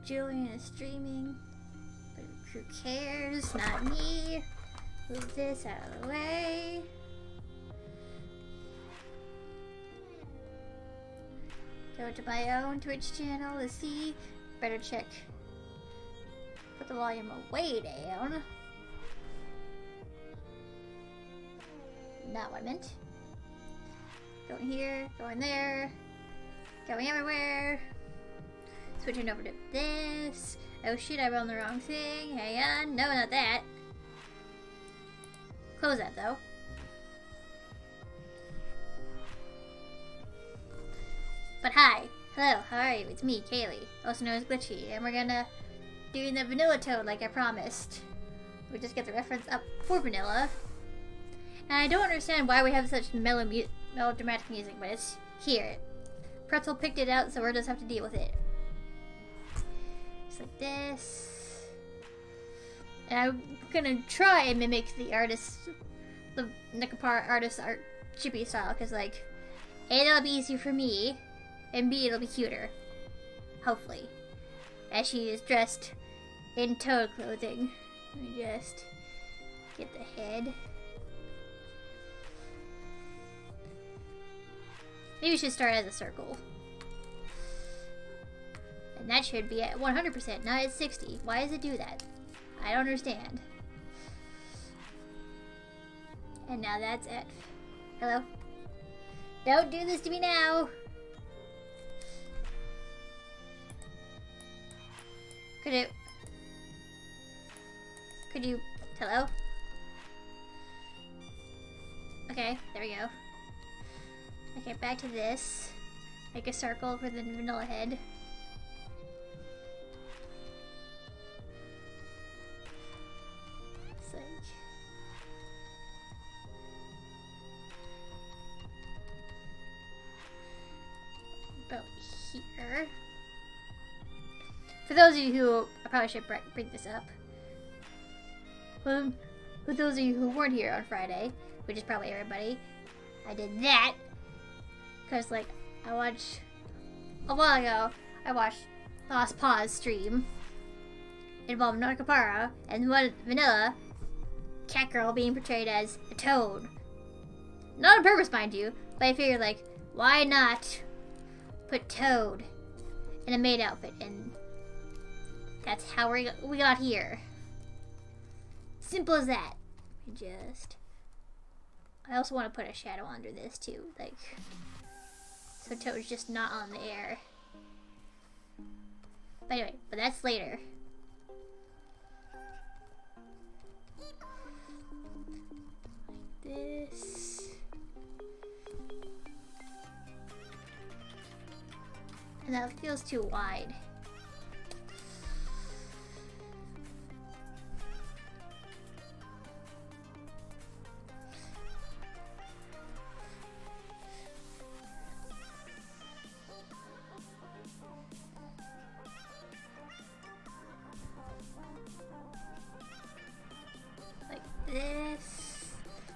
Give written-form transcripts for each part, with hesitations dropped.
Julian is streaming. But who cares? Not me. Move this out of the way. Go to my own Twitch channel to see. Better check. Put the volume way down. Not what I meant. Going here, going there, going everywhere. Switching over to this. Oh shit, I wrote the wrong thing. Hang on. No, not that. Close that though. But hi. Hello, how are you? It's me, Kaylee, also known as Glitchy, and we're gonna do the vanilla toad like I promised. We just get the reference up for vanilla. And I don't understand why we have such melodramatic music, but it's here. Pretzel picked it out, so we'll just have to deal with it. Just like this. And I'm gonna try and mimic the artist, the Nekapara artist art chippy style, because like, A, it'll be easier for me, and B, it'll be cuter. Hopefully. As she is dressed in toad clothing. Let me just get the head. Maybe we should start as a circle. And that should be at 100%, not at 60. Why does it do that? I don't understand. And now that's it. Hello? Don't do this to me now! Could you, hello? Okay, there we go. Okay, back to this. Make a circle for the vanilla head. It's like... about here. For those of you who, I probably should bring this up. For those of you who weren't here on Friday, which is probably everybody, I did that. Because, like, a while ago, I watched Lost Paws stream. It involved Nekapara and one vanilla cat girl being portrayed as a toad. Not on purpose, mind you, but I figured, like, why not put Toad in a maid outfit? And that's how we got here. Simple as that. I also want to put a shadow under this too, like, so Toad's just not on the air. But anyway, but that's later. Like this. And that feels too wide. This.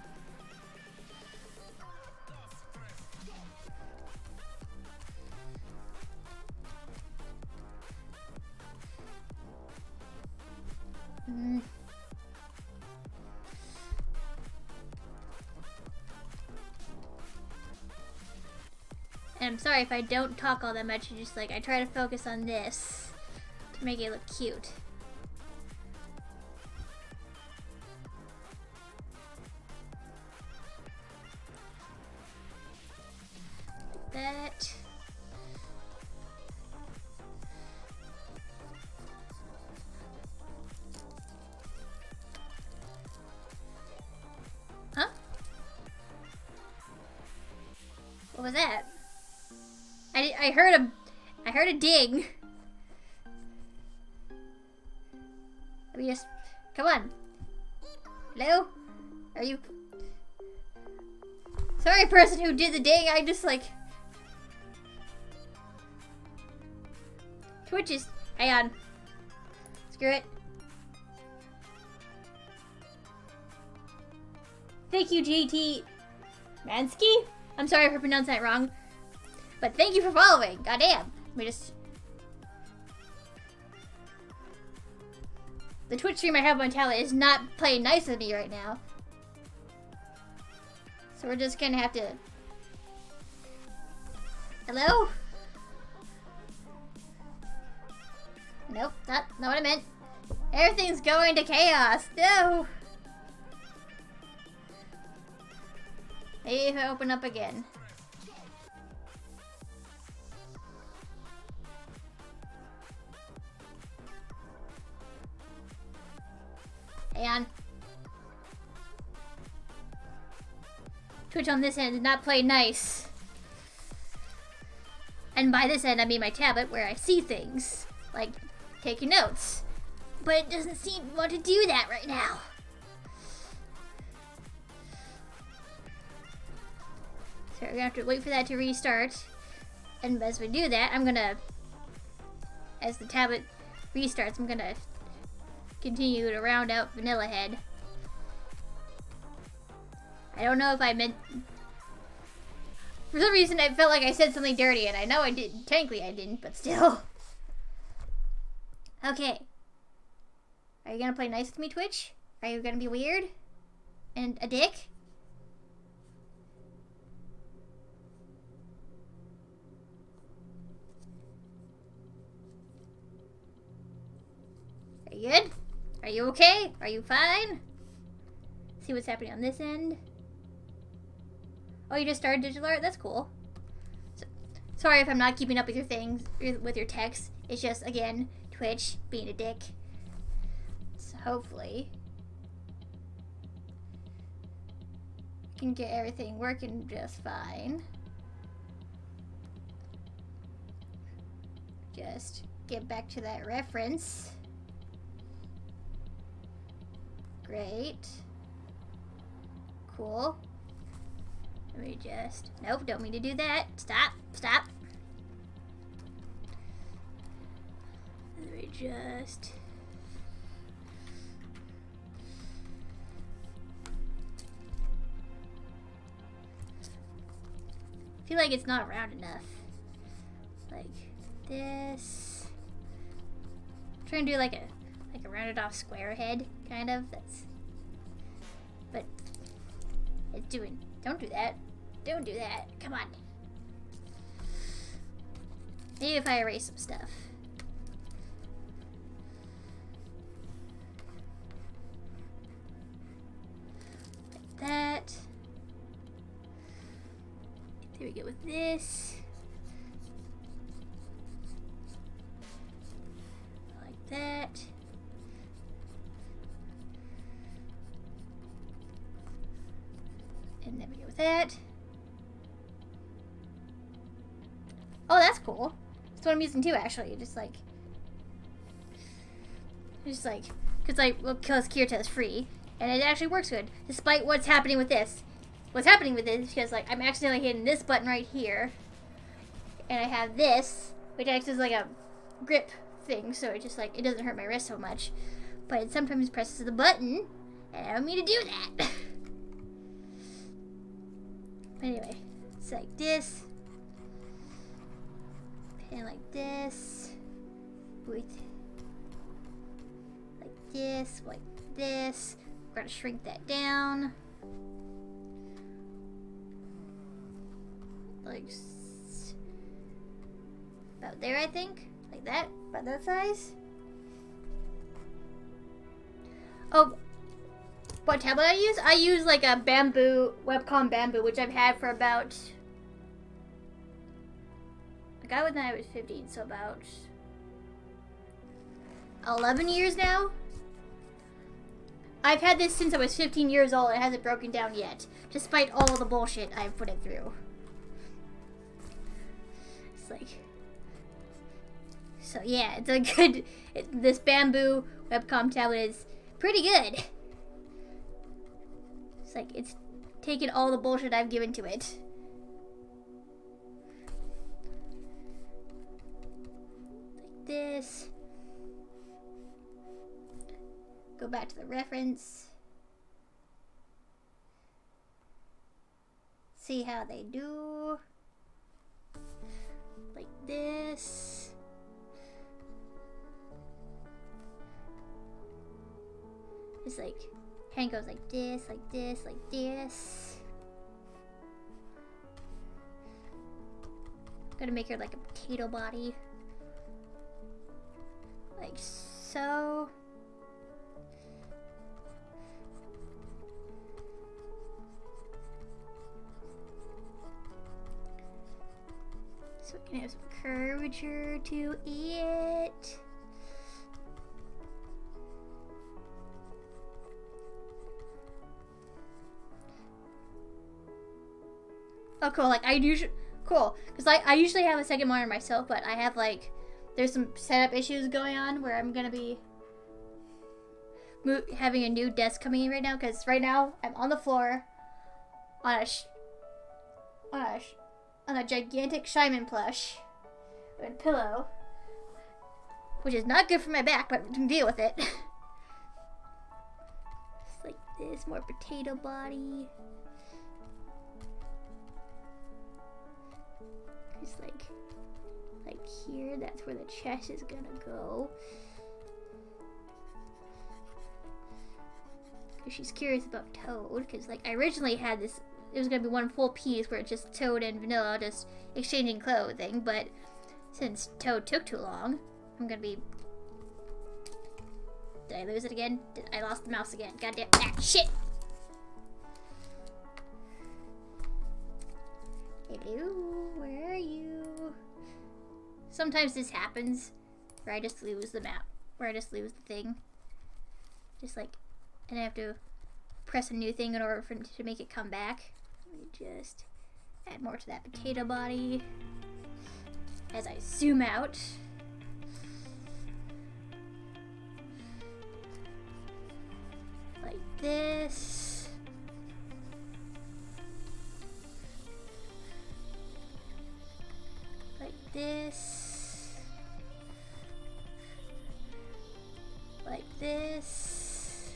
And I'm sorry if I don't talk all that much, just like I try to focus on this to make it look cute. That. Huh? What was that? I heard a ding. Let me just, come on. Hello? Are you? Sorry, person who did the ding. I just like. Twitch is, hang on. Screw it. Thank you, JT Mansky? I'm sorry if I pronounced that wrong. But thank you for following. Goddamn. Let me just. the Twitch stream I have on tablet is not playing nice with me right now. So we're just gonna have to... Hello? Nope, not what I meant. Everything's going to chaos. No! Maybe if I open up again. Hang on. Twitch on this end did not play nice. And by this end, I mean my tablet where I see things. Like, taking notes. But it doesn't seem to want to do that right now. So we're gonna have to wait for that to restart. And as we do that, I'm gonna, as the tablet restarts, I'm gonna continue to round out Vanilla Head. I don't know if I meant... For some reason I felt like I said something dirty, and I know I didn't. Technically I didn't, but still. Okay. Are you gonna play nice with me, Twitch? Are you gonna be weird? And a dick? Are you good? Are you okay? Are you fine? See what's happening on this end. Oh, you just started digital art? That's cool. So, sorry if I'm not keeping up with your things, with your text. It's just, again, Twitch being a dick. So hopefully I can get everything working just fine. Just get back to that reference. Great. Cool. Let me just... Nope, don't mean to do that. Stop. Stop. Let me just... I feel like it's not round enough. Like this. I'm trying to do like a rounded off square head, kind of. That's... But it's doing... Don't do that. Don't do that. Come on. Maybe if I erase some stuff. Like that. There we go with this. Like that. And there we go with that. Oh, that's cool. That's what I'm using too, actually. Just like, because because Kirta is free, and it actually works good, despite what's happening with this. What's happening with this is because like I'm accidentally hitting this button right here, and I have this, which acts as like a grip thing, so it just like it doesn't hurt my wrist so much. But it sometimes presses the button, and I don't mean to do that. Anyway, it's like this, and like this, with like this, like this. We're gonna shrink that down, like about there, I think, like that, about that size. Oh. What tablet I use? I use like a bamboo, Webcom bamboo, which I've had for about... I got it when I was 15, so about 11 years now. I've had this since I was 15 years old. It hasn't broken down yet, despite all the bullshit I've put it through. It's like... So yeah, it's a good... This bamboo Webcom tablet is pretty good. It's like, it's taken all the bullshit I've given to it. Like this. Go back to the reference. See how they do. Like this. Just like, hand goes like this, like this, like this. Gonna make her like a potato body. Like so. So we can have some curvature to it. Oh, cool. Like, cool. Because I usually have a second monitor myself, but I have, like, there's some setup issues going on where I'm going to be having a new desk coming in right now. Because right now, I'm on the floor on a gigantic Shyman plush and pillow. Which is not good for my back, but we can deal with it. Just like this, more potato body. Just like here, that's where the chest is gonna go. Cause she's curious about Toad, cause like I originally had this, it was gonna be one full piece where it's just Toad and Vanilla just exchanging clothing, but since Toad took too long, I'm gonna be... Did I lose it again? I lost the mouse again. Goddamn. Ah, shit! Hello, where are you? Sometimes this happens where I just lose the map, where I just lose the thing. Just like, and I have to press a new thing in order for it to make it come back. Let me just add more to that potato body as I zoom out. Like this. Like this. Like this.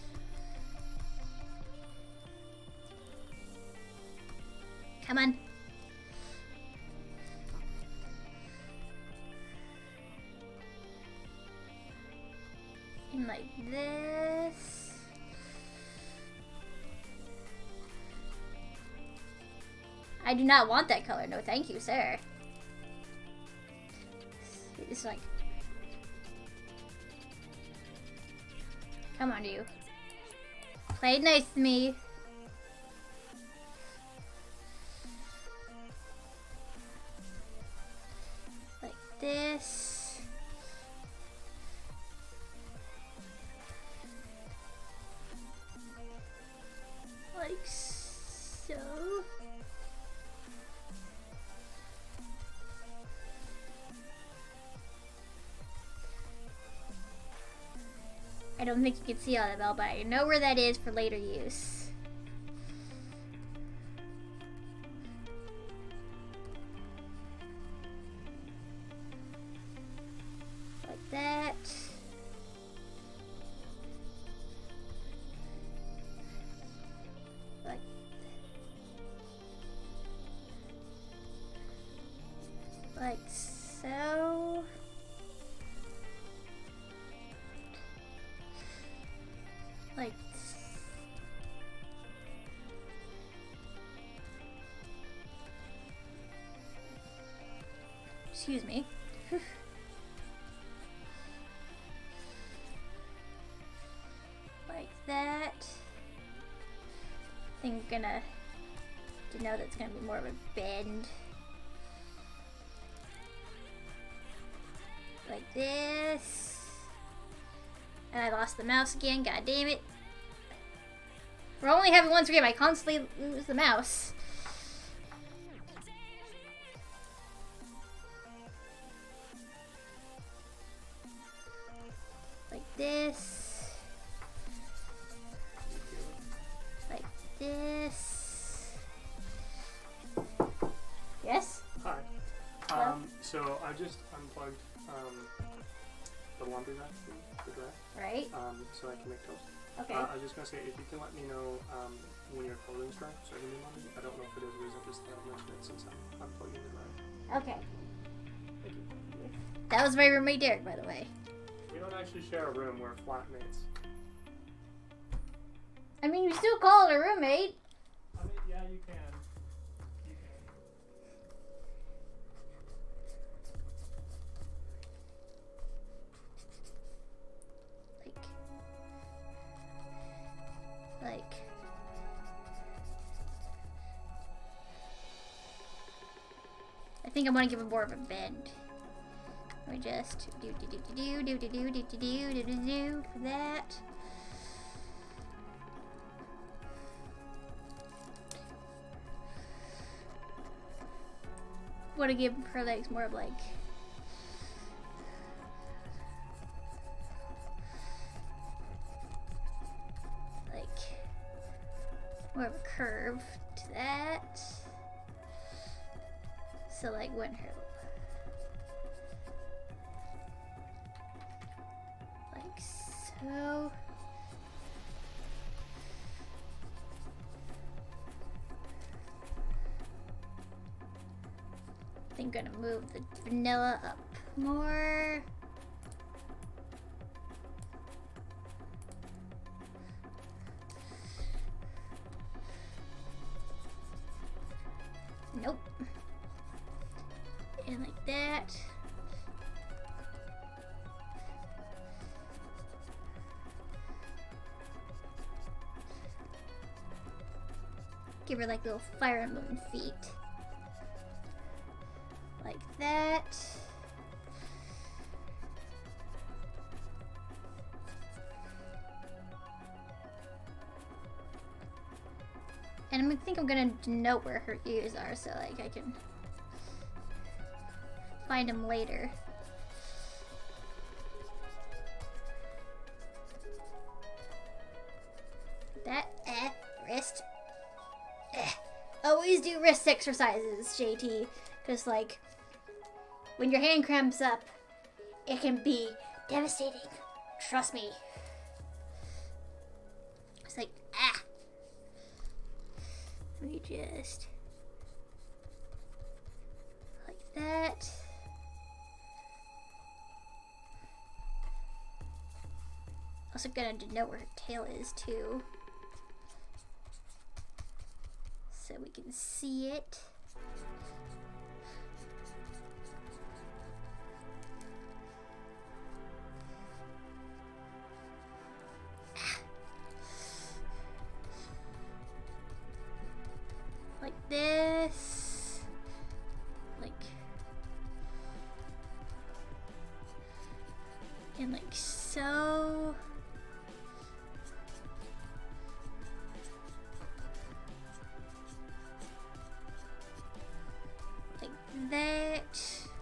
Come on. And like this. I do not want that color. No, thank you, sir. It's like... Come on, you. Play nice to me. Like this. Like so. I don't think you can see all that well, but I know where that is for later use. Like that. Like so. Like excuse me. Like that. I think I'm gonna denote it's gonna be more of a bend. Like this. And I lost the mouse again, god damn it. We're only having one screen, I constantly lose the mouse. Like this. Like this. Yes? Hi. Hello? So I just unplugged the laundry rack from the dryer. Right. So I can make toast. Okay. I was just gonna say, if you can let me know when your clothing's dry, so I can do laundry. I don't know if it is or isn't, just mention it since I'm unplugging the dryer. Okay. Thank you. That was my roommate Derek, by the way. We don't actually share a room, we're flatmates. I mean, you still call it a roommate. I mean, yeah, you can. You can. Like. I think I want to give it more of a bend. Let me just do for that. Want to give her legs more of like more of a curve to that. So like when her like so. I think I'm gonna move the vanilla up more. Nope. And like that. Give her like little fire and moon feet. Like that. And I think I'm gonna note where her ears are so like I can find them later. That, wrist. Always do wrist exercises, JT. Because like, when your hand cramps up, it can be devastating. Trust me. It's like, Let me just, like that. Also gonna denote where her tail is too, so we can see it. Like this, like, and like so. Like that.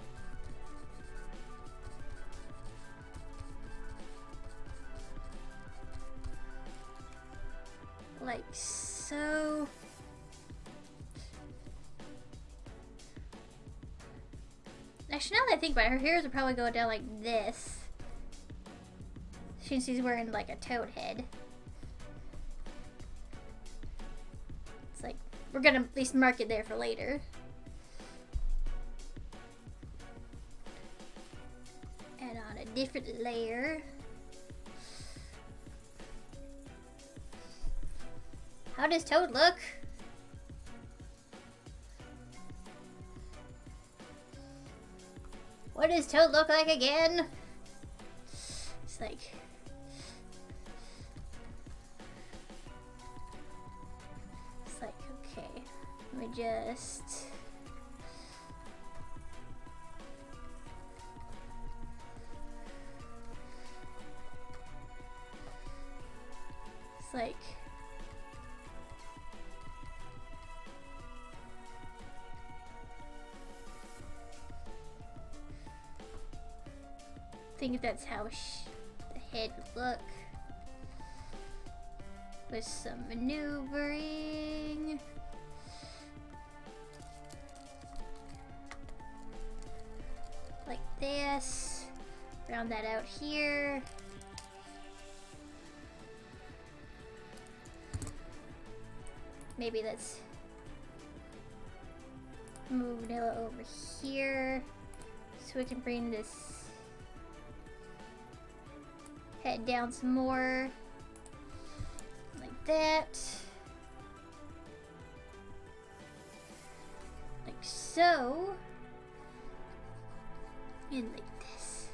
Like so. Actually, now that I think about it, her hairs would probably go down like this. Since she's wearing like a toad head. It's like, we're gonna at least mark it there for later. And on a different layer. How does Toad look? What does Toad look like again? It's like... It's like, okay. Let me just... It's like... I think that's how the head would look. With some maneuvering. Like this. Round that out here. Maybe let's move vanilla over here. So we can bring this head down some more, like that. Like so. And like this.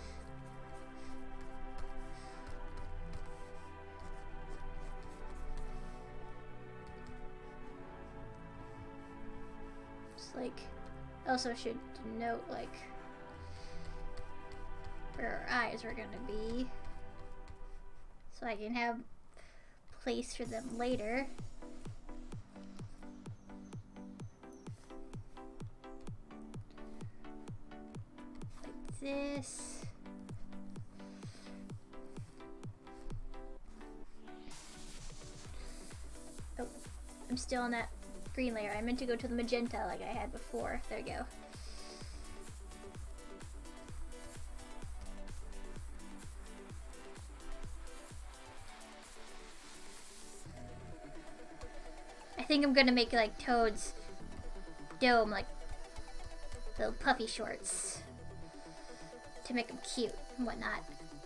Just like, also should note like where our eyes are gonna be, so I can have place for them later. Like this. Oh, I'm still on that green layer. I meant to go to the magenta like I had before. There we go. I think I'm gonna make like Toad's dome, like little puffy shorts to make him cute and whatnot.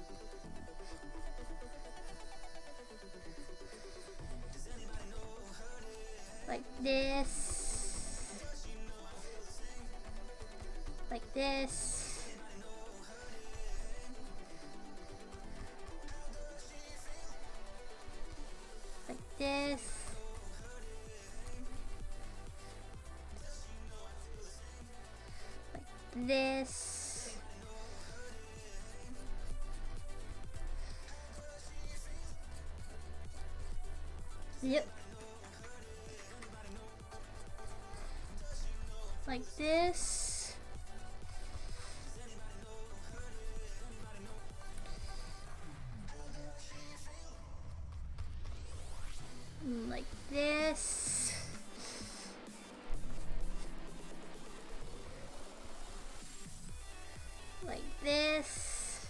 Like this. Like this. Like this. This. Yep. Like this. Like this. Like this.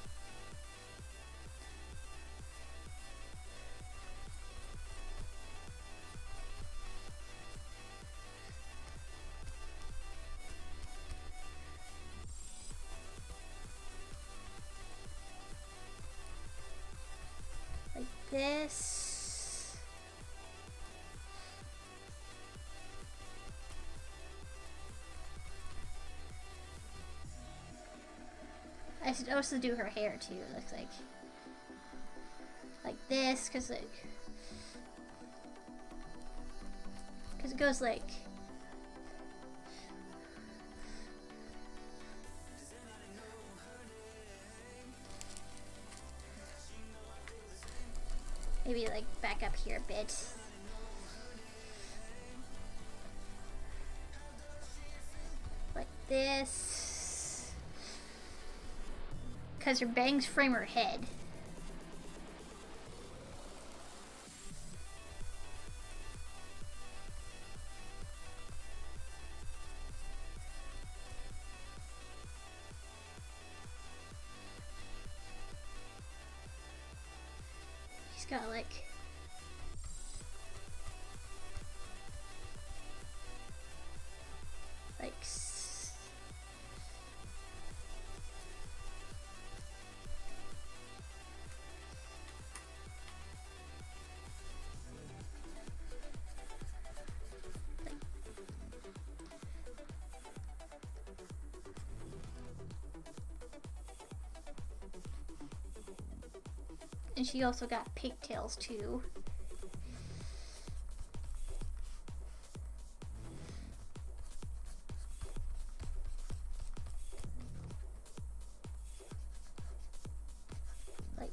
Like this. I should also do her hair too. It looks like this, cause it goes like maybe like back up here a bit. Like this. Because her bangs frame her head. She's got like and she also got pigtails too. Like,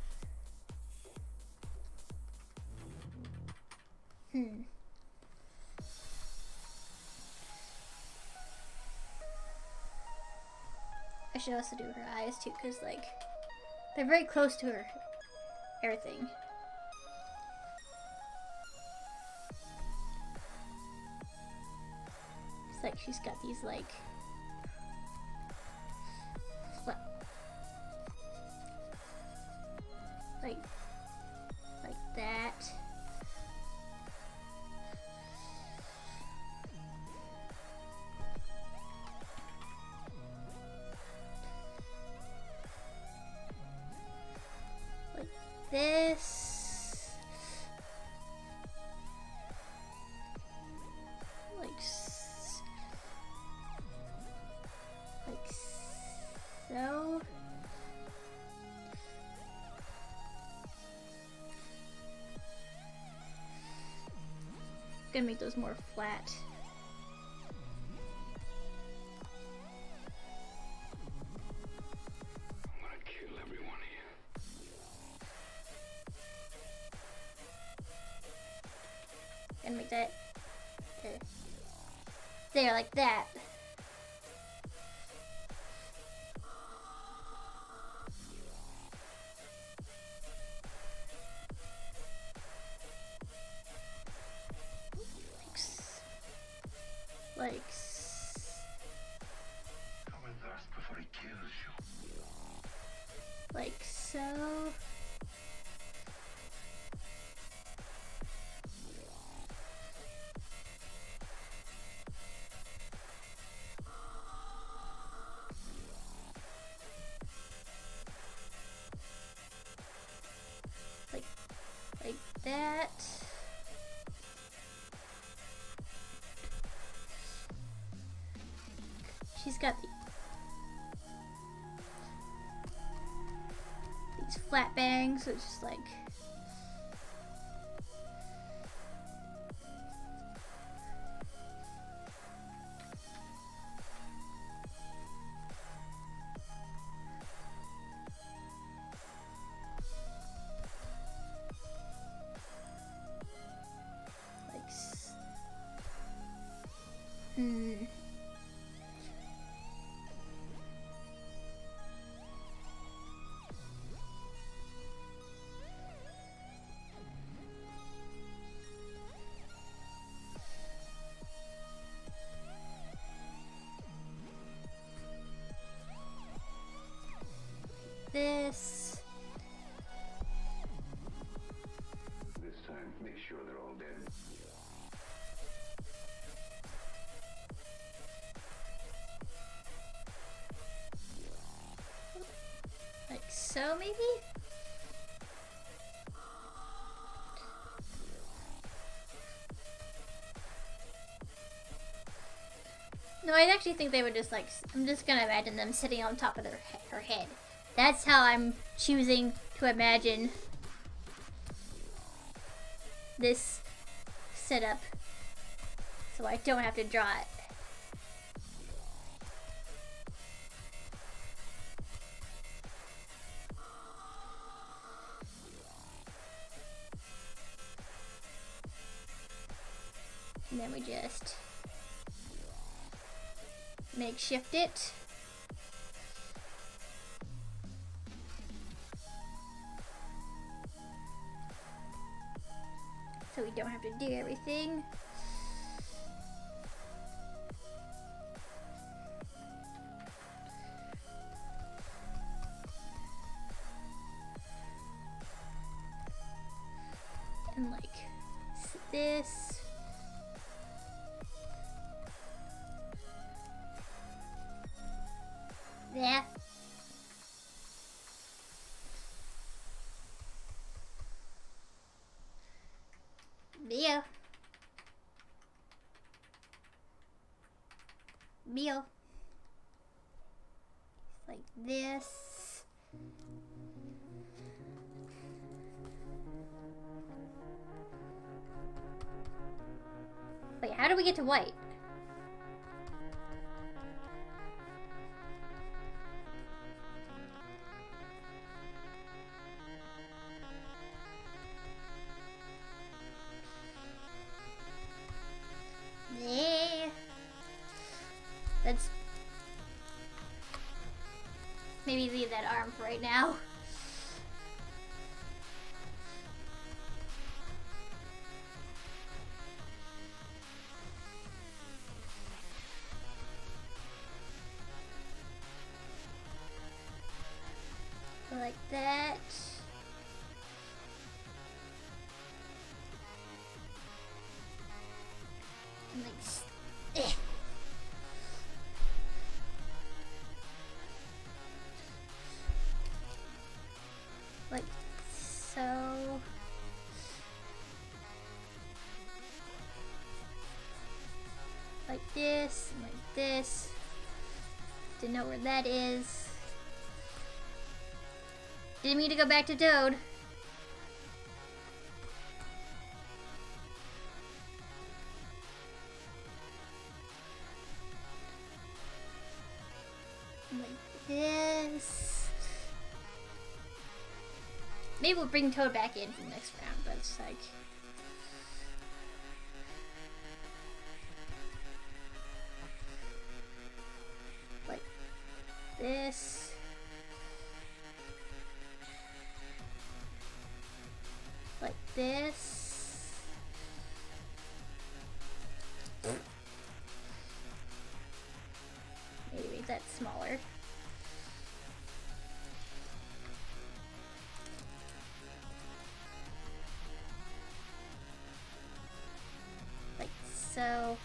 I should also do her eyes too, because like they're very close to her everything. It's like she's got these like like that. Like this. so. Gonna make those more flat. I'm gonna kill everyone here. Gonna make that there like that. Come with us before he kills you. Like so. Like that. She's got these flat bangs, so it's just like this. This time, make sure they're all dead. Like so, maybe? No, I actually think they would just like, I'm just gonna imagine them sitting on top of her head. That's how I'm choosing to imagine this setup, so I don't have to draw it. And then we just makeshift it. So we don't have to do everything. And like this. There. Meow. Meow. Like this. Wait, how do we get to white? Yeah. Let's maybe leave that arm for right now. Like that. And like, like so. Like this, and like this. Didn't know where that is. Didn't mean to go back to Toad. Like this. Maybe we'll bring Toad back in for the next round, but it's like... like this. Like this. Maybe make that smaller. Like so.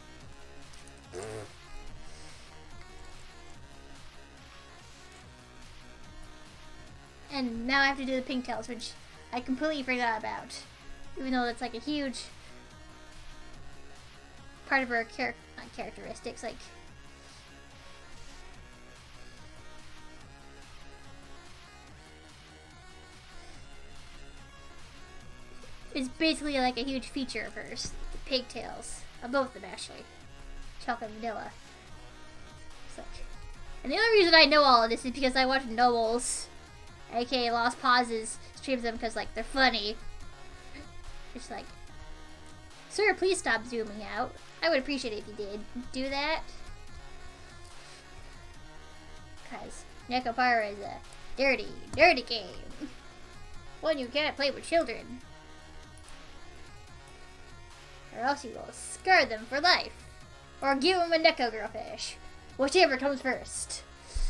And now I have to do the pigtails, which I completely forgot about. Even though that's like a huge part of her characteristics, like it's basically like a huge feature of hers. The pigtails. Of both of them actually. Chocolate and vanilla. It's like, and the only reason I know all of this is because I watch Nobles, aka Lost Pauses, streams them because like they're funny. It's like, sir, please stop zooming out. I would appreciate it if you did do that. Because Nekopara is a dirty, dirty game. One you can't play with children. Or else you will scar them for life. Or give them a Neko Girlfish. Whichever comes first.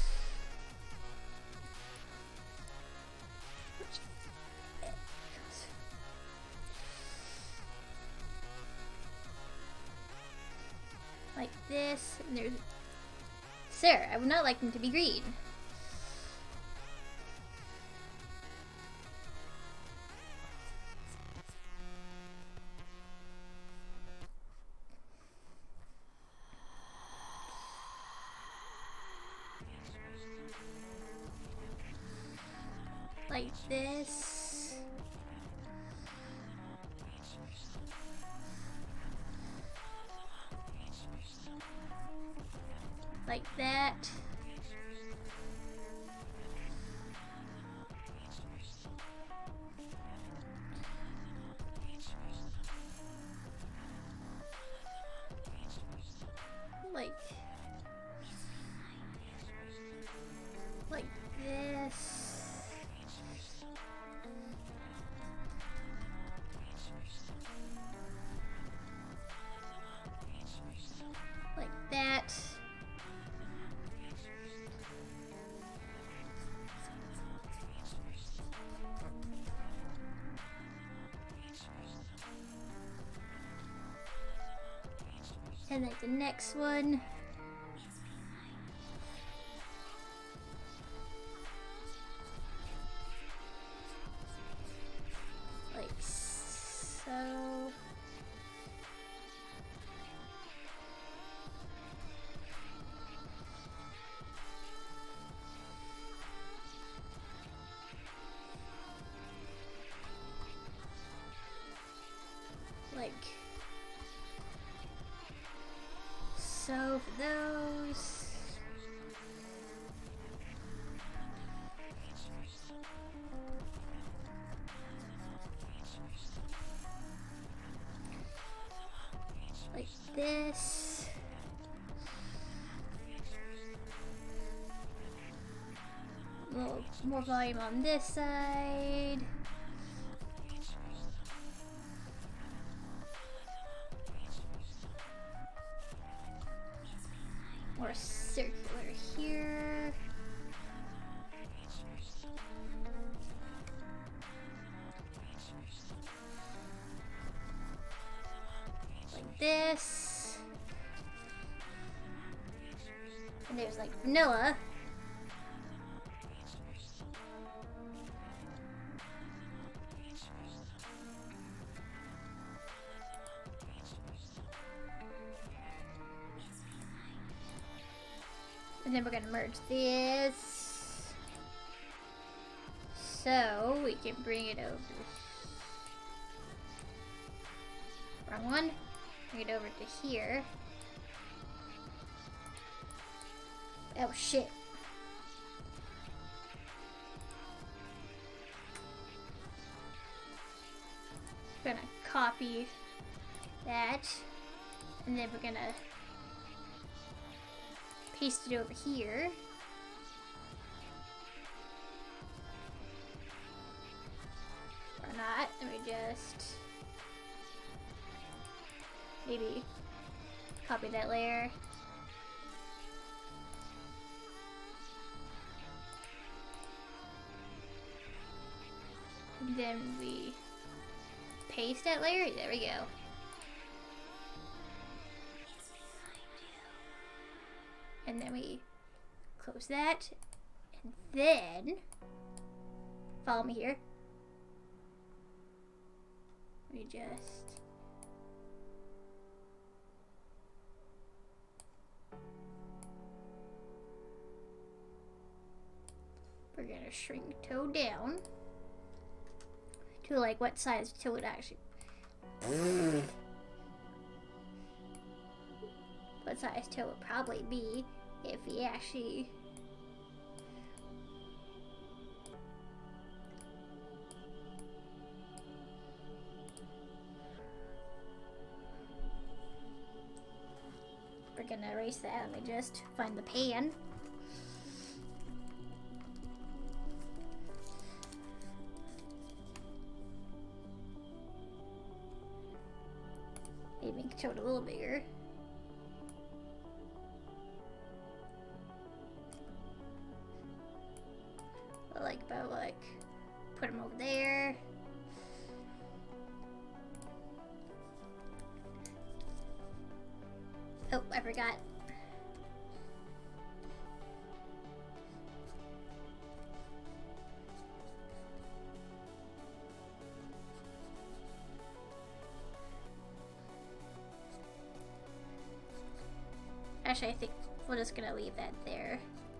Like this, and there's... Sir, I would not like them to be green. Like this. Like that. Like this. Like that. And like the next one. Like so. Like so for those. Like this. A little more volume on this side. More circular here. Like this. And there's like vanilla. And then we're gonna merge this. so we can bring it over. Wrong one. Bring it over to here. Oh shit. We're gonna copy that, and then we're gonna paste it over here. Or not. Let me just maybe copy that layer. And then we paste that layer. There we go. And then we close that. And then follow me here. We just we're gonna shrink toe down to like what size toe would actually what size toe would probably be if we actually we're gonna erase that. Let me just find the pan. Maybe make it a little bigger. Like put them over there. Oh, I forgot. Actually, I think we're just gonna leave that there.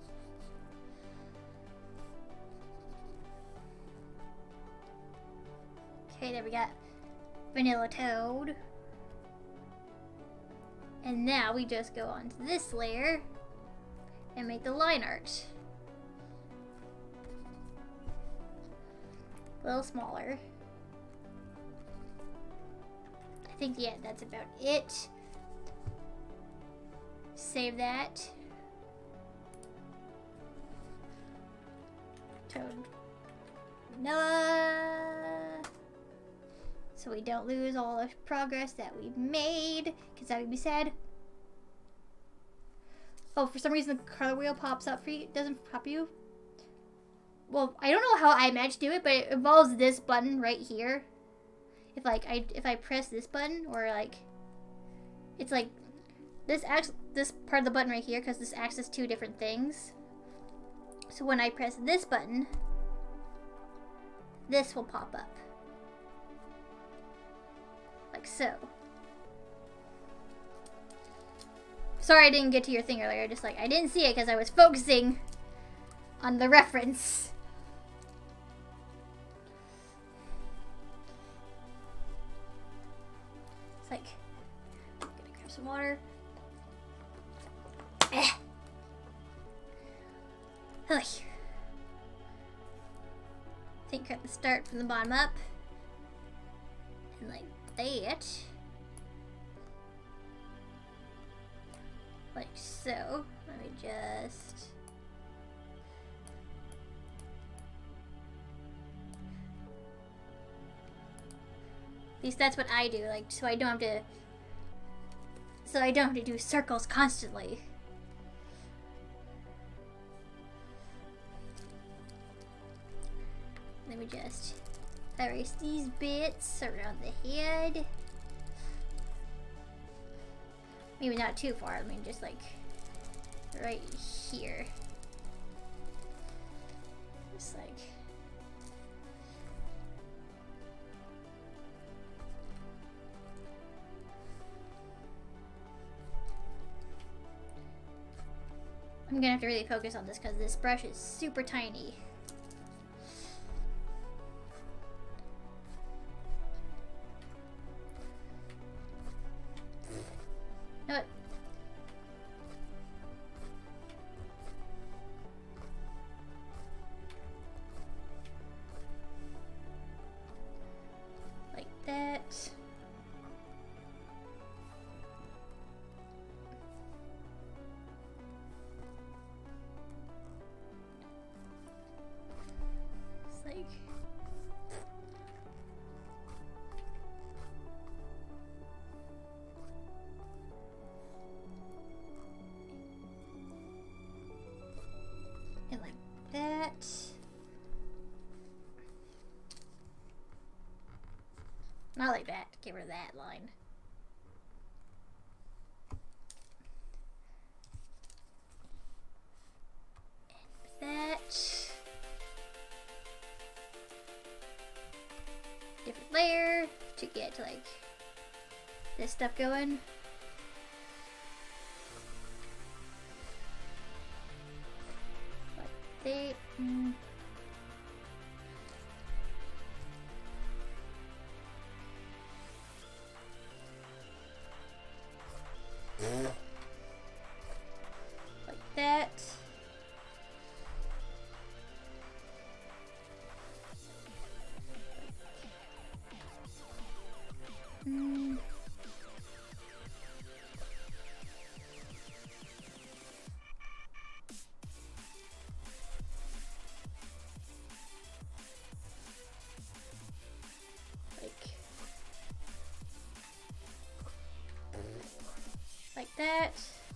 Okay, there we got vanilla toad. And now we just go on to this layer and make the line art. A little smaller. I think, yeah, that's about it. Save that. Toad. No. So we don't lose all the progress that we've made, because that would be sad. Oh, for some reason the color wheel pops up for you. It doesn't pop you. Well, I don't know how I managed to do it, but it involves this button right here. If I press this button, or like, it's like this part of the button right here, because this accesses two different things. So when I press this button, this will pop up. Like so. Sorry I didn't get to your thing earlier. Just like, I didn't see it because I was focusing on the reference. It's like, I'm gonna grab some water. I think I have to start from the bottom up. And like that. Like so. Let me just... At least that's what I do, like, so I don't have to do circles constantly. Let me just erase these bits around the head. Maybe not too far, I mean just like right here. Just like... I'm gonna have to really focus on this because this brush is super tiny. Not like that. Get rid of that line. And that. Different layer to get to like this stuff going. Like they. Like that. Like that.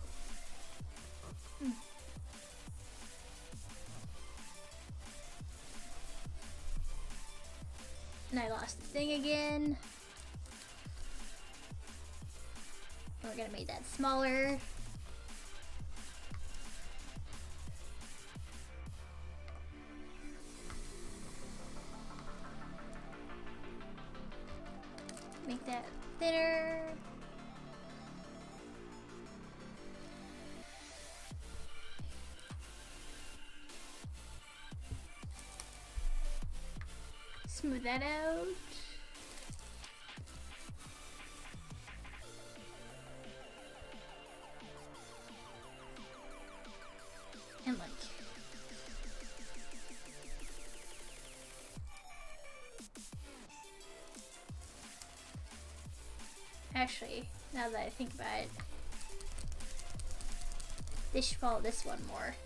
And I lost the thing again. And we're gonna make that smaller. Make that thinner. Smooth that out. And like actually, now that I think about it, they should follow this one more.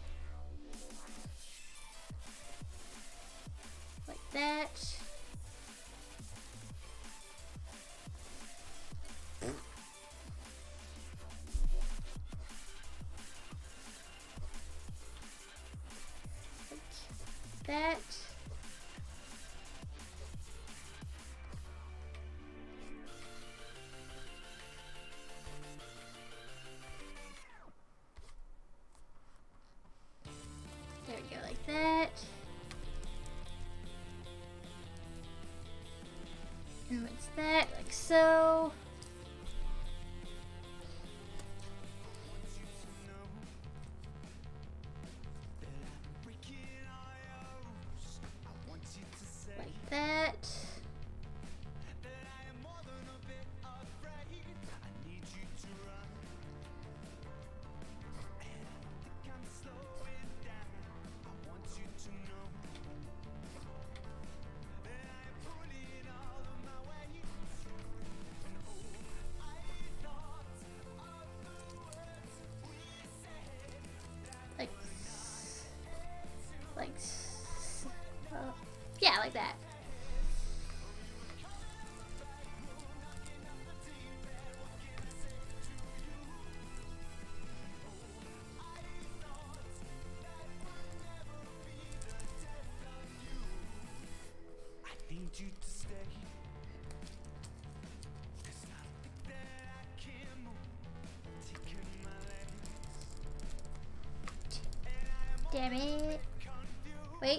Like that. Like that. There we go, like that. And what's that? Like so. Like that. Yeah, like that. I need you to stay. Damn it. Wait.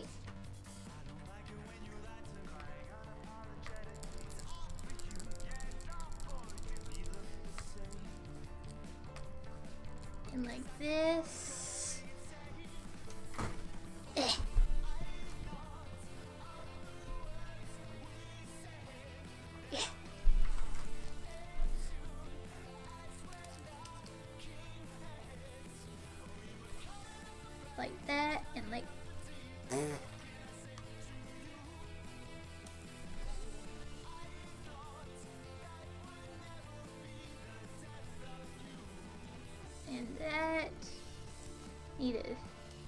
And like this. Eh. Yeah. Like that and like and that. Need it.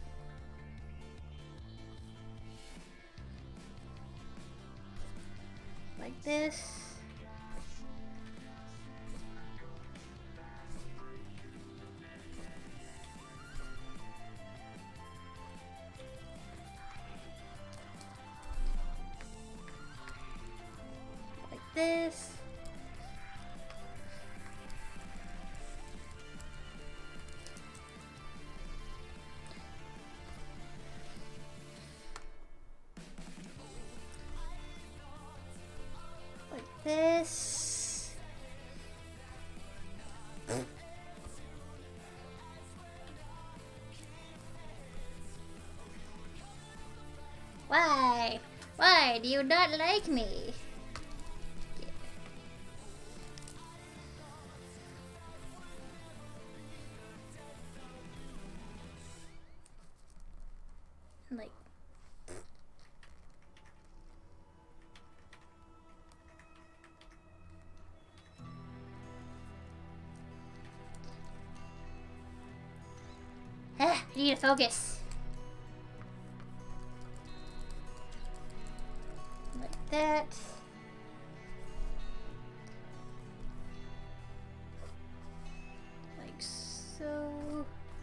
Like this. this. Like this. Why? Why do you not like me? Like, I need to focus. Like that. Like so.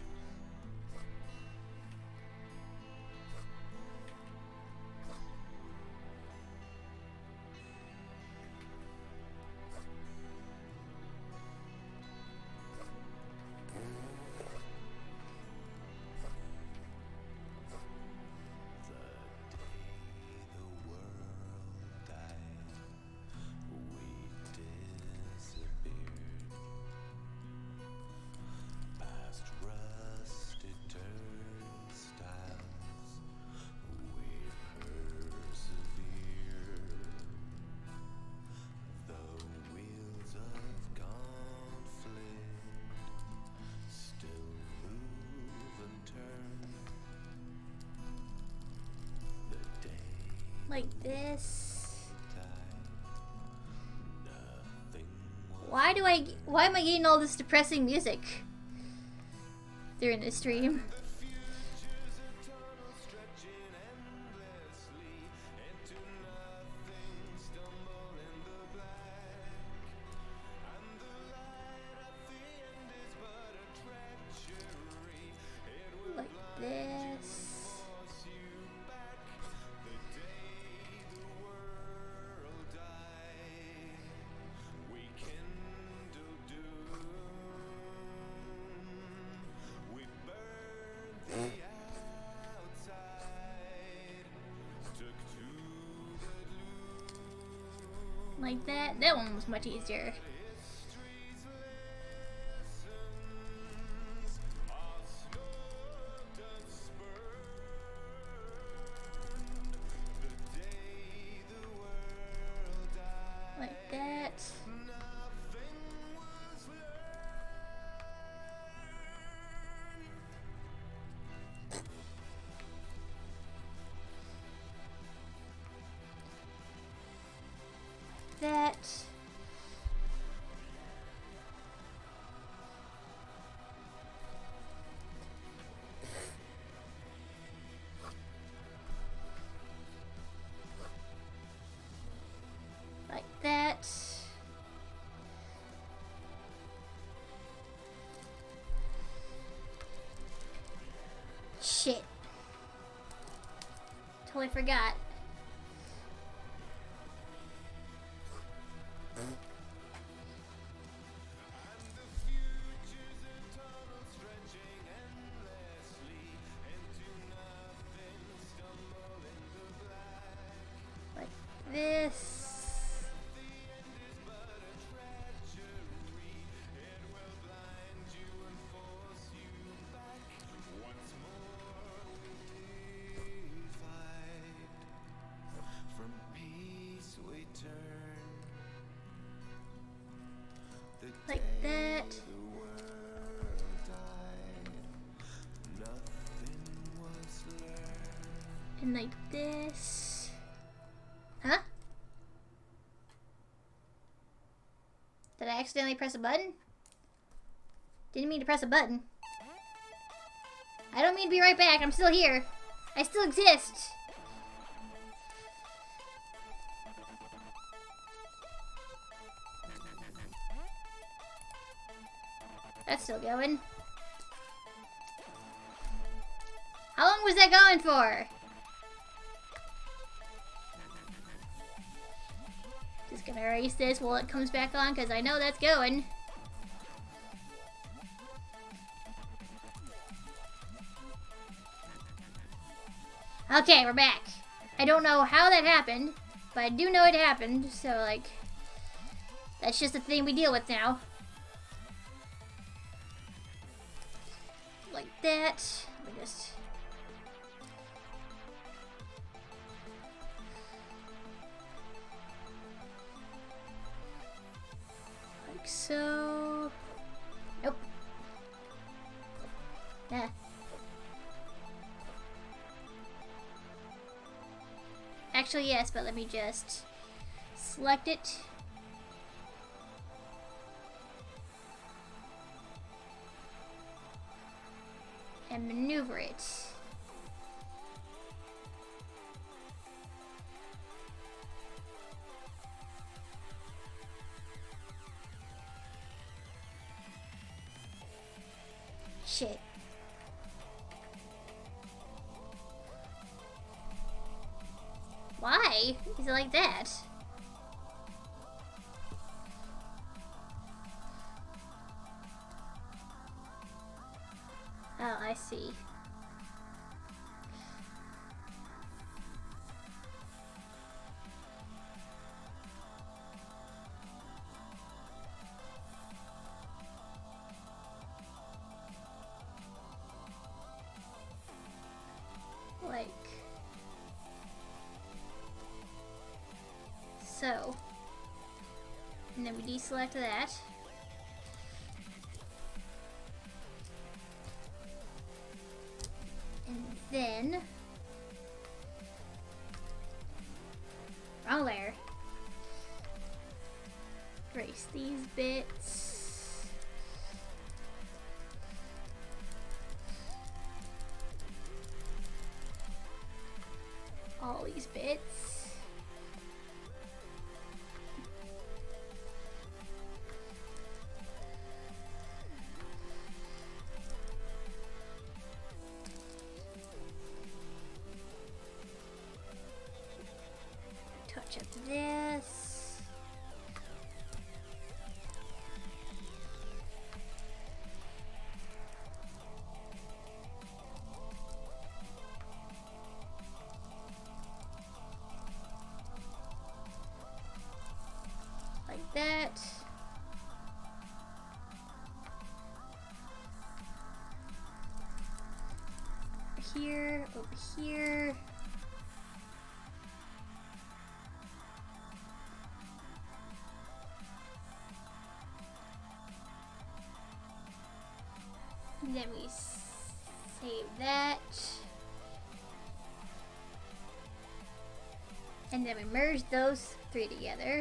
Like this. Why am I getting all this depressing music during this stream? Like this. Like that. That one was much easier. Like that. That. Like that. Shit. Totally forgot. Like this. Like that. And like this. Huh? Did I accidentally press a button? Didn't mean to press a button. I don't mean to be right back. I'm still here. I still exist. That's still going. How long was that going for? Just gonna erase this while it comes back on because I know that's going. Okay, we're back. I don't know how that happened, but I do know it happened, so like, that's just a thing we deal with now. Like that. Let me just... like so... Nope. Nah. Actually, yes, but let me just select it. And maneuver it. Shit. Why is it like that? Oh, I see. Like so. And then we deselect that. And then wrong layer. Erase these bits. All these bits. Touch up this. Like that. Over here. Then we save that. And then we merge those three together.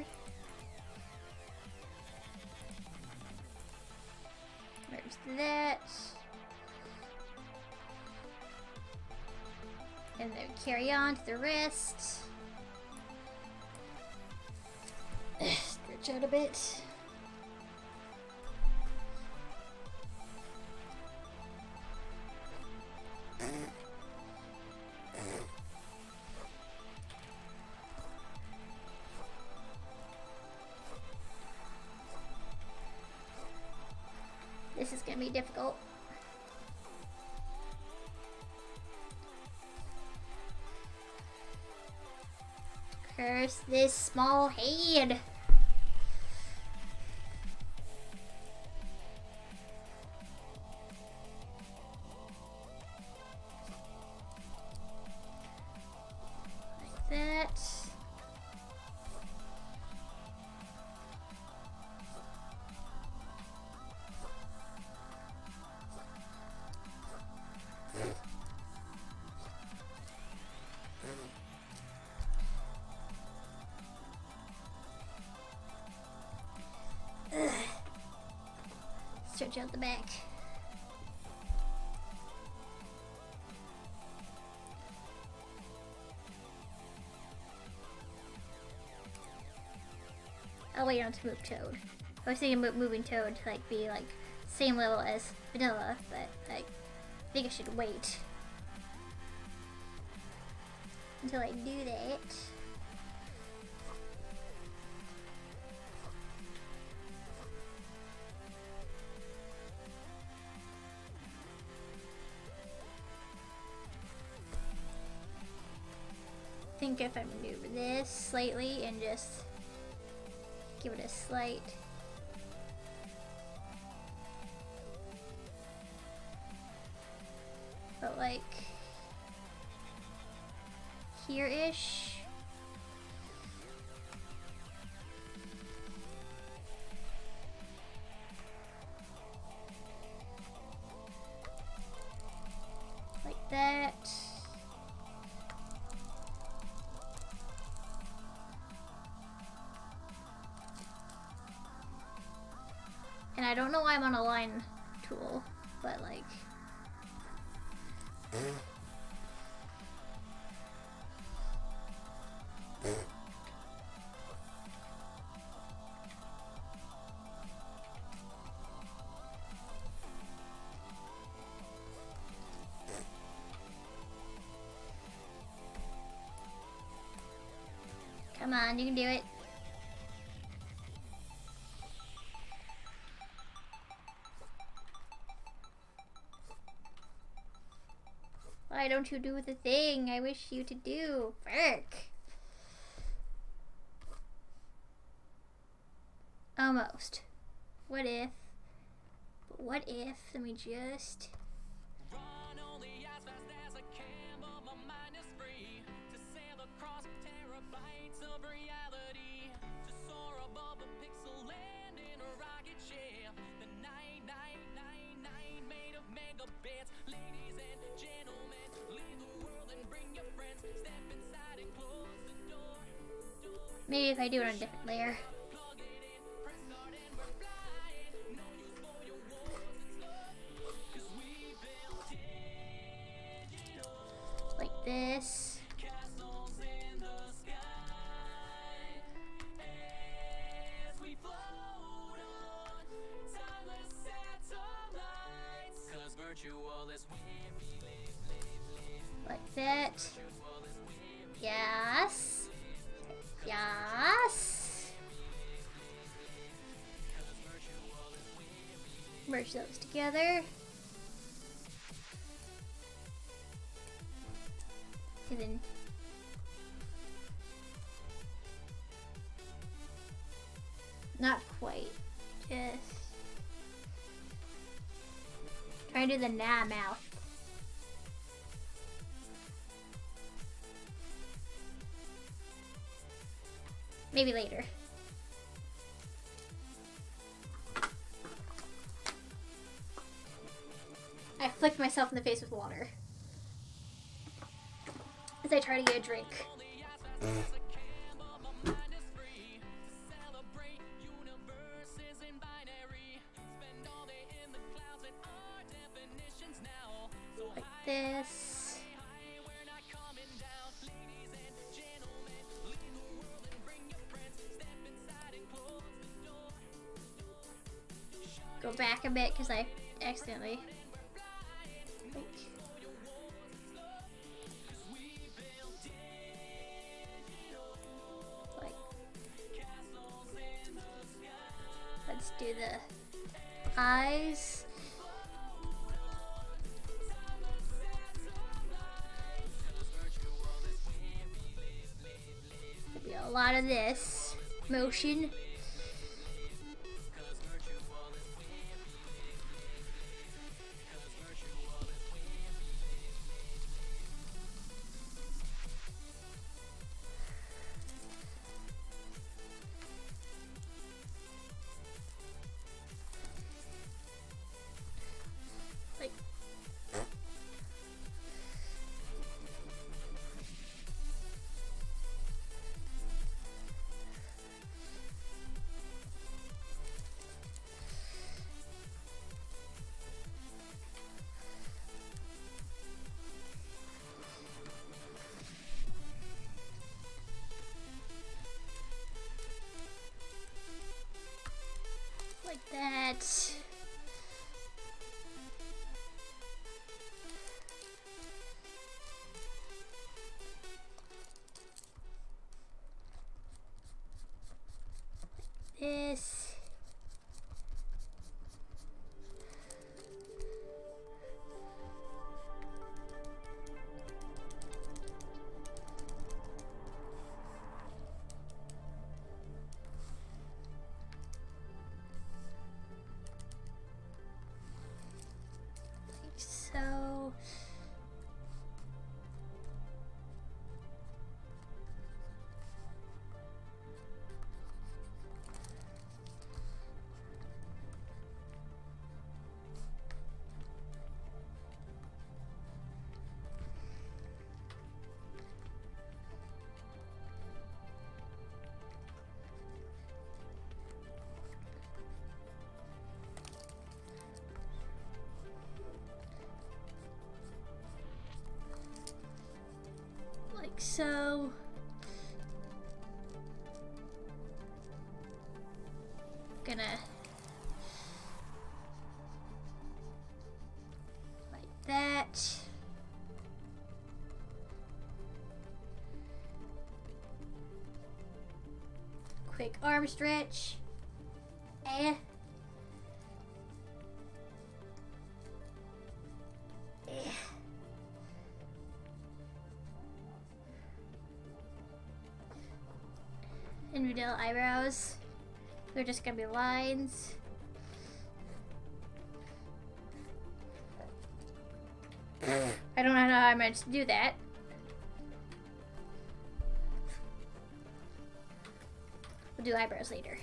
Merge that. And then carry on to the rest. Stretch out a bit. This is gonna be difficult. Curse this small head. Like that. Stretch out the back. I'll wait on to move Toad. I was thinking moving Toad to like be like same level as Vanilla, but I think I should wait until I do that. think if I maneuver this slightly and just give it a slight but like here-ish. Like that. And I don't know why I'm on a line tool, but like come on, you can do it. Why don't you do the thing I wish you to do? Frick. Almost. What if? But what if? Let me just... Run only as fast as I can, but my mind is free to sail across terabytes of reality, to soar above a pixel land in a rocket ship. The 9999 made of megabits. Ladies and gentlemen, leave the world and bring your friends. Step inside and close the door. Maybe if I do it on a different layer. Plug it in, press start and we're flying. No use for your words and stuff, 'cause we built digital Like this. castles in the sky as we float on timeless satellites. 'Cause virtual is where we live. Like that. Virtual is where we Yes. Yes. Merge those together. And then not quite. Just trying to do the nah mouth. Maybe later. I flicked myself in the face with water as I try to get a drink. Like this. Go back a bit because I accidentally like let's do the eyes. There'll be a lot of this motion. Like that. This. so gonna like that. Quick arm stretch. Eh. And vanilla eyebrows. They're just gonna be lines. I don't know how I'm meant to do that. We'll do eyebrows later.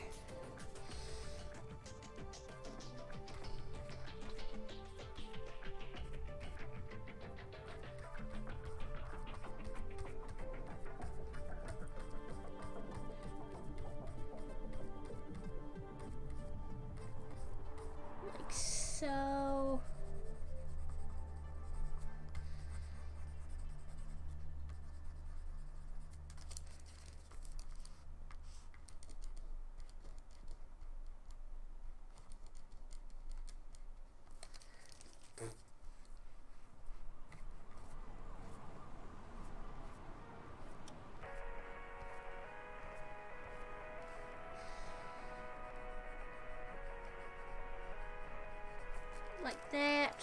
Like so. Like that.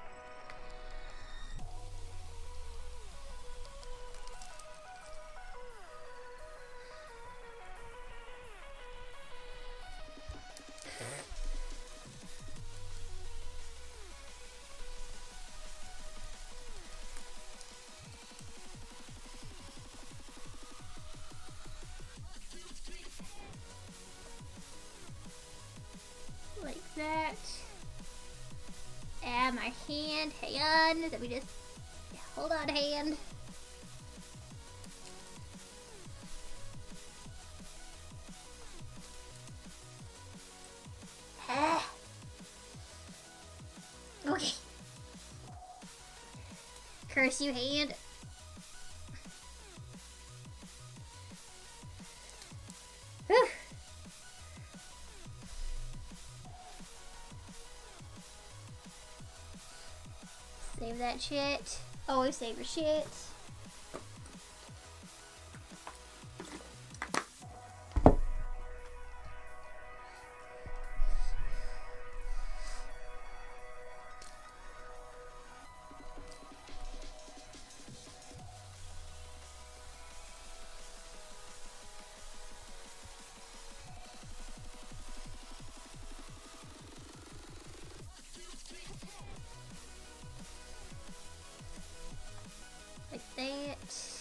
Like that. And my hand, hang on, let me just, hold on hand. Ah. Okay. Curse you, hand. Whew. Save that shit. Always save your shit. Like that.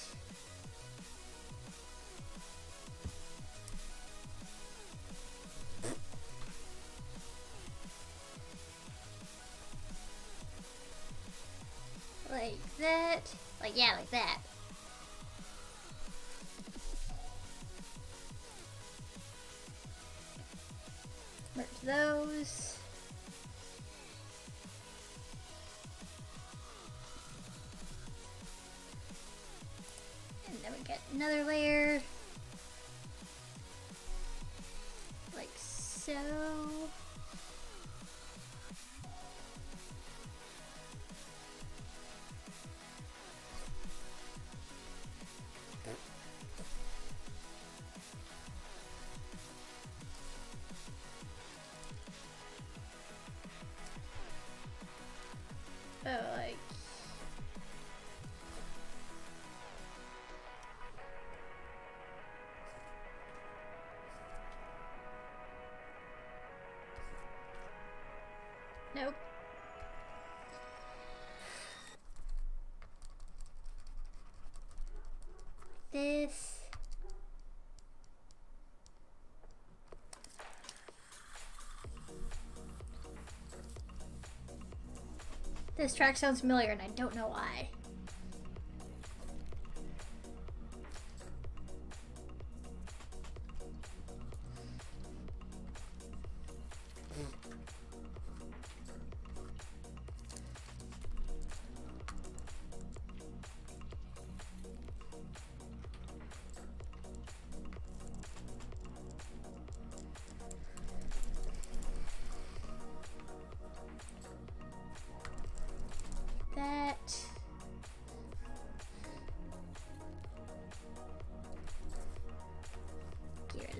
Like that. Like, yeah, like that. Merge those. And then we get another layer. Like so. Oh, like. Nope. This. This track sounds familiar and I don't know why.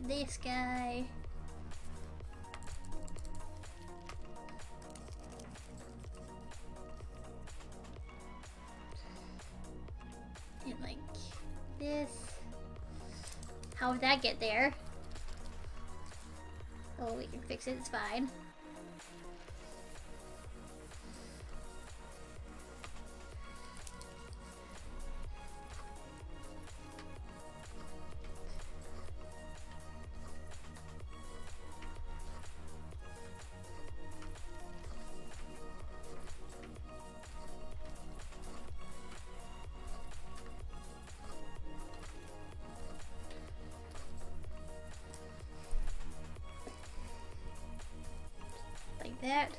this guy. And like this. How would that get there? Oh, we can fix it, it's fine. Like that.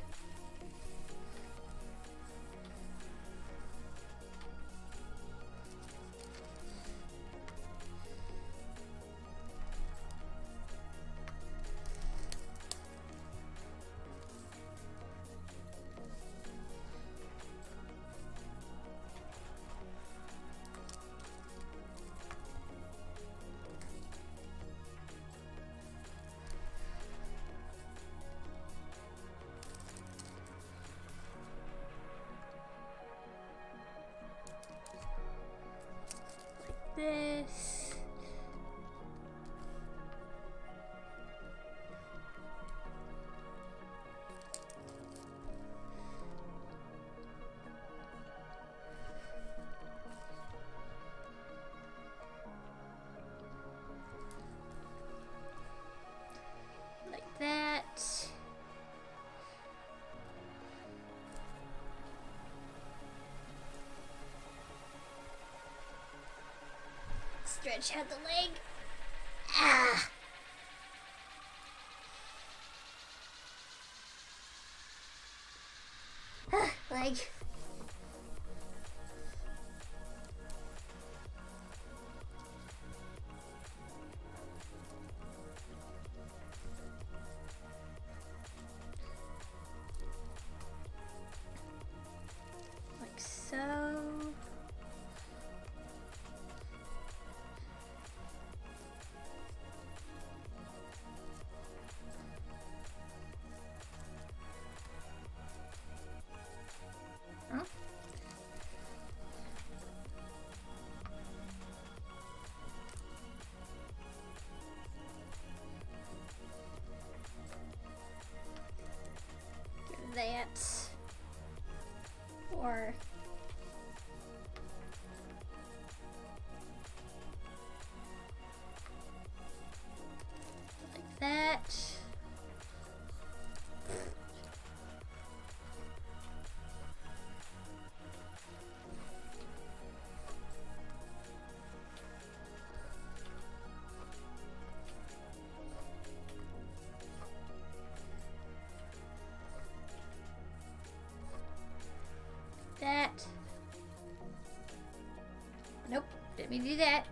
This. Like that. Stretch out the leg. Ah! Leg. Like so. Huh? Give that. Or like that. That. Nope, didn't mean to do that.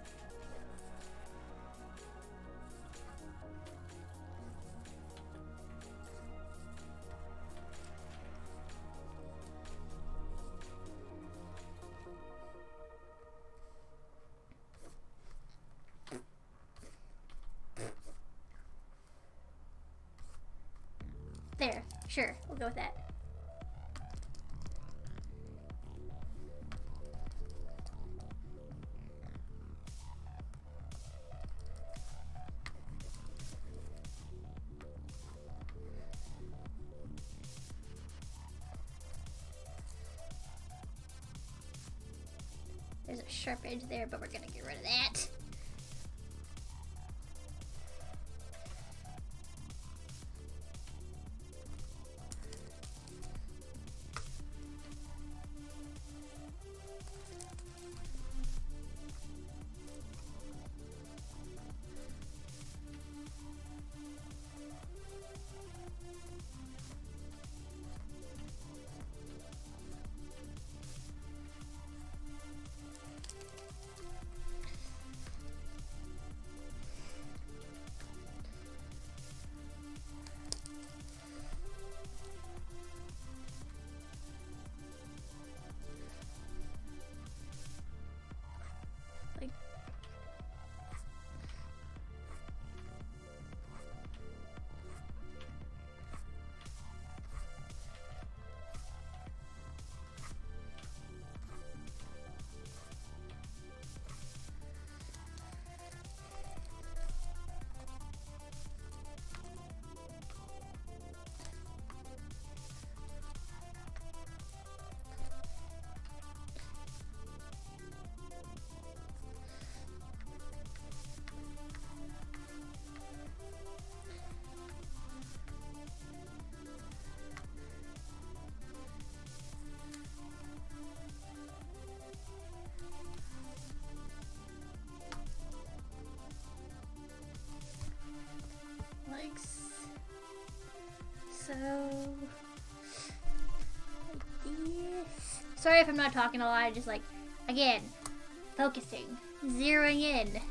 There, sure, we'll go with that. There's a sharp edge there, but we're gonna get rid of that. fix. So, yes. Sorry if I'm not talking a lot. I just like, again, focusing, zeroing in.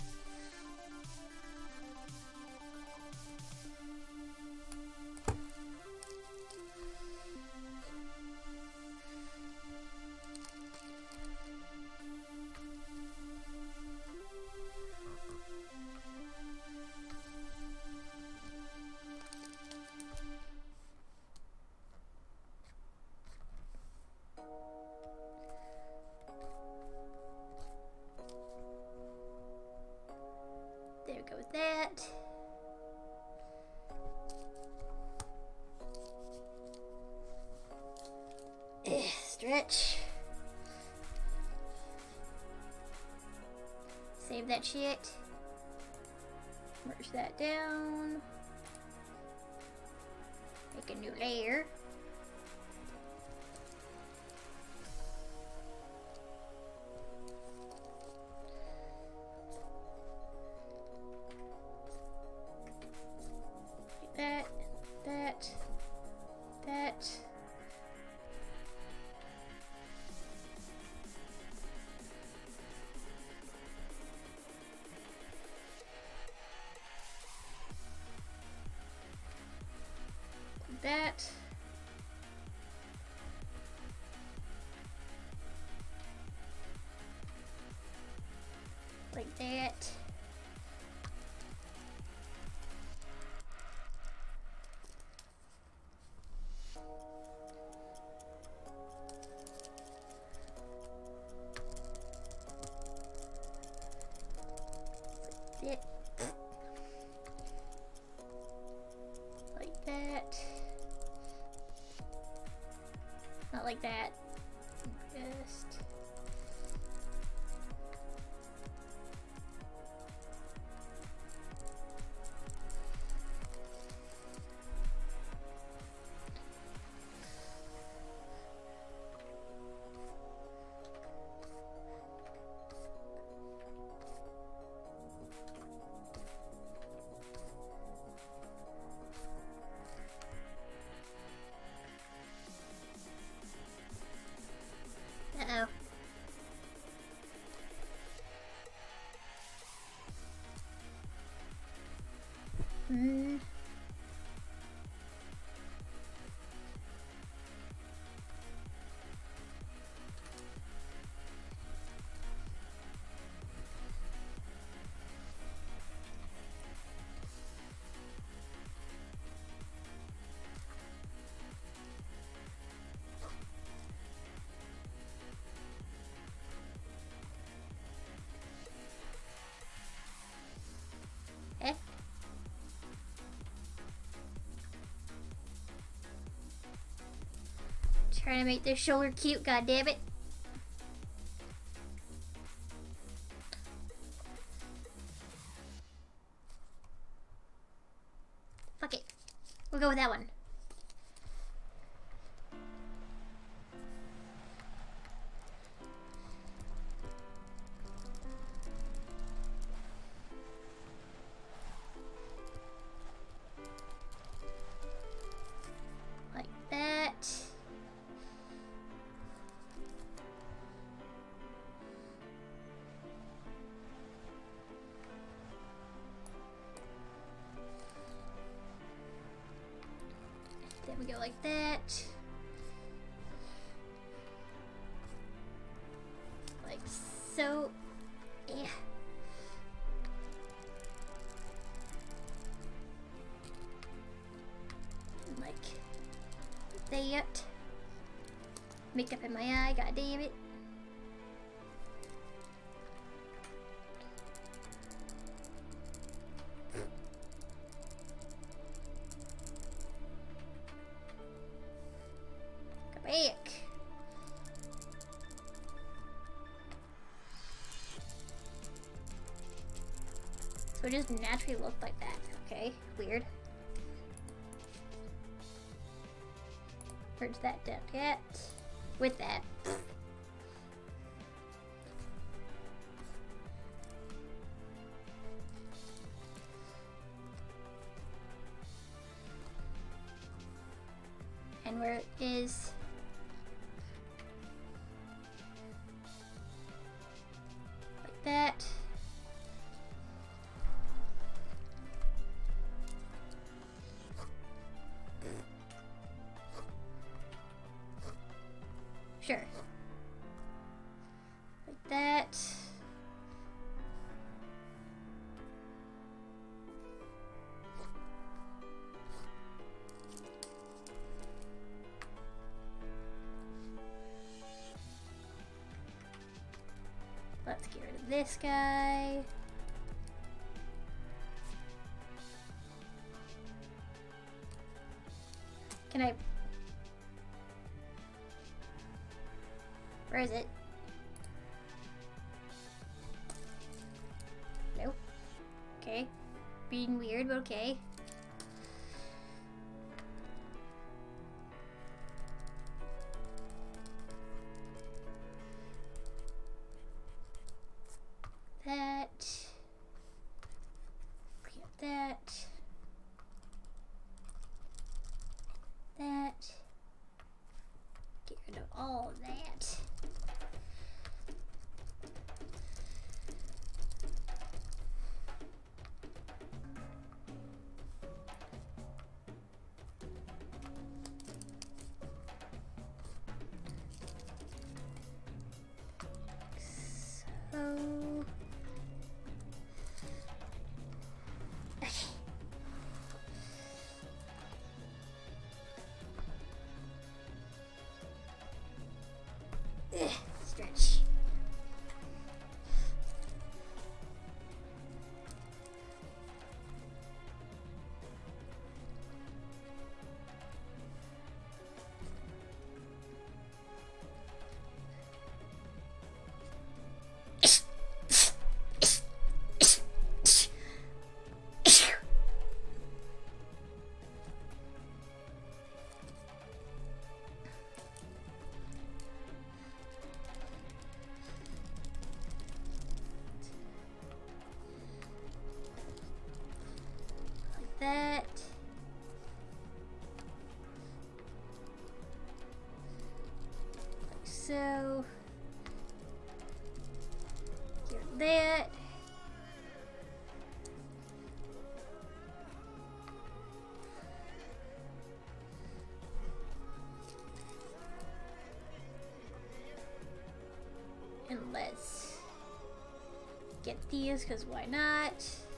There we go with that. Stretch. Save that shit. Merge that down. Make a new layer. That. That. Like that. Like that. Like that. Not like that. Just. Uh-oh. Eh? Trying to make this shoulder cute, god damn it. Fuck it. We'll go with that one. Like that. Then we go like that. Like so. Yeah. Like that. Makeup in my eye, god damn it. Go back. So it just naturally looked like that. Okay, weird. Merge that down cat with that. line where it is. Like that. Sure. Like that. Let's get rid of this guy. Can I... Where is it? Nope. Okay. Being weird, but okay. That. Get that. That. Get rid of all of that. So... Ugh, stretch. That. Like so. Get that. And let's get these, because why not?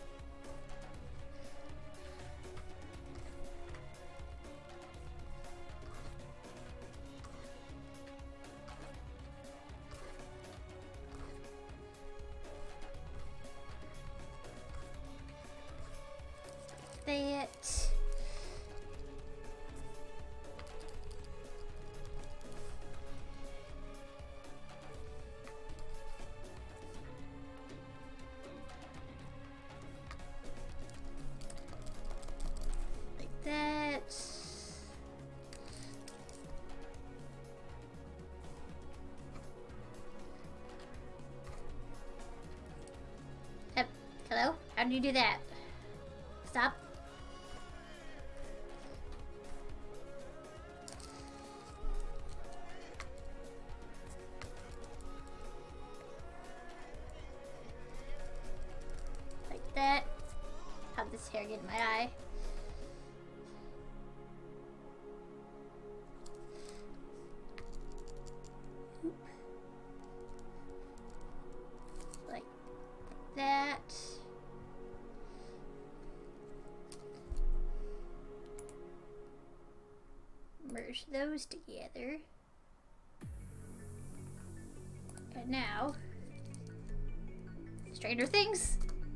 That. Like that. Hello? How do you do that? Stop. Like that. Have this hair get in my eye. Oop. Like that. Merge those together. And now, Stranger Things.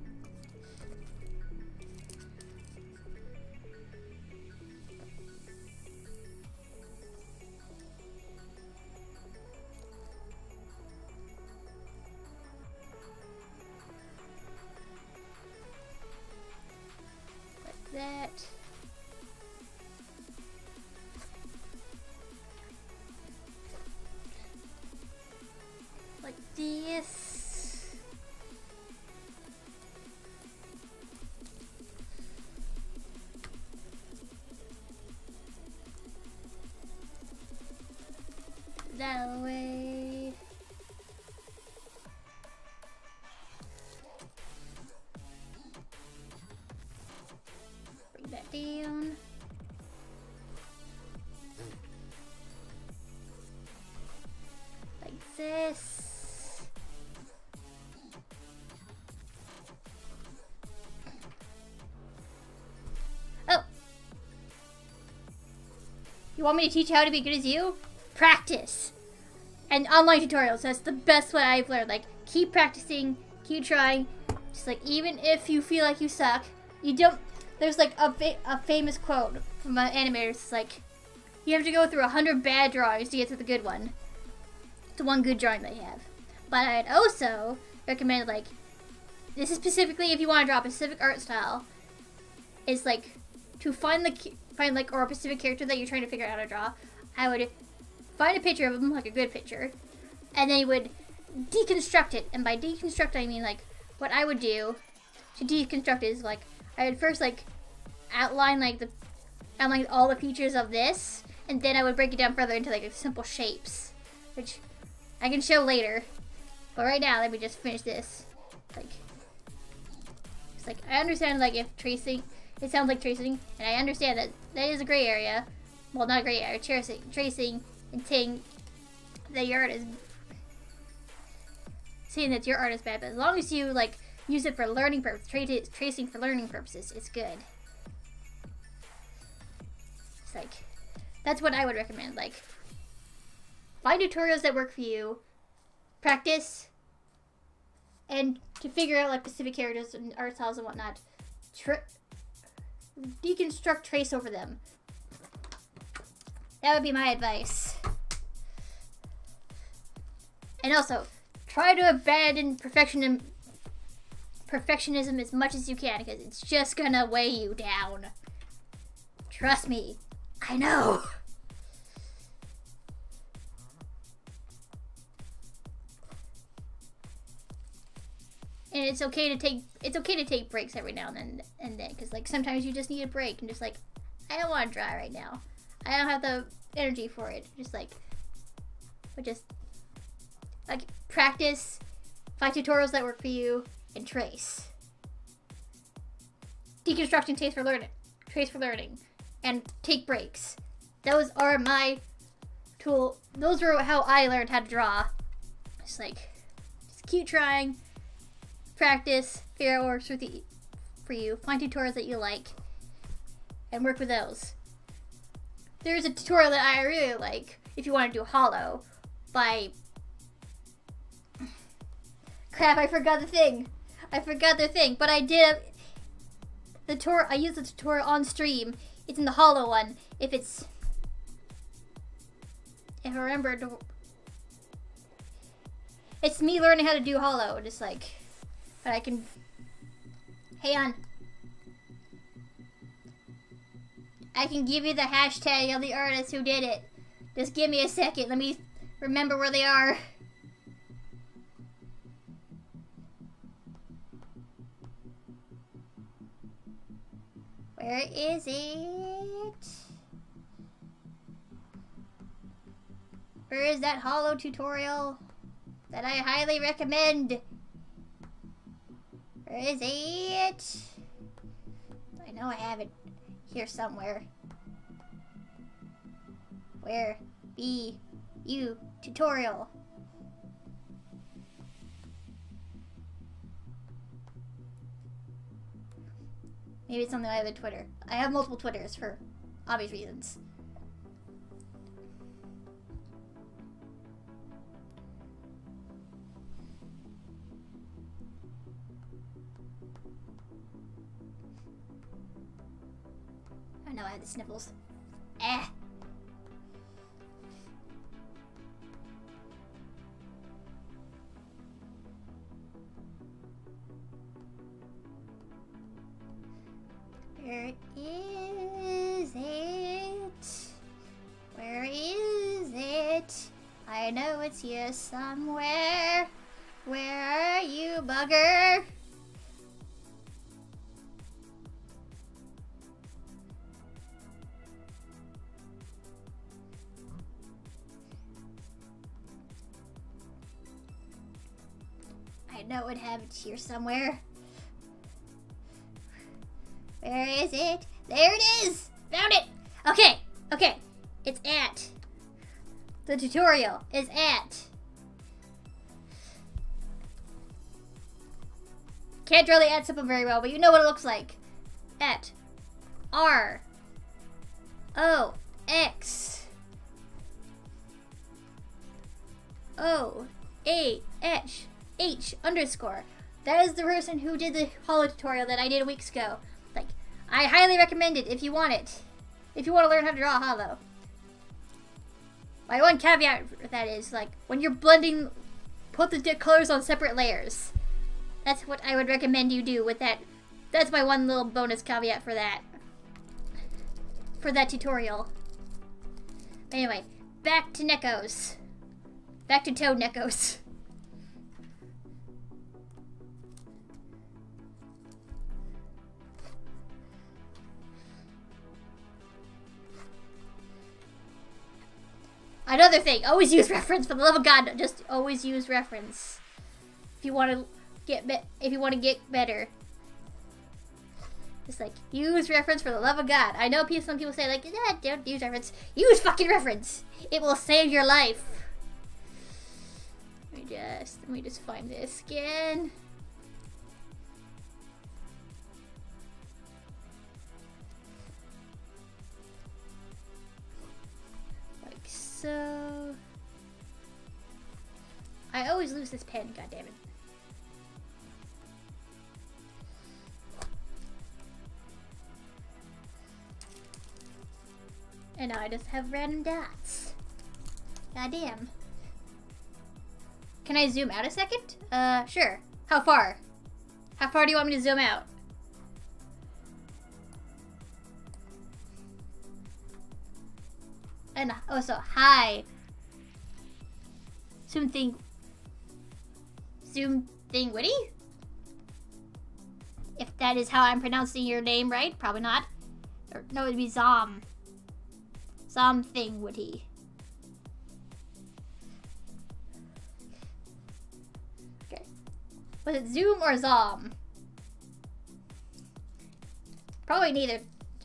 Like that. Like this. down. Like this. Oh! You want me to teach you how to be good as you? Practice! And online tutorials, that's the best way I've learned. Like, keep practicing, keep trying. Just like, even if you feel like you suck, you don't... There's like a famous quote from an animator. It's like, you have to go through 100 bad drawings to get to the good one. The one good drawing that you have. But I'd also recommend, like, this is specifically if you want to draw a specific art style, is like, to find or a specific character that you're trying to figure out how to draw, I would find a picture of them, like a good picture, and then you would deconstruct it. And by deconstruct, I mean, like, what I would do to deconstruct is, like, I would first, like, outline all the features of this, and then I would break it down further into, like, simple shapes, which I can show later. But right now, let me just finish this. Like, it's like, I understand, like, if tracing, it sounds like tracing, and I understand that that is a gray area. Well, not a gray area, tracing and saying that your art is bad, but as long as you, like, use it for learning purposes, tracing for learning purposes, it's good. It's like, that's what I would recommend. Like, find tutorials that work for you, practice, and to figure out, like, specific characters and art styles and whatnot, deconstruct, trace over them. That would be my advice. And also, try to abandon perfectionism as much as you can, because it's just gonna weigh you down. Trust me, I know. And it's okay to take breaks every now and then, because, like, sometimes you just need a break and just, like, I don't want to draw right now. I don't have the energy for it. Just like practice, find tutorials that work for you, and trace. Deconstruction, trace for learning, and take breaks. Those are my tool. Those are how I learned how to draw. Just keep trying, practice, figure out what works for you, find tutorials that you like, and work with those. There's a tutorial that I really like if you want to do hollow by... Crap, I forgot the thing. But I did... I used the tutorial on stream. It's in the hollow one. If I remember to... It's me learning how to do hollow. Just like... But I can... Hang on. I can give you the hashtag of the artist who did it. Just give me a second. Let me remember where they are. Where is it? Where is that hollow tutorial that I highly recommend? Where is it? I know I have it here somewhere. Where be you tutorial? Maybe it's on the other Twitter. I have multiple Twitters for obvious reasons. Oh no, I have the sniffles. Eh. Where is it? Where is it? I know it's here somewhere. Where are you, bugger? I know it have it here somewhere. Where is it? There it is! Found it! Okay, okay. It's at. The tutorial is at. Can't draw the at symbol very well, but you know what it looks like. At. R. O. X. O. A. H. H. Underscore. That is the person who did the holo tutorial that I did weeks ago. Like, I highly recommend it if you want it. If you want to learn how to draw holo. My one caveat with that is, like, when you're blending, put the colors on separate layers. That's what I would recommend you do with that. That's my one little bonus caveat for that. For that tutorial. Anyway, back to Nekos. Back to Toad Nekos. Another thing, always use reference. For the love of God, just always use reference. If you want to get better, just like use reference for the love of God. I know some people say like, yeah, don't use reference. Use fucking reference. It will save your life. Let me just find this again. So I always lose this pen, goddammit. And now I just have random dots. Goddamn. Can I zoom out a second? Sure. How far? How far do you want me to zoom out? And also, hi. Zoom thing witty? If that is how I'm pronouncing your name right, probably not. Or, no, it'd be Zom. Something witty. Okay. Was it Zoom or Zom? Probably neither.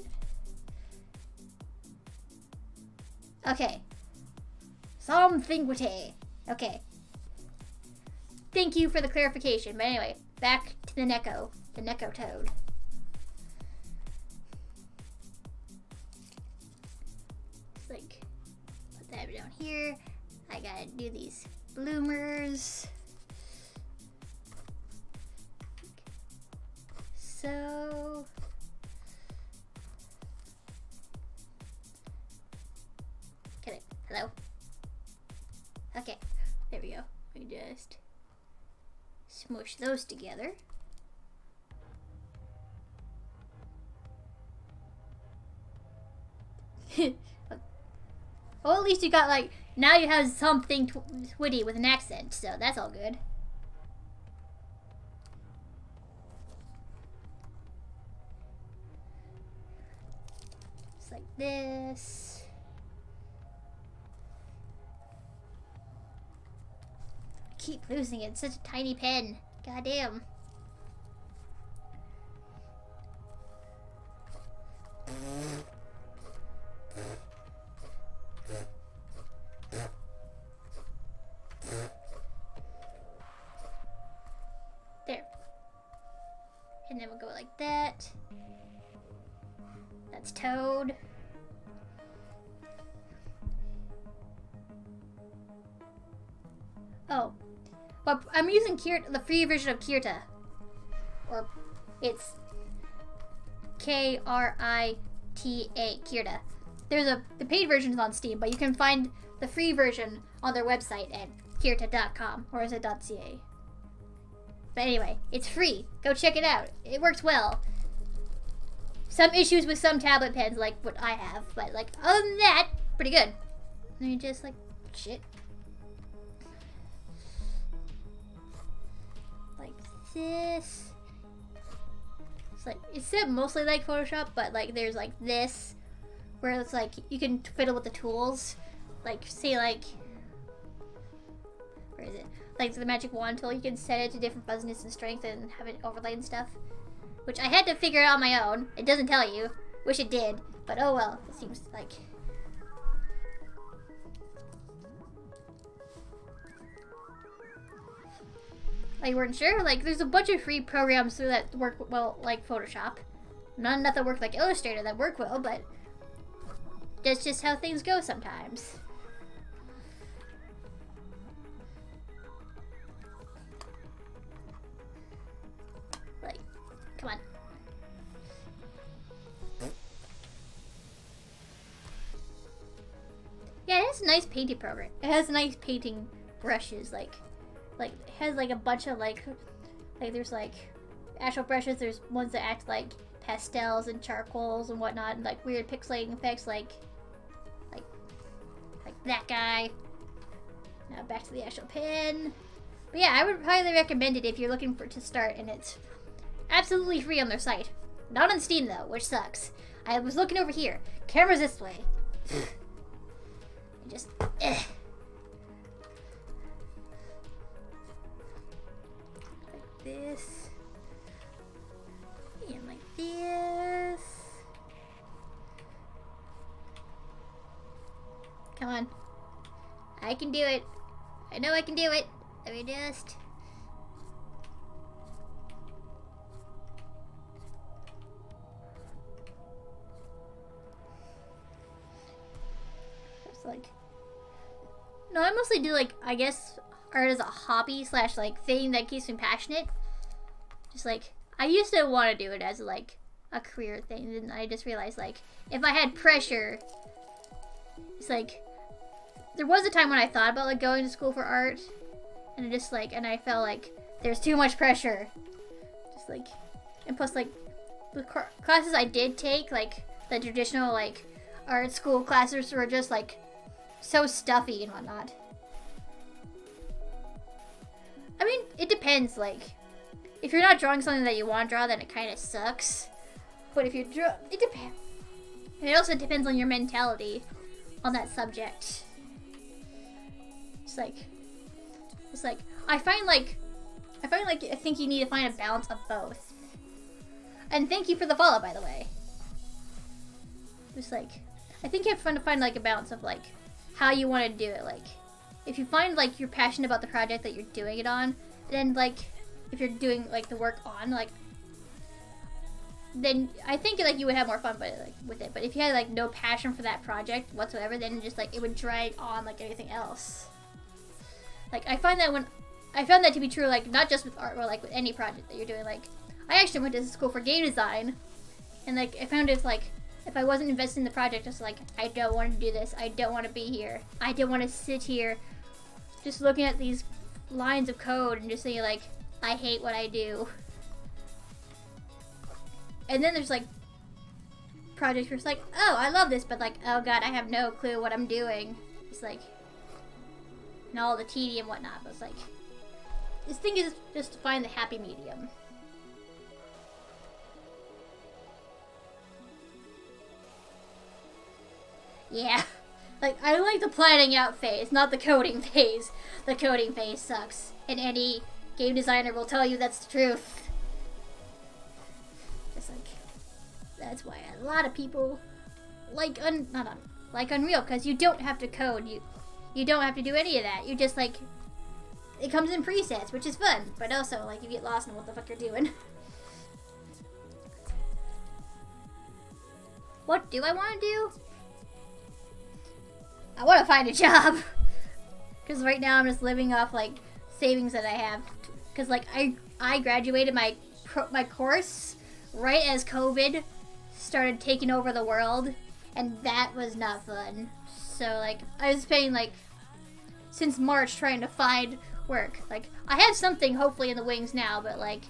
Okay. Something witty. Okay. Thank you for the clarification. But anyway, back to the Neko toad. Just like, put that down here. I gotta do these bloomers. So... Hello? Okay, there we go. We just smush those together. Well, at least you got like, now you have something witty with an accent, so that's all good. Just like this. Keep losing it. It's such a tiny pen. Goddamn. There. And then we'll go like that. That's Toad. Oh. But I'm using the free version of Kirta. Or it's Krita, Kirta. The paid version is on Steam, but you can find the free version on their website at kirta.com, or is it .ca? But anyway, it's free. Go check it out. It works well. Some issues with some tablet pens, like what I have, but like other than that, pretty good. And you just like shit. Like this. It's mostly like Photoshop, but like there's like this, where it's like you can fiddle with the tools. Like say like, where is it? Like the magic wand tool, you can set it to different fuzziness and strength and have it overlay and stuff. which I had to figure out on my own. It doesn't tell you. Wish it did, but oh well. It seems like... Like, weren't sure? Like, there's a bunch of free programs through that work well, like Photoshop. Not enough that work like Illustrator that work well, but that's just how things go sometimes. Like, come on. Yeah, it has a nice painting program. It has nice painting brushes, like it has like a bunch of like there's like actual brushes, there's ones that act like pastels and charcoals and whatnot, and like weird pixelating effects like that guy. Now back to the actual pen. But yeah, I would highly recommend it if you're looking for to start, and it's absolutely free on their site. Not on Steam though, which sucks. I was looking over here. Camera's this way. Just like this. And like this. Come on. I can do it. I know I can do it. Let me just... It's like... No, I mostly do like, I guess, art as a hobby slash like thing that keeps me passionate. Just like, I used to want to do it as like a career thing, and I just realized like, if I had pressure, it's like, there was a time when I thought about like going to school for art, and I just like, and I felt like there's too much pressure. Just like, and plus like, the classes I did take, like the traditional like art school classes were just like so stuffy and whatnot. I mean, it depends, like, if you're not drawing something that you want to draw, then it kind of sucks. But if you draw, it depends. And it also depends on your mentality on that subject. It's like, I think you need to find a balance of both. And thank you for the follow, by the way. Just like, I think you have to find like a balance of like, how you want to do it. Like, if you find like you're passionate about the project that you're doing it on, then like if you're doing like the work on, like, then I think like you would have more fun with it. But if you had like no passion for that project whatsoever, then just like it would drag on like anything else. Like, I found that to be true, like not just with art, or like with any project that you're doing. Like, I actually went to school for game design, and like I found it like, if I wasn't invested in the project, just like, I don't want to do this. I don't want to be here. I don't want to sit here just looking at these lines of code and just saying like, I hate what I do. And then there's like projects where it's like, oh, I love this, but like, oh god, I have no clue what I'm doing. It's like, and all the tedium and whatnot, but it's like, this thing is just to find the happy medium. Yeah, like, I like the planning out phase, not the coding phase. The coding phase sucks, and any game designer will tell you that's the truth. Just like, that's why a lot of people like Unreal, because you don't have to code, you don't have to do any of that. You just like, it comes in presets, which is fun, but also like you get lost in what the fuck you're doing. What do I want to do? I want to find a job, because right now I'm just living off like savings that I have, because like I graduated my course right as COVID started taking over the world, and that was not fun. So like, I was spending like since March trying to find work. Like, I have something hopefully in the wings now, but like,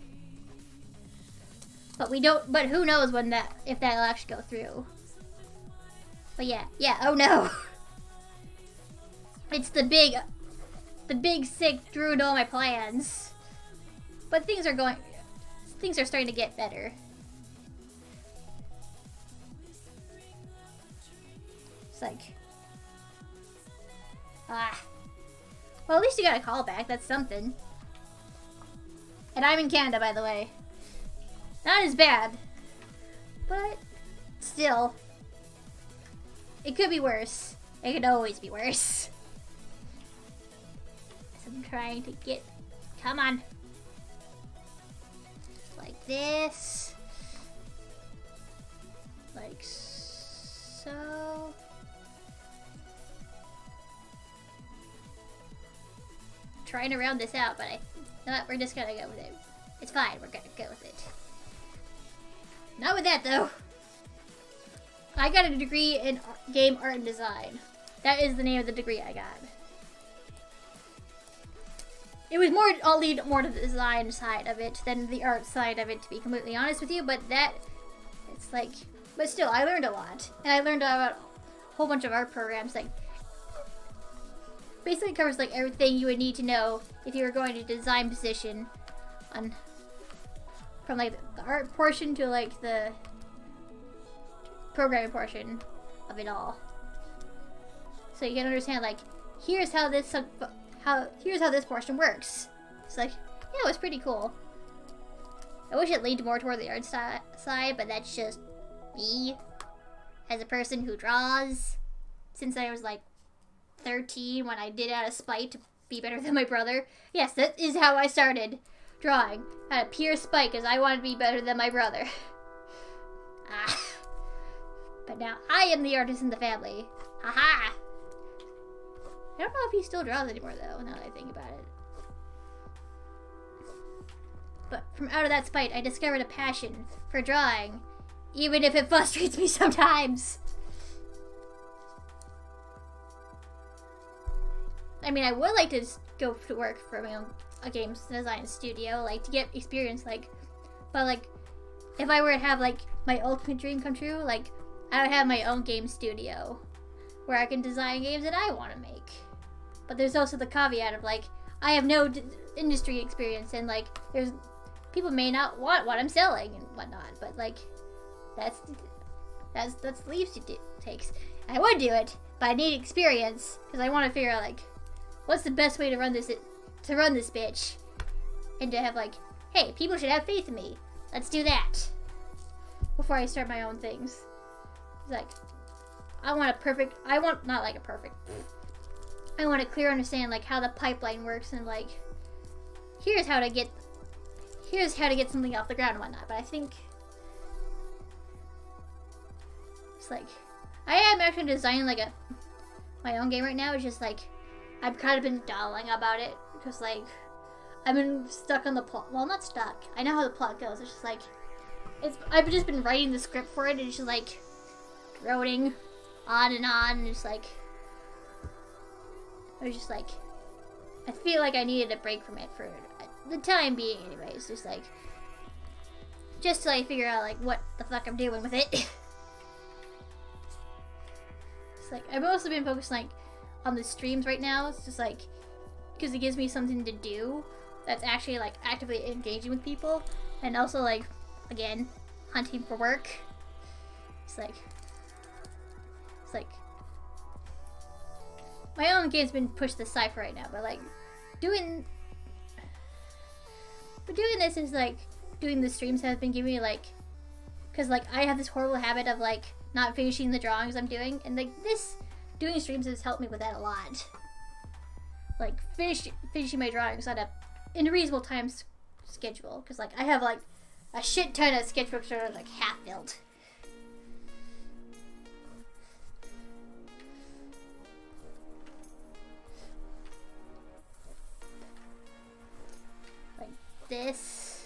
but who knows when if that'll actually go through. But yeah, oh no. It's the big sick ruined all my plans. But things are starting to get better. It's like, well, at least you got a call back. That's something. And I'm in Canada, by the way. Not as bad. But still, it could be worse. It could always be worse. So I'm trying to get, come on. Like this. Like so. Trying to round this out, but we're just gonna go with it. It's fine, we're gonna go with it. Not with that though. I got a degree in game art and design. That is the name of the degree I got. It was more, I'll lead more to the design side of it than the art side of it, to be completely honest with you, but it's like, but still, I learned a lot. And I learned about a whole bunch of art programs, like, basically covers like everything you would need to know if you were going to design position on, from like the art portion to like the programming portion of it all. So you can understand like, here's how this portion works. It's like, yeah, it was pretty cool. I wish it leaned more toward the art side, but that's just me as a person who draws since I was like 13 when I did it out of spite to be better than my brother. Yes, that is how I started drawing. Out of pure spite because I wanted to be better than my brother. But now I am the artist in the family. Haha! I don't know if he still draws anymore though, now that I think about it. But from out of that spite, I discovered a passion for drawing, even if it frustrates me sometimes. I mean, I would like to go to work for my own games design studio, like to get experience, like, but like, if I were to have like my ultimate dream come true, like, I would have my own game studio where I can design games that I want to make. But there's also the caveat of like, I have no industry experience, and like, there's people may not want what I'm selling and whatnot, but like, that's the leaps it takes. I would do it, but I need experience because I want to figure out like, what's the best way to run this bitch, and to have like, hey, people should have faith in me. Let's do that before I start my own things. It's like, I want a clear understanding like how the pipeline works, and like, here's how to get something off the ground and whatnot. But I think it's like, I am actually designing like my own game right now. It's just like, I've kind of been dawdling about it because like, I've been stuck on the plot. Well, not stuck. I know how the plot goes. It's just like, I've just been writing the script for it, and it's just like droning on, and it's like, I was just like, I feel like I needed a break from it for the time being anyways. Just like, just till I figure out like what the fuck I'm doing with it. It's like, I've mostly been focused like on the streams right now. It's just like, because it gives me something to do that's actually like actively engaging with people, and also like, again, hunting for work. It's like my own game's been pushed to Cypher right now, but like doing this is like, doing the streams has been giving me like, because like I have this horrible habit of like not finishing the drawings I'm doing, and like doing streams has helped me with that a lot. Like finishing my drawings in a reasonable time schedule, because like I have like a shit ton of sketchbooks that are like half filled. Like this,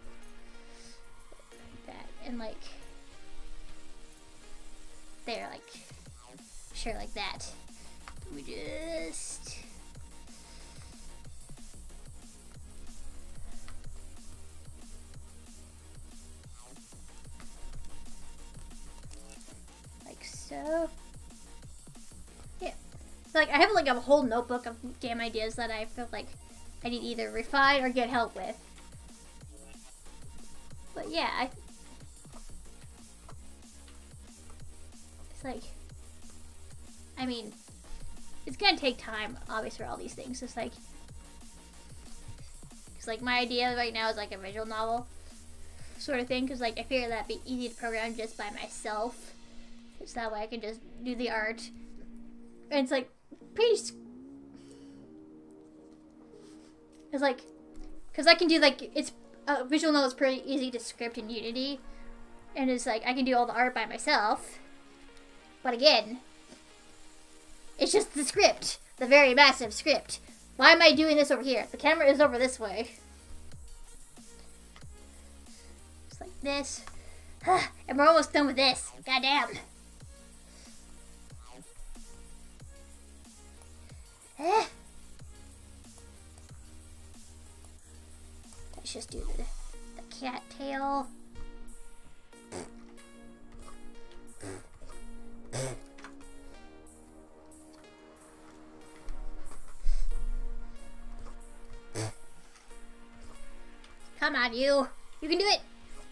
that, and like there, like sure, like that. We just like so. Yeah. So like I have like a whole notebook of game ideas that I feel like I need either refine or get help with. But yeah, it's like, I mean, it's gonna take time, obviously, for all these things. It's like, because like my idea right now is like a visual novel. sort of thing, because like I figured that'd be easy to program just by myself. It's that way I can just do the art, and it's like pretty. It's like, because I can do like it's visual novel is pretty easy to script in Unity, and it's like I can do all the art by myself. But again, it's just the script, the very massive script. Why am I doing this over here? The camera is over this way. Just like this. And we're almost done with this. Goddamn. Let's just do the cat tail. Come on, you. You can do it.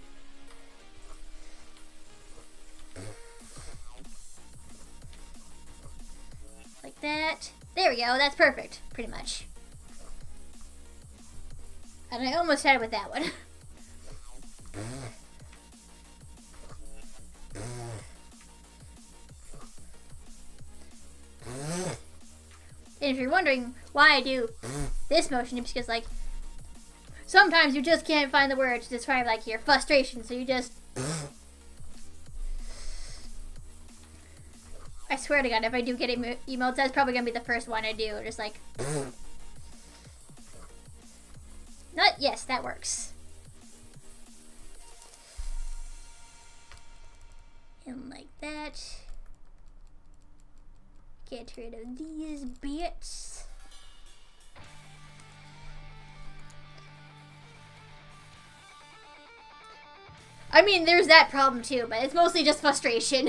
Like that. There we go. That's perfect, pretty much. And I almost had it with that one. And if you're wondering why I do this motion, it's because, like, sometimes you just can't find the words to describe, like, your frustration, so you just... I swear to God, if I do get emotes, that's probably gonna be the first one I do. Just like... Not, yes, that works. And like that. Get rid of these bits. I mean, there's that problem too, but it's mostly just frustration.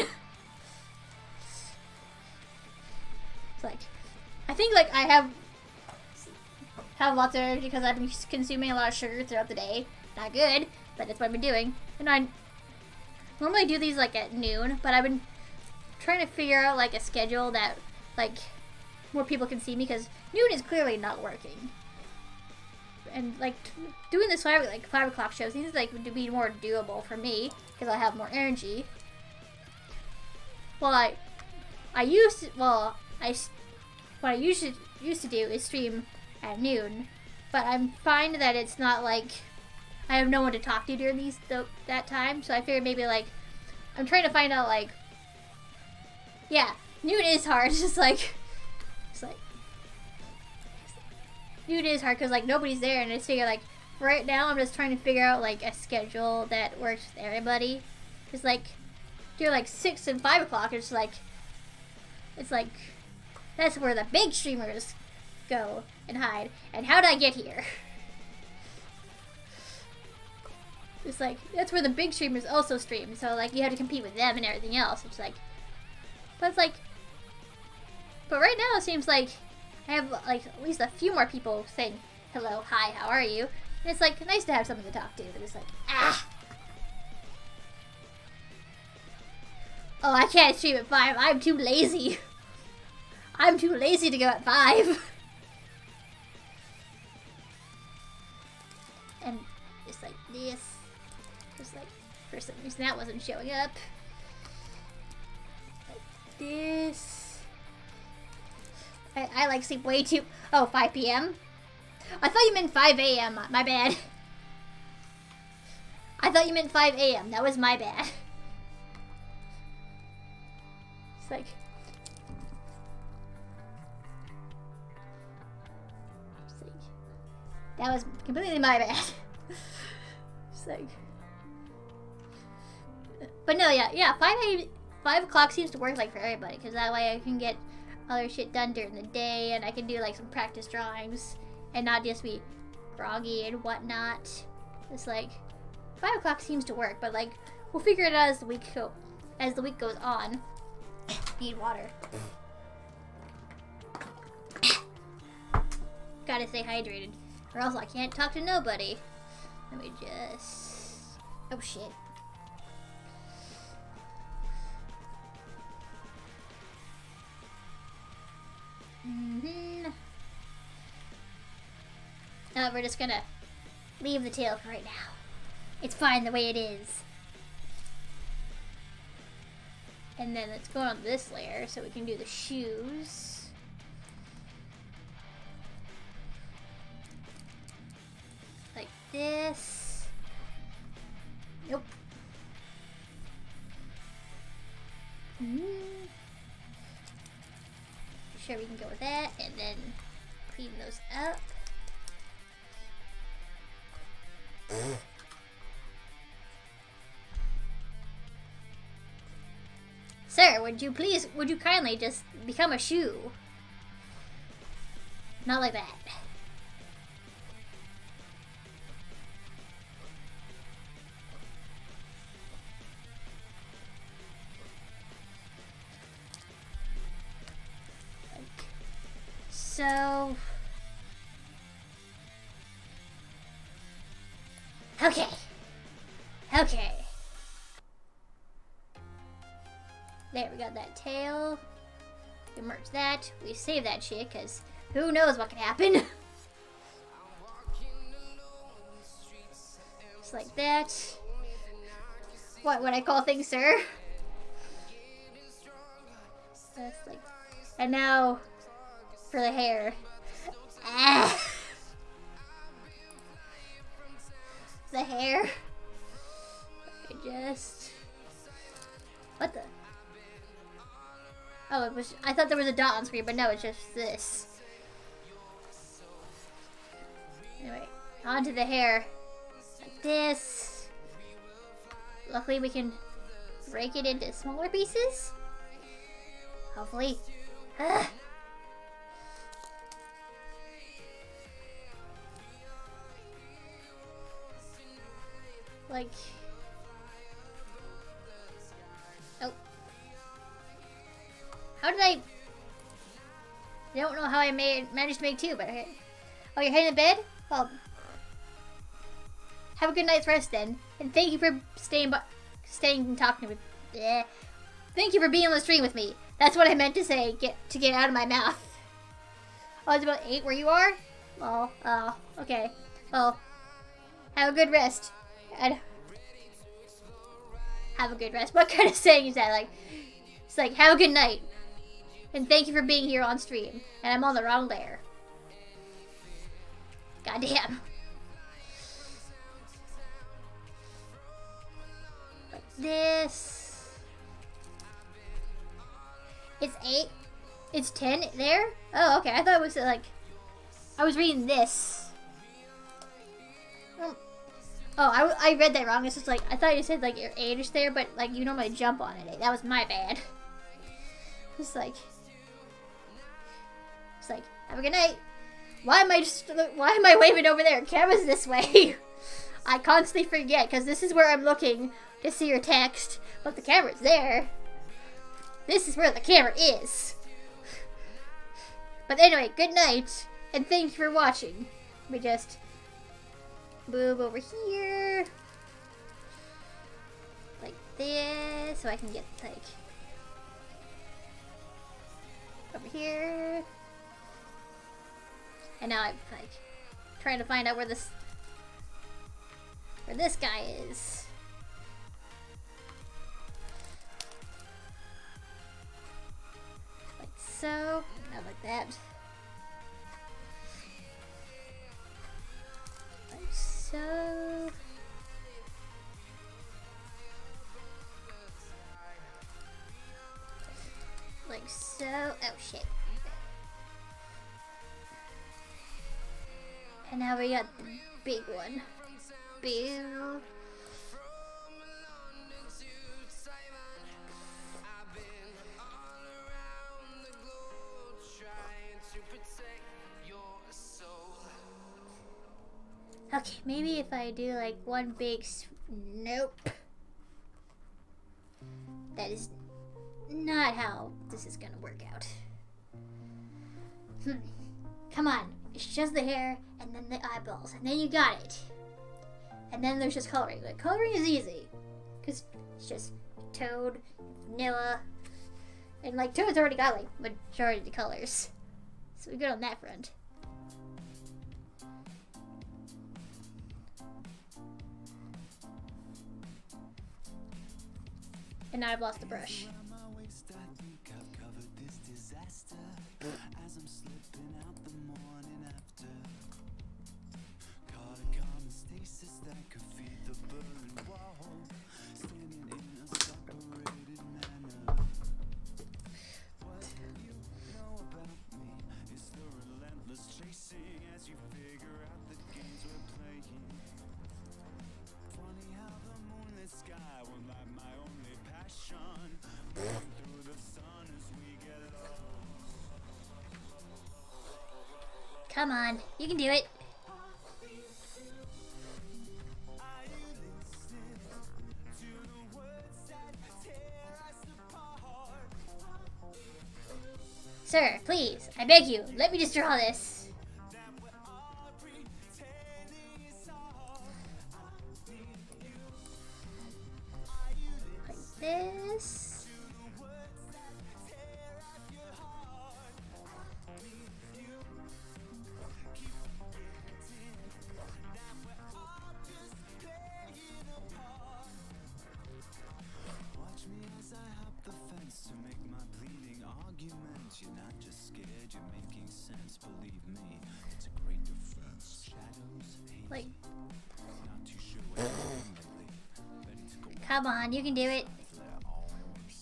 It's like, I think like I have lots of energy because I've been consuming a lot of sugar throughout the day. Not good, but that's what I've been doing. And I normally do these like at noon, but I've been trying to figure out like a schedule that like more people can see me, because noon is clearly not working. And like doing this 5 o'clock show seems like to be more doable for me because I have more energy. Well, what I used to do is stream at noon, but I find that it's not like I have no one to talk to during that time. So I figured maybe like I'm trying to find out like, yeah, noon is hard. It's like noon is hard because like nobody's there, and I figure like right now I'm just trying to figure out like a schedule that works with everybody. Cause like during like 6 and 5 o'clock, it's like that's where the big streamers go and hide. And how did I get here? It's like that's where the big streamers also stream. So like you have to compete with them and everything else. It's like, but it's like, but right now it seems like I have like at least a few more people saying hello, hi, how are you? And it's like nice to have someone to talk to. But it's like, ah. Oh, I can't stream at 5. I'm too lazy. I'm too lazy to go at 5. And just like this. Just like, for some reason that wasn't showing up. Like this. I like sleep way too... Oh, 5 p.m.? I thought you meant 5 a.m. My bad. I thought you meant 5 a.m. That was my bad. It's like... That was completely my bad. It's like... But no, yeah, 5 o'clock seems to work like for everybody, because that way I can get other shit done during the day, and I can do like some practice drawings, and not just be groggy and whatnot. It's like 5 o'clock seems to work, but like we'll figure it out as the week goes on. Need water. Gotta stay hydrated, or else I can't talk to nobody. Let me just... Oh shit. Now we're just gonna leave the tail for right now. It's fine the way it is. And then let's go on this layer so we can do the shoes. Like this. Nope. Sure we can go with that and then clean those up. Sir, would you kindly just become a shoe? Not like that. So... Okay. Okay. There, we got that tail. We merge that. We save that shit, because who knows what can happen. Just like that. What would I call things, sir? That's like... And now, for the hair. Ah! The hair. I just... What the... Oh, it was... I thought there was a dot on screen, but no, it's just this. Anyway, onto the hair. Like this. Luckily we can break it into smaller pieces. Hopefully. Ah. Like... Oh. How did I don't know how I managed to make two, but okay. Oh, you're heading to bed? Well, have a good night's rest then. And thank you for staying and talking with... Yeah. Thank you for being on the stream with me. That's what I meant to say, to get out of my mouth. Oh, it's about 8 where you are? Well, okay. Well, have a good rest. Have a good rest. What kind of saying is that? Like, it's like, have a good night. And thank you for being here on stream. And I'm on the wrong layer. Goddamn. Like this. It's 8. It's 10 there? Oh, okay. I thought it was like... I was reading this. Oh, I read that wrong. It's just like, I thought you said like your age is there, but like you normally jump on it. That was my bad. It's like, have a good night. Why am I waving over there? Camera's this way. I constantly forget because this is where I'm looking to see your text, but the camera's there. This is where the camera is. But anyway, good night, and thank you for watching. Let me just move over here. Like this, so I can get, like, over here. And now I'm, like, trying to find out where this guy is. Like so, not like that. Like so. Like so. Oh shit. And now we got the big one. Boo. Okay, maybe if I do like one big nope. That is not how this is gonna work out. Come on, it's just the hair and then the eyeballs, and then you got it. And then there's just coloring. Like, coloring is easy, because it's just Toad, vanilla, and like Toad's already got like majority of the colors, so we're good on that front. And now I've lost the brush. Come on, you can do it. Sir, please, I beg you, let me just draw this. Like this. You're not just scared, you're making sense, believe me. It's a great defense. Shadows, Like, not too sure what you're doing lately. Ready to go come on, you can do it. flare all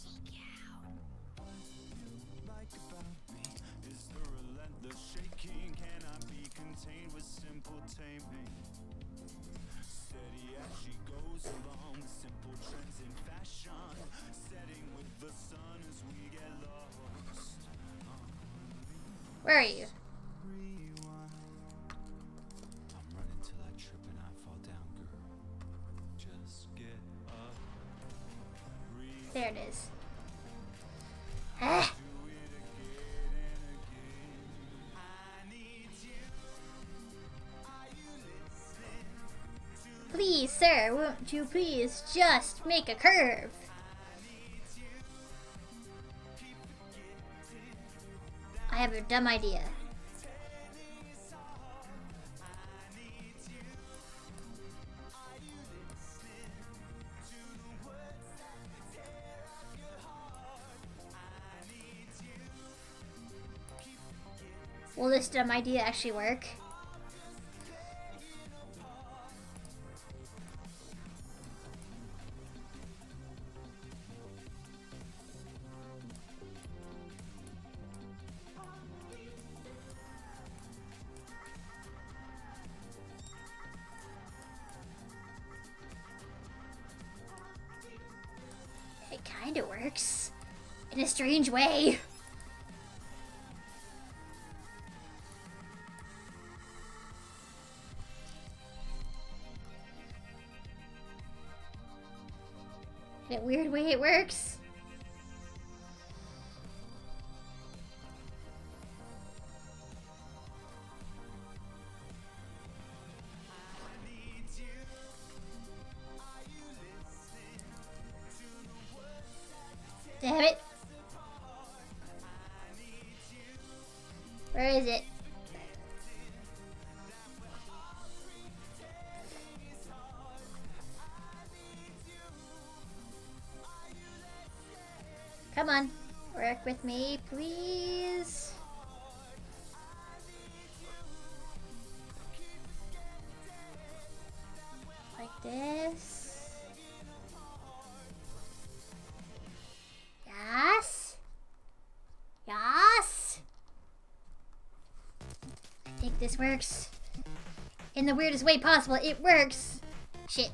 like about me is the relentless shaking, cannot be contained with simple taming. Steady as she goes along with simple trends in fashion, setting with the sun as we get lost. Where are you? Rewind. I'm running till I trip and I fall down, girl. Just get up. There it is. Ah. Do it again and again. I need you. Are you listening? Please, sir, won't you please just make a curve? I have a dumb idea. Will this dumb idea actually work? It kinda works. In a strange way. In a weird way it works. Damn it. Where is it? Come on, work with me, please. Like this. Yes. Yes. I think this works. In the weirdest way possible, it works. Shit.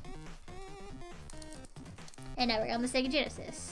And now we're on the Sega Genesis.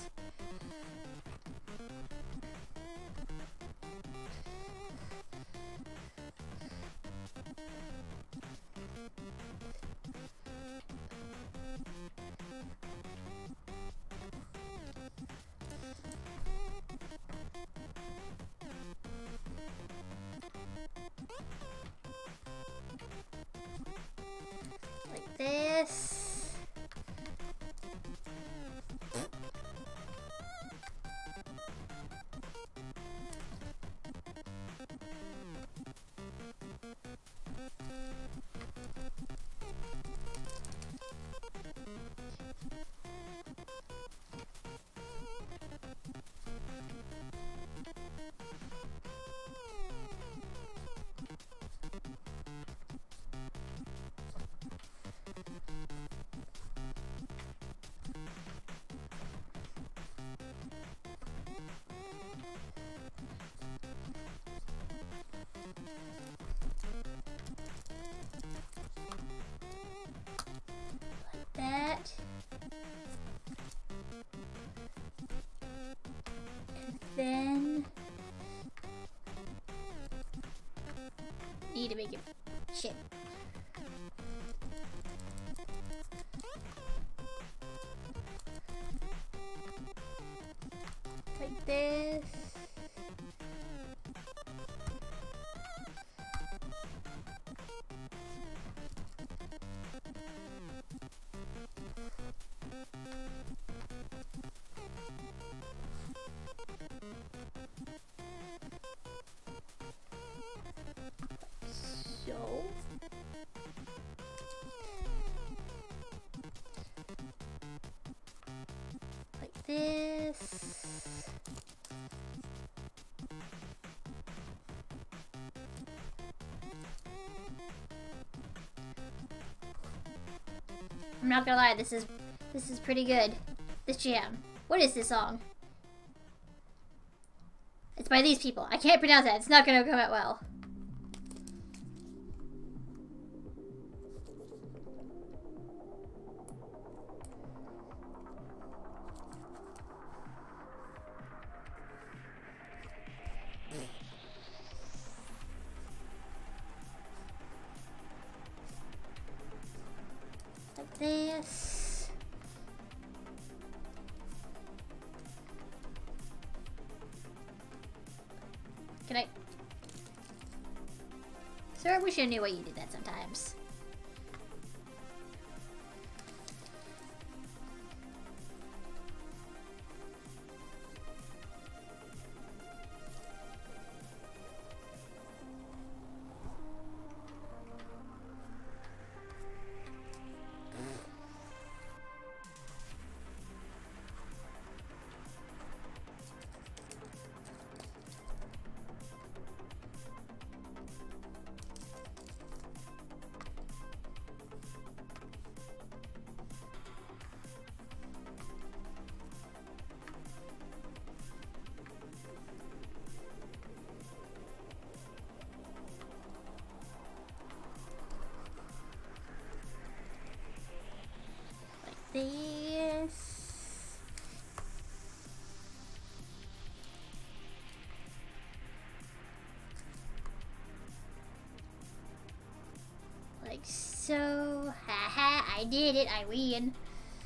Like this. then need to make it shit. Like this. So like this. I'm not gonna lie, this is pretty good. This jam. What is this song? It's by these people. I can't pronounce that. It's not gonna come out well. Like this. Can I? Sir, I wish I knew why you did that sometimes. This. Like so. Haha, I did it. I win.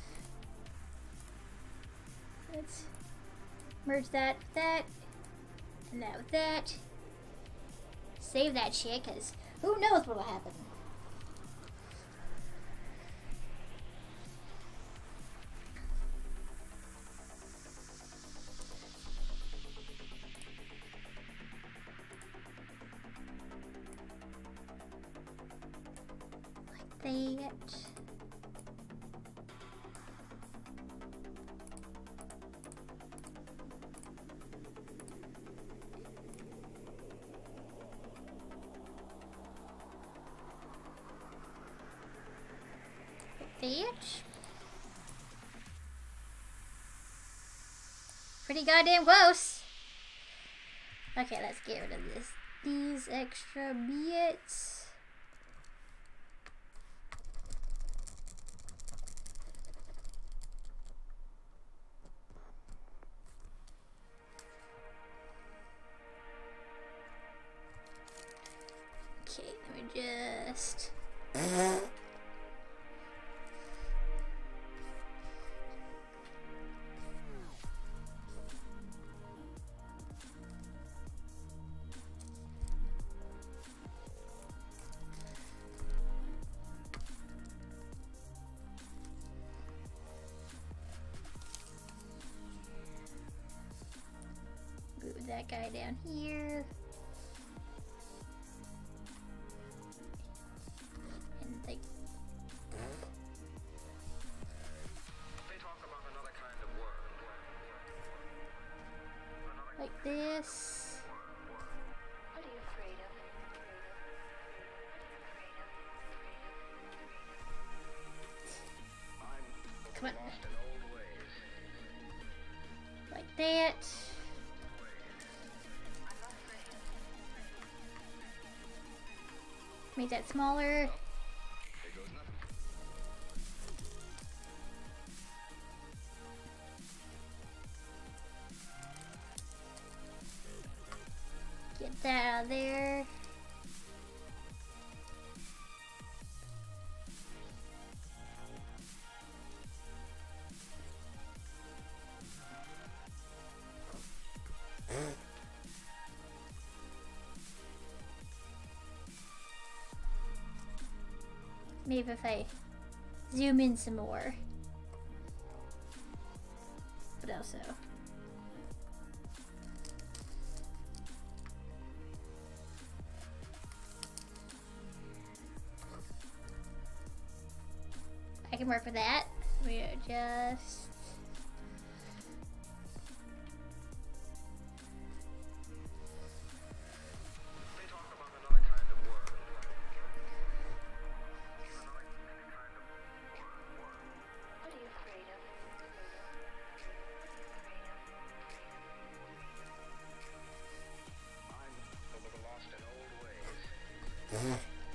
Let's merge that with that. And that with that. Save that shit, because who knows what will happen. That. Pretty goddamn close. Okay, let's get rid of this. These extra bits. Okay, let me just... move that guy down here. Like this. What are you afraid of? Come on. Like that. Make that smaller. that out of there. Maybe if I zoom in some more. But also I can work with that. We're just What are you afraid of? I'm a little lost in old ways.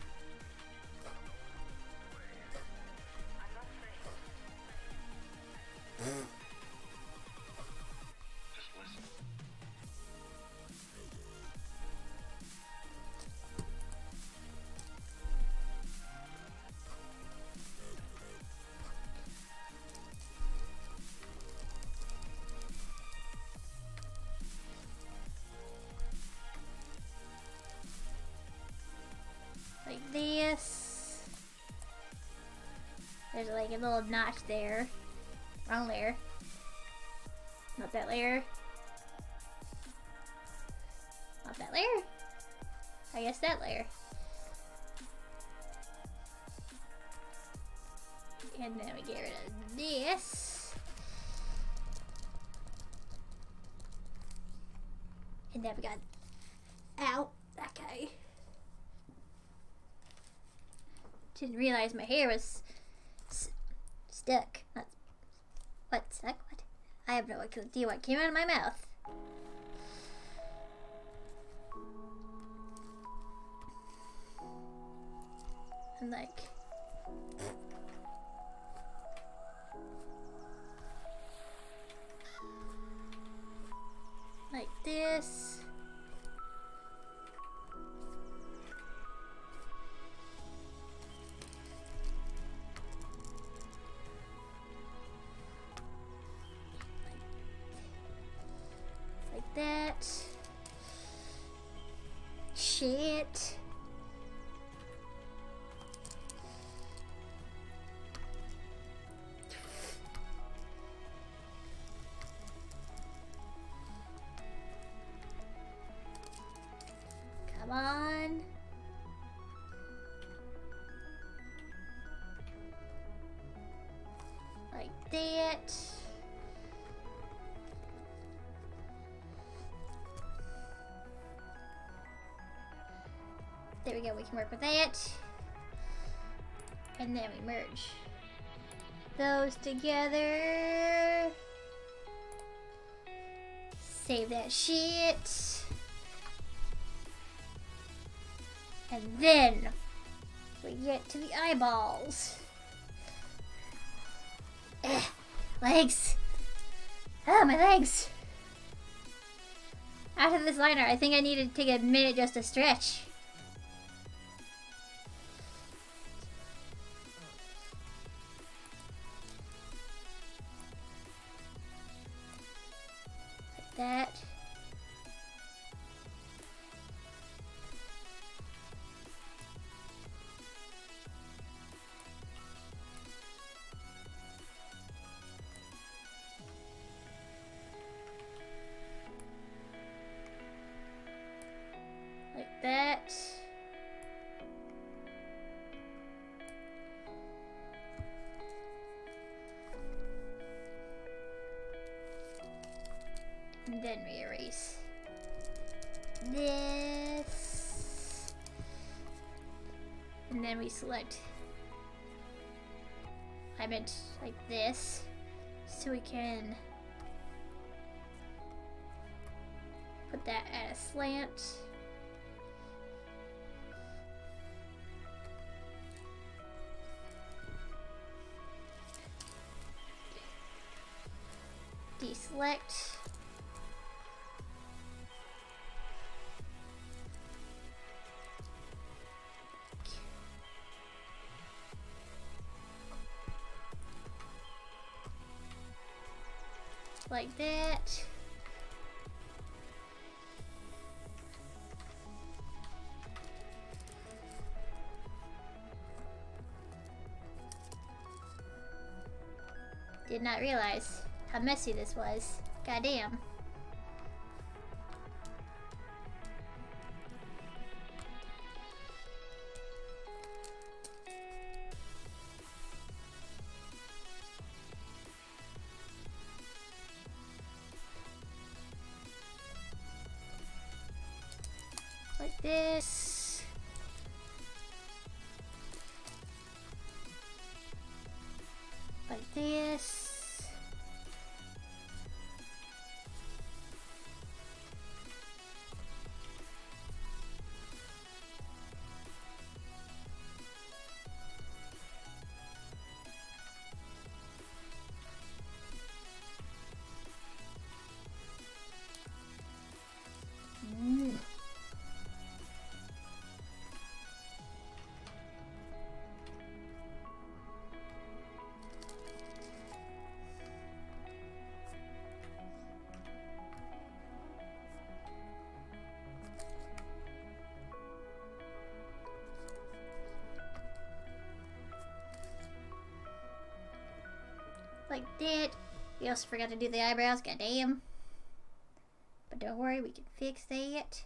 I'm not afraid. Just listen. like this. There's like a little notch there. Wrong layer. Not that layer. Not that layer. I guess that layer. And then we get rid of this. And then we got out. Okay. Didn't realize my hair was stuck. What? Stuck? What? I have no idea what came out of my mouth. And like this. Like that. Shit. Come on. Like that. There we go, we can work with that. And then we merge those together. Save that shit. And then we get to the eyeballs. Legs. Oh, my legs. After this liner, I think I need to take a minute just to stretch. Like that. Like that. And then we erase this. And then we select, I meant like this, so we can put that at a slant. Deselect. Like that. Did not realize how messy this was. Goddamn. Like this. Like this. Like that. We also forgot to do the eyebrows, goddamn. But don't worry, we can fix that.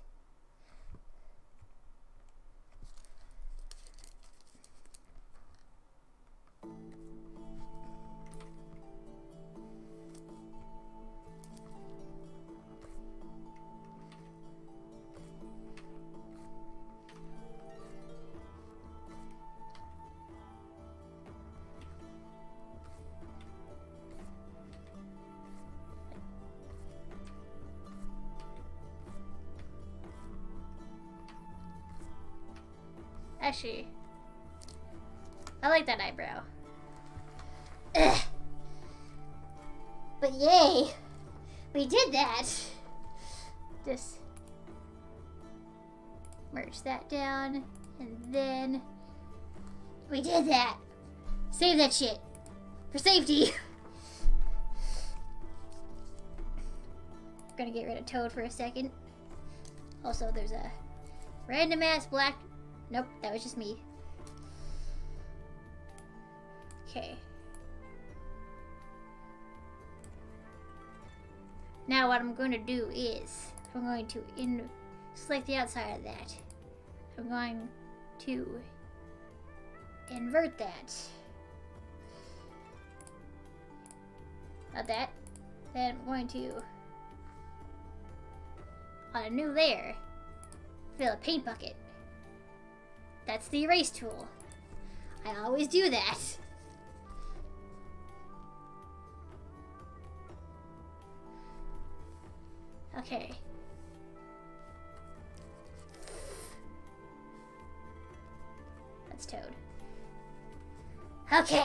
Actually, I like that eyebrow. Ugh. But yay! We did that! Just merge that down, and then we did that! Save that shit! For safety! Gonna get rid of Toad for a second. Also, there's a random ass black. Nope, that was just me. Okay. Now what I'm going to do is I'm going to select the outside of that. I'm going to invert that. Not that. Then I'm going to, on a new layer, fill a paint bucket. That's the erase tool. I always do that. Okay. That's Toad. Okay.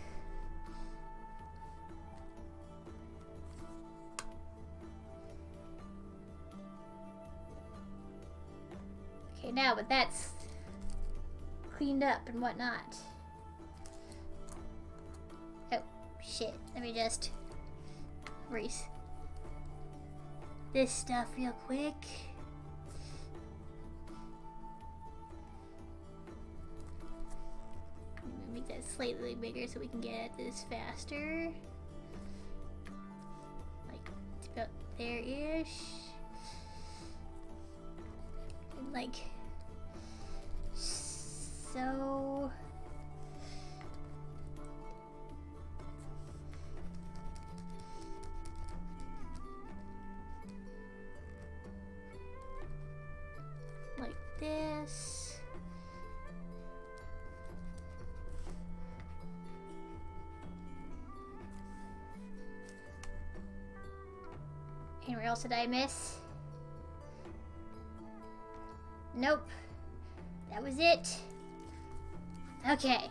Okay, now but that's cleaned up and whatnot. Oh, shit. Let me just erase this stuff real quick. Make that slightly bigger so we can get at this faster. Like, it's about there-ish. And like, so like this. Anywhere else did I miss? Nope. That was it. Okay.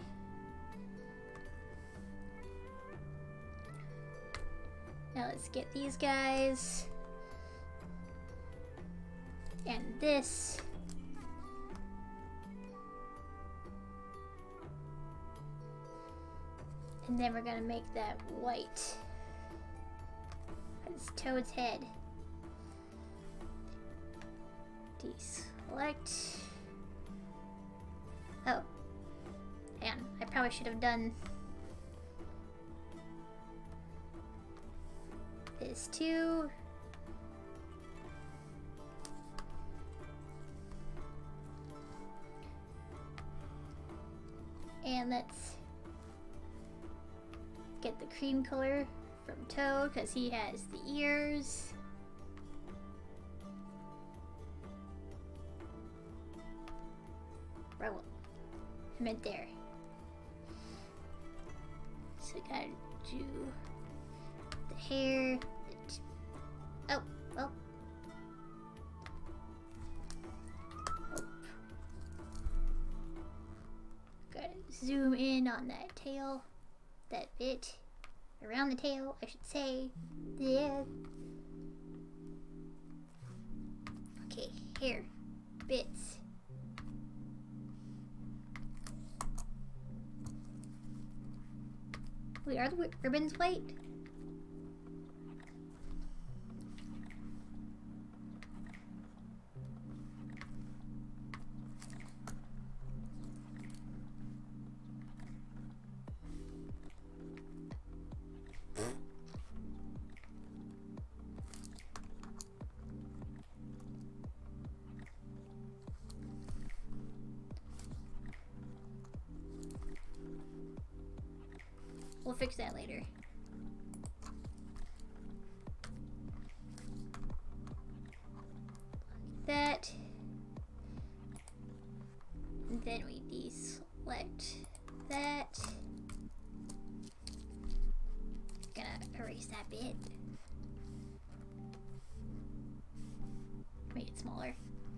Now let's get these guys. And this. And then we're gonna make that white. Toad's head. Deselect. Oh. Hang on. I probably should have done this too. And let's get the cream color from Toad because he has the ears. Right, well, I meant there. So I gotta do the hair. Oh, well. Gotta zoom in on that tail, that bit, around the tail, I should say. Yeah. Okay, hair, bits. Wait, are the ribbons white? We'll fix that later. Like that. And then we deselect that. Gonna erase that bit. Make it smaller.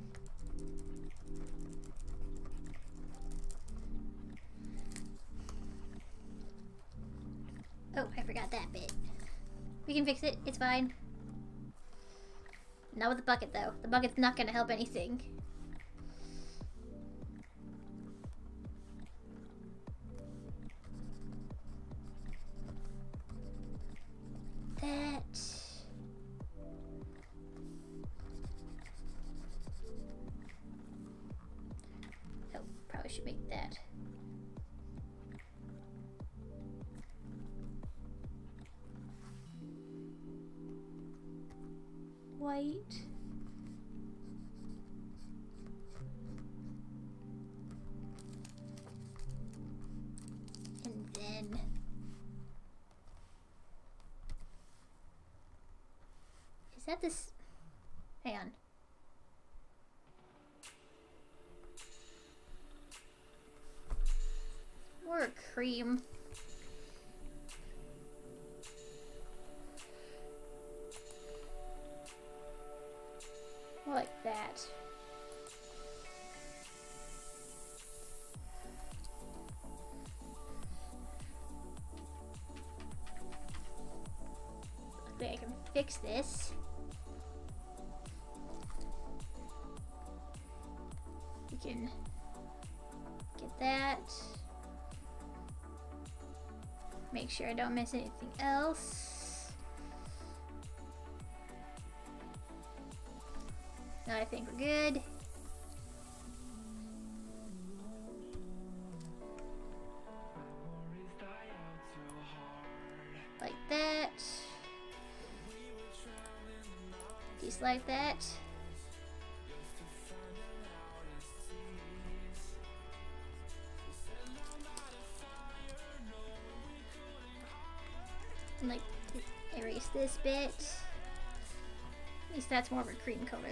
Oh, I forgot that bit. We can fix it. It's fine. Not with the bucket, though. The bucket's not gonna help anything. That. Oh, probably should make that. White. And then is that this? Hang on. More cream. Like that. Okay, I can fix this. We can get that. Make sure I don't miss anything else. Now I think we're good. Like that. Just like that. And like erase this bit. At least that's more of a cream color.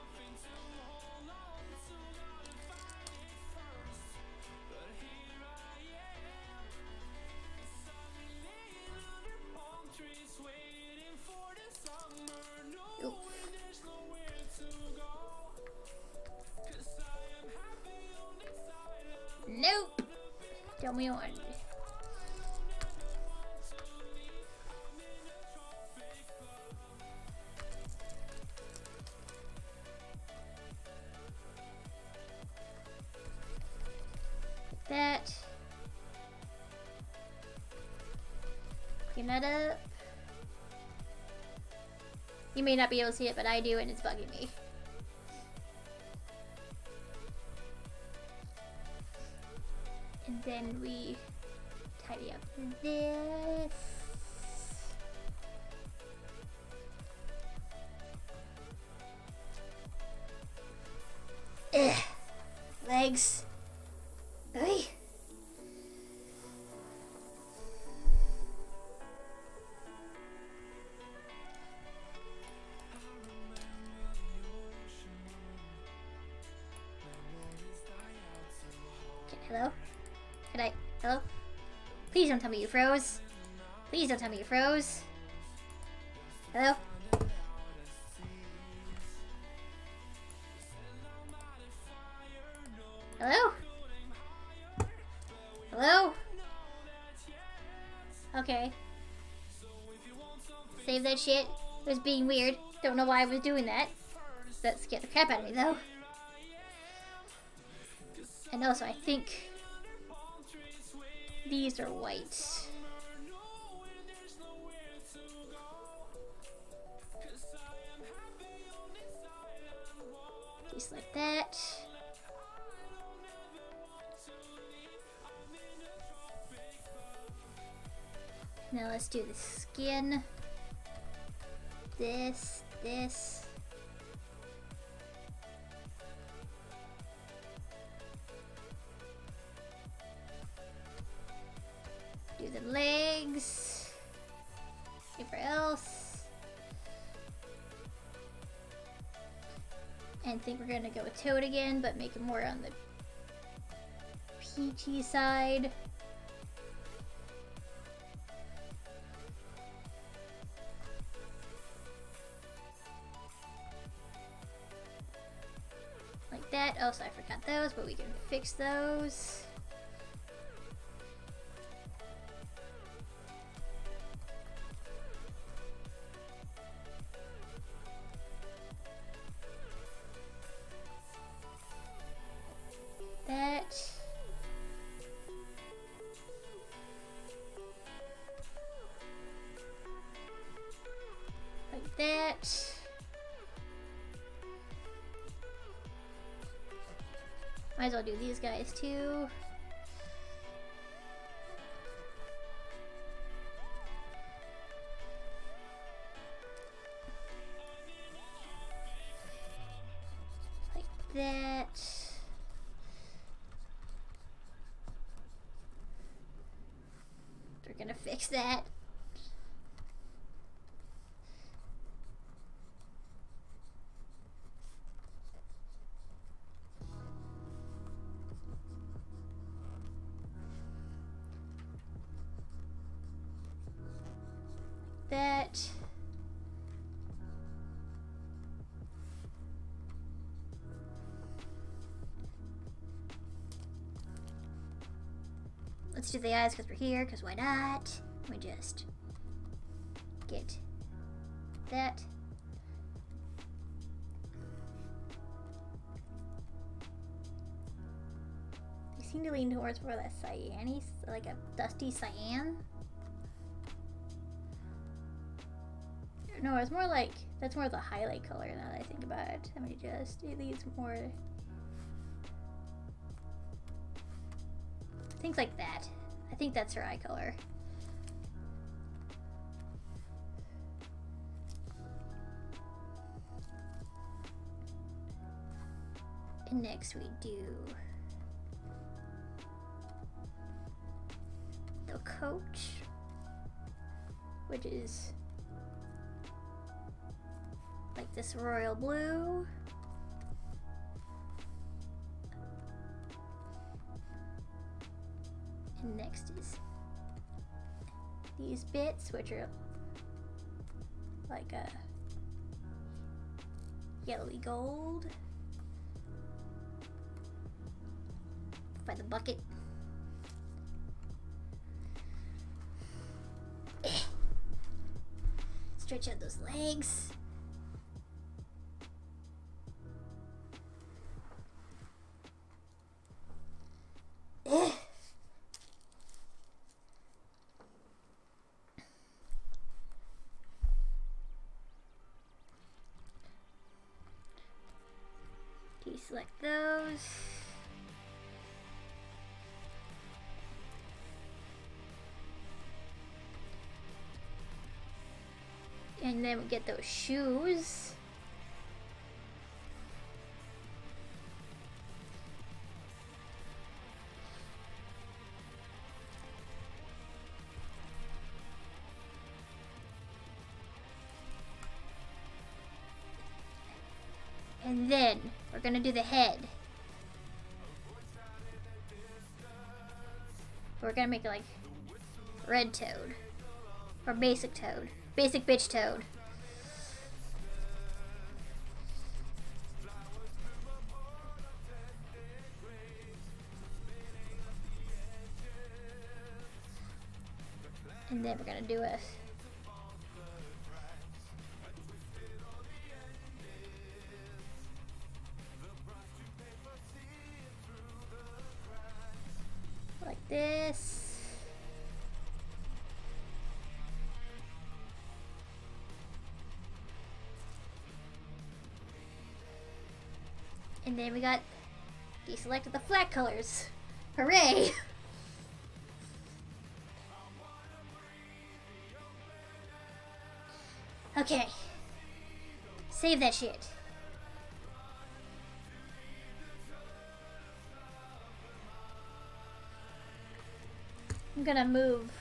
Nope. Don't we want that. Clean that up. You may not be able to see it, but I do, and it's bugging me. And then we tidy up this. Ugh. Legs. Oi. Hello? Can I? Hello? Please don't tell me you froze. Please don't tell me you froze. Hello? Hello? Hello? Okay. Save that shit. It was being weird. Don't know why I was doing that. That scared the crap out of me though. And also, I think these are white. Just like that. Now let's do the skin. This. Do the legs. Everywhere else. And think we're gonna go with Toad again, but make it more on the peachy side. Like that. Oh, so I forgot those, but we can fix those. That. Like that. Might as well do these guys too. Like that. We're gonna fix that. That. Let's do the eyes because we're here, because why not? We just get that. They seem to lean towards more that cyan-y, like a dusty cyan. No, it's more like, that's more the highlight color now that I think about it. Let me just, it leaves more, things like that. I think that's her eye color. And next we do the coach, which is like this royal blue. And next is these bits, which are like a yellowy gold. By the bucket. Stretch out those legs. Deselect those. And then we get those shoes. And then we're gonna do the head. We're gonna make it like red toad. Or basic toad. Basic bitch toad. And then we're gonna do a like this. And then we got deselected the flat colors. Hooray! Okay. Save that shit. I'm gonna move.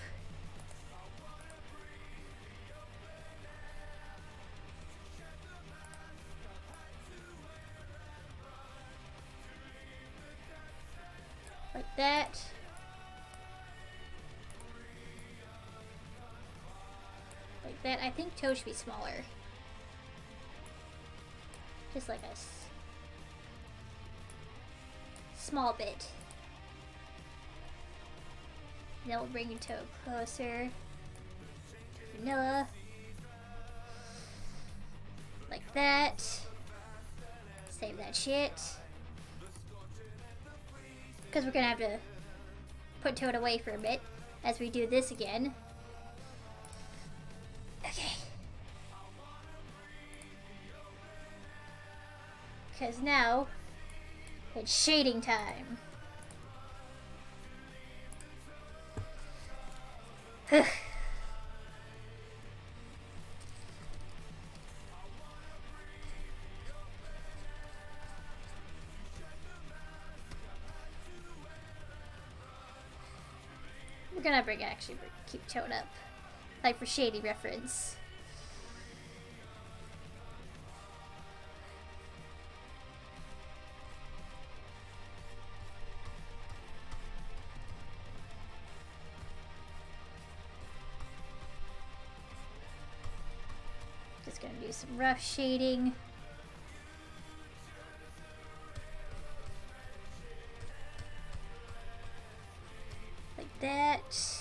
Like that. Like that. I think toe should be smaller. Just like a small bit. Now we'll bring your toe closer to vanilla. Like that. Save that shit. Because we're gonna have to put Toad away for a bit as we do this again. Okay. Because now it's shading time. We're gonna keep Toad up, like for shady reference. Just gonna do some rough shading. Like that.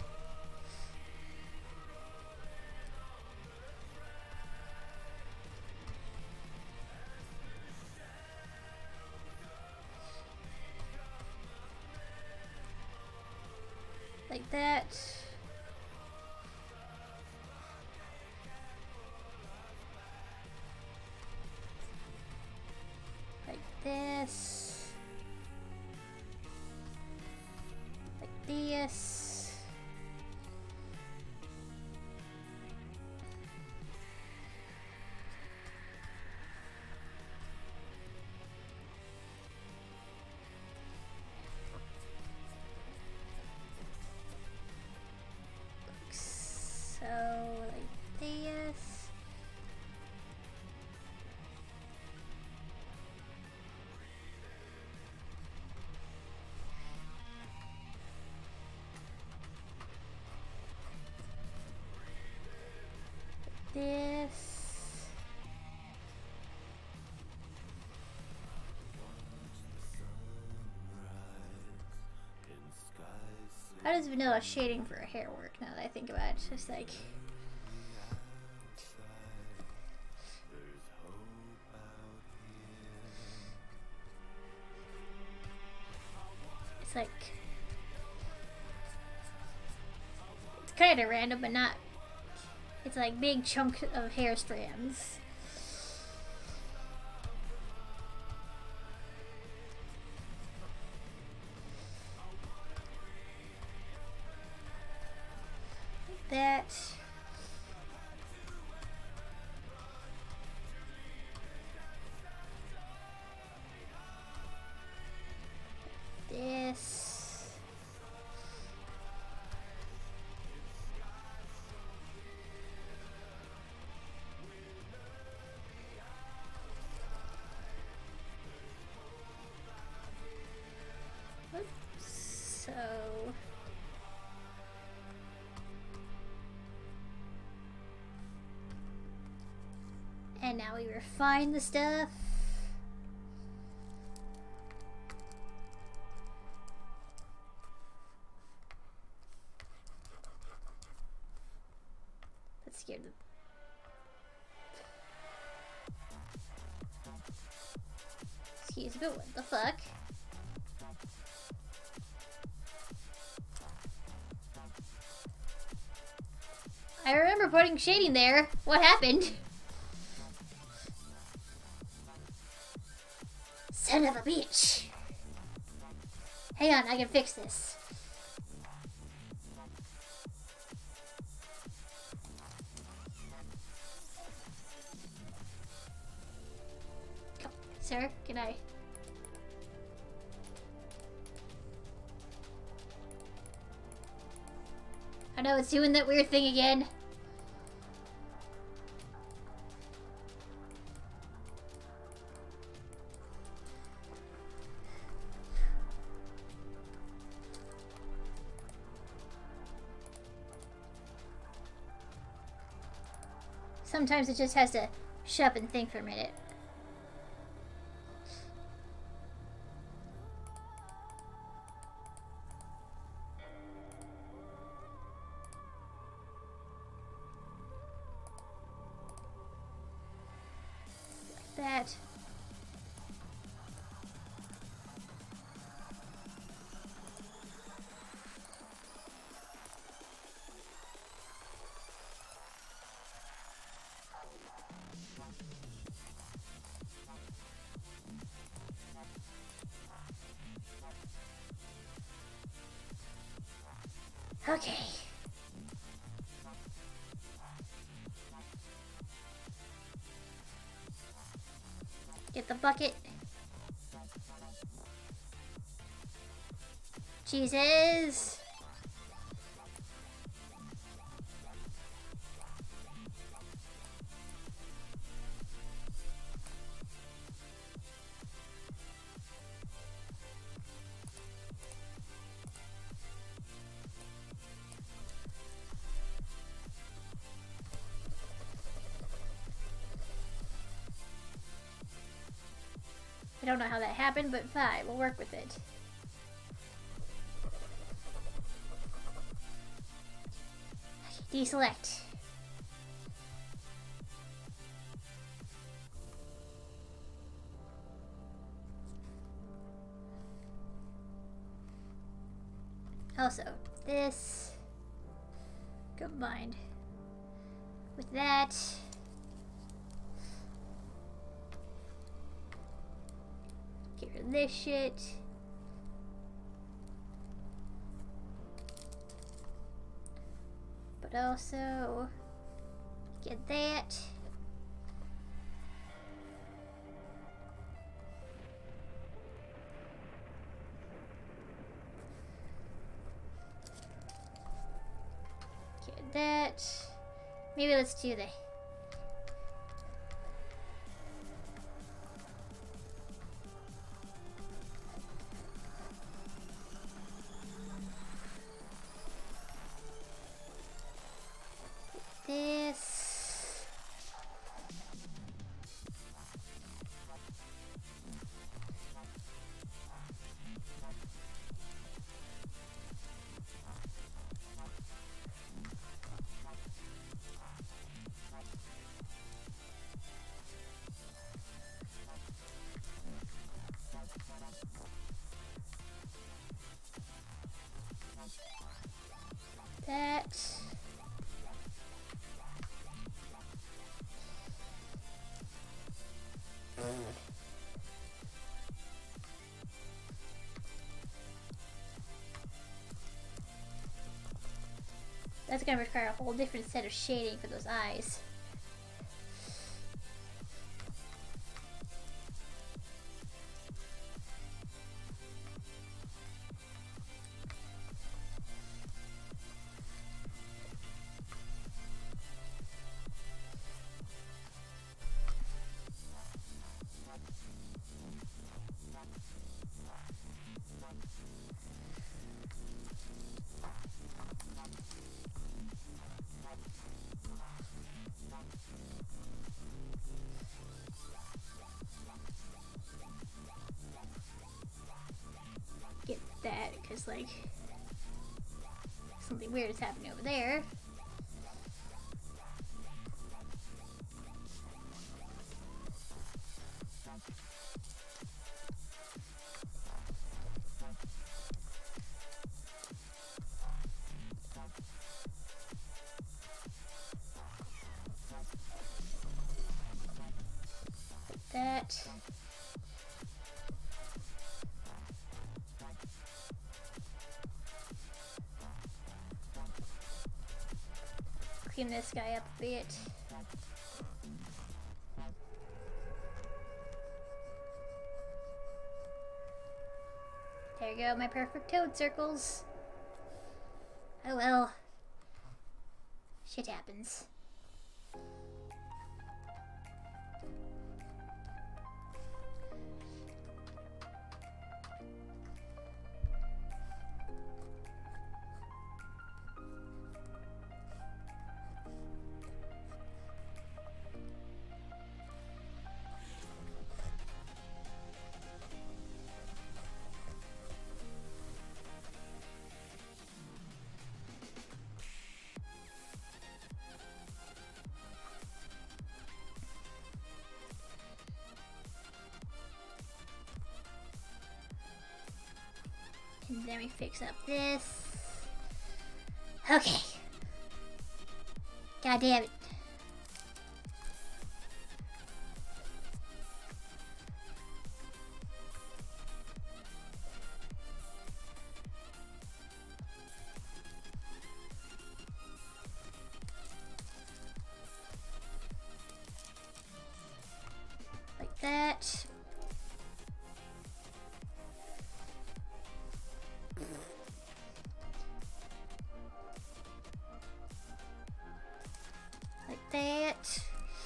Like that. Like this. Like this. So, like this. This. How does vanilla shading for a hair work now that I think about it? It's just like... It's like... It's kind of random, but not... It's like big chunk of hair strands. that. This. So. And now we refine the stuff. That scared them. Excuse me, but what the fuck? I remember putting shading there. What happened? Son of a bitch. Hang on, I can fix this. Come, sir, can I? I know it's doing that weird thing again. Sometimes it just has to shut up and think for a minute. Like that. Okay. Get the bucket. Jesus. I don't know how that happened, but fine, we'll work with it. Okay, deselect. Also, this combined with that. Get rid of this shit. But also get that. Get that. Maybe let's do the this. That's gonna require a whole different set of shading for those eyes. Get that, because like something weird is happening over there. Like that. Clean this guy up a bit. There you go, my perfect toad circles. Oh well. Shit happens. And then we fix up this. Okay. God damn it. Like that. Like that.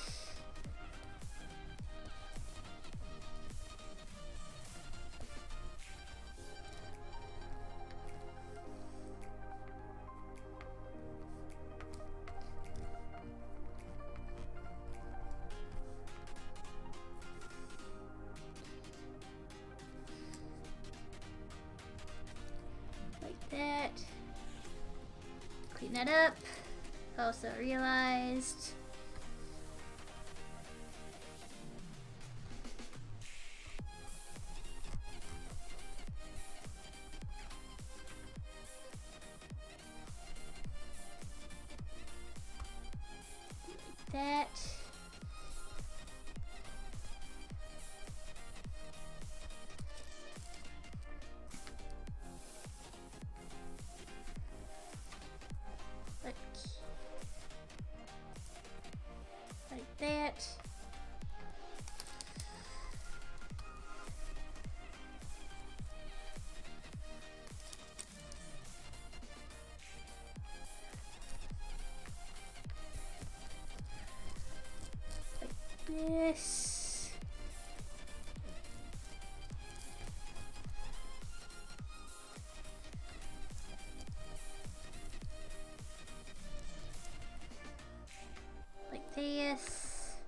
Like that. Clean that up. Also realized that. Like that. Like this. Like this.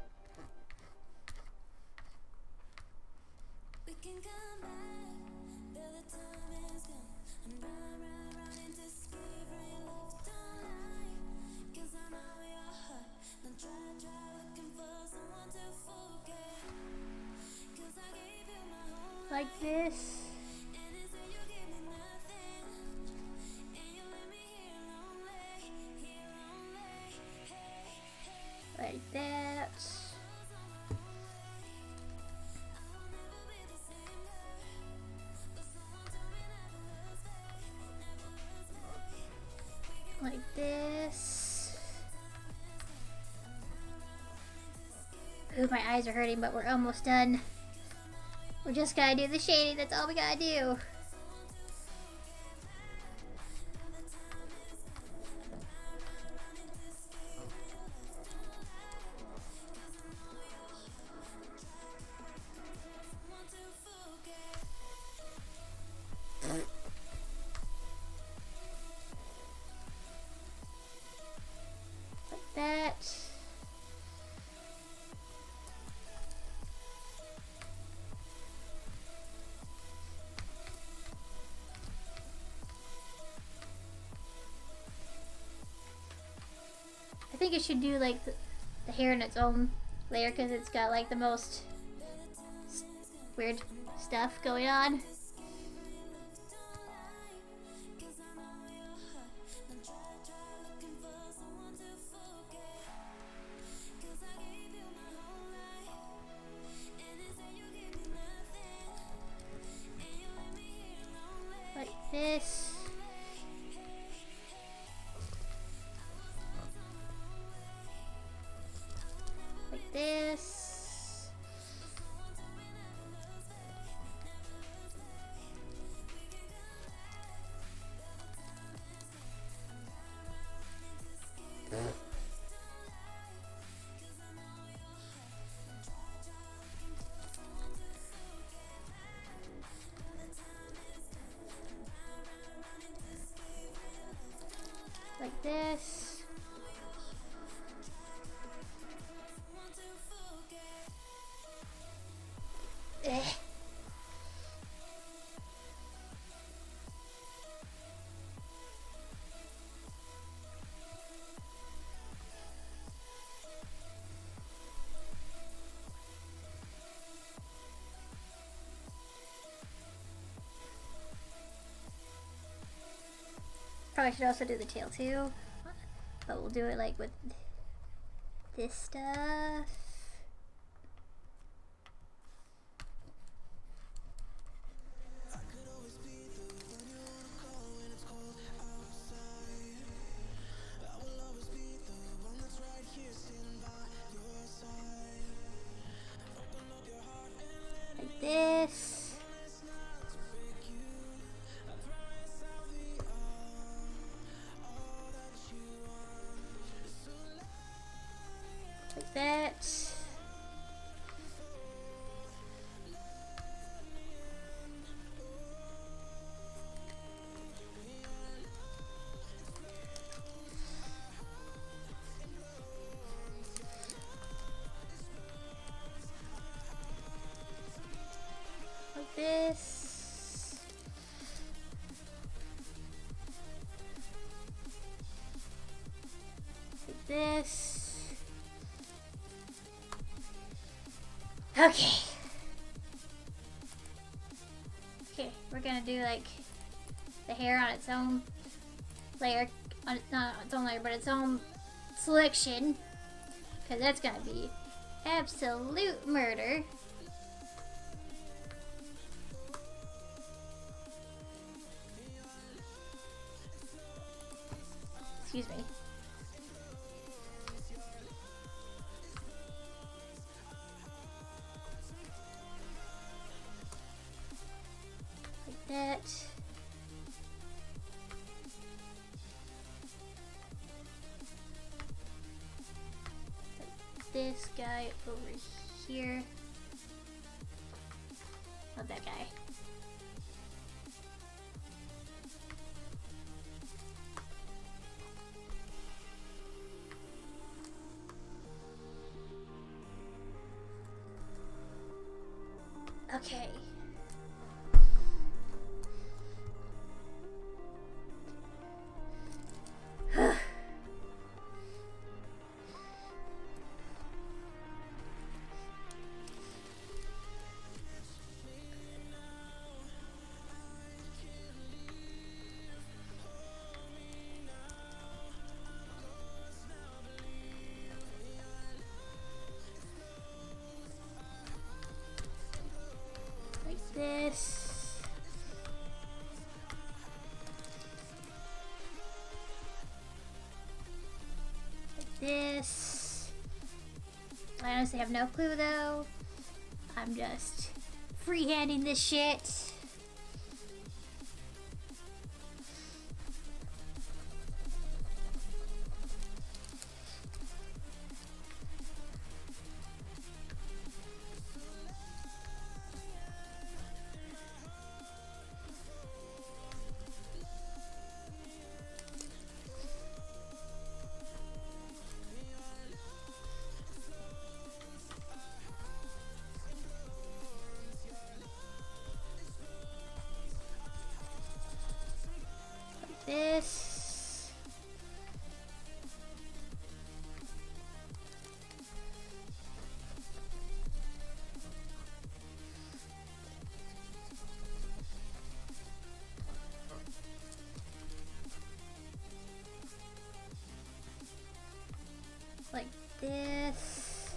We can come back, though the time is gone. And run into speed for your left tonight. 'Cause I know your heart. Don't try looking for someone to forget. 'Cause I gave you my whole life. Like this. And instead you give me nothing. And you let me here lonely. Hey. Like that. I'll never be the same girl. But someone told me never lose faith. Like this. Ooh, my eyes are hurting, but we're almost done. We just gotta do the shading, that's all we gotta do. Like that. I think it should do like the hair in its own layer because it's got like the most weird stuff going on. Like this. Like this. Like this. Eh. Probably should also do the tail too, but we'll do it like with this stuff. Like this. Like that. Like this. Like this. Okay. Okay, we're gonna do like the hair on its own layer, not on its own layer, but its own selection, because that's gonna be absolute murder. Excuse me. Like that. Like this guy over here. Not that guy. Okay. Like this. Like this. I honestly have no clue though. I'm just freehanding this shit. This. Like this.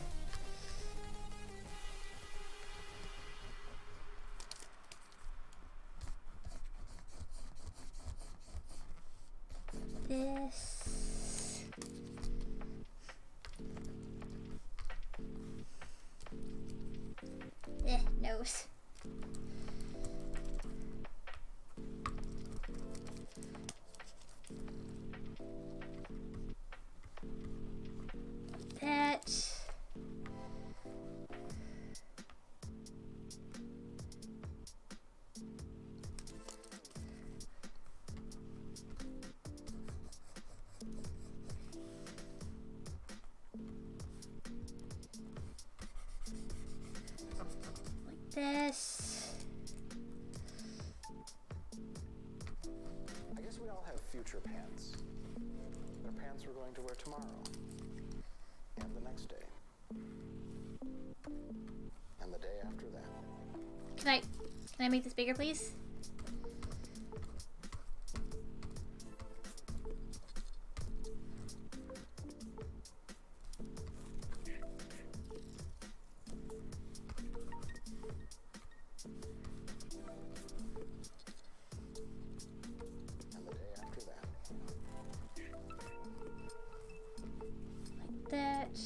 This. Nose. That. This. I guess we all have future pants. They're pants we're going to wear tomorrow. And the next day. And the day after that. Can I make this bigger, please? And the day after that. Like that.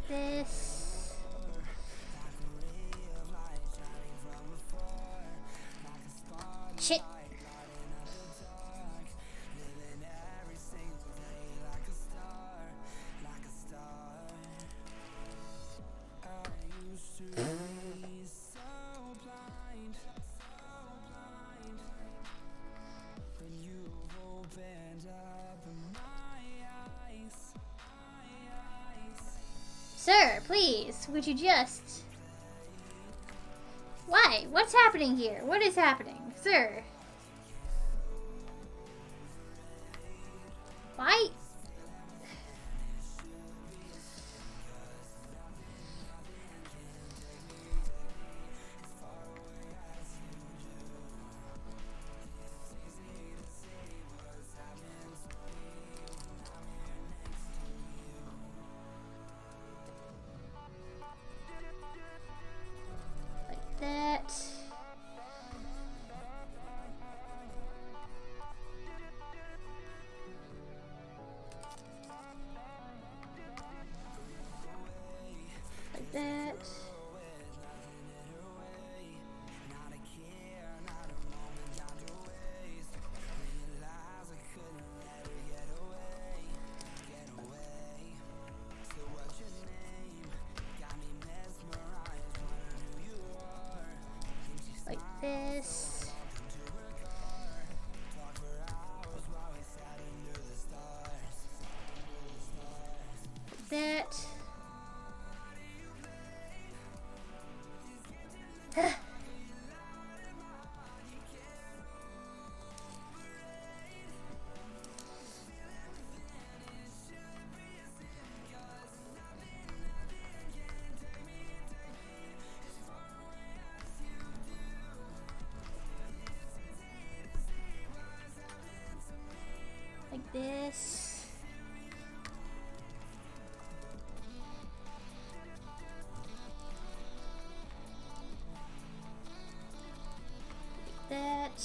this. Shit. Sir, please, would you just... Why? What's happening here? What is happening? Sir? Why? That. Like that. Like this. Like that. Like this. Like that.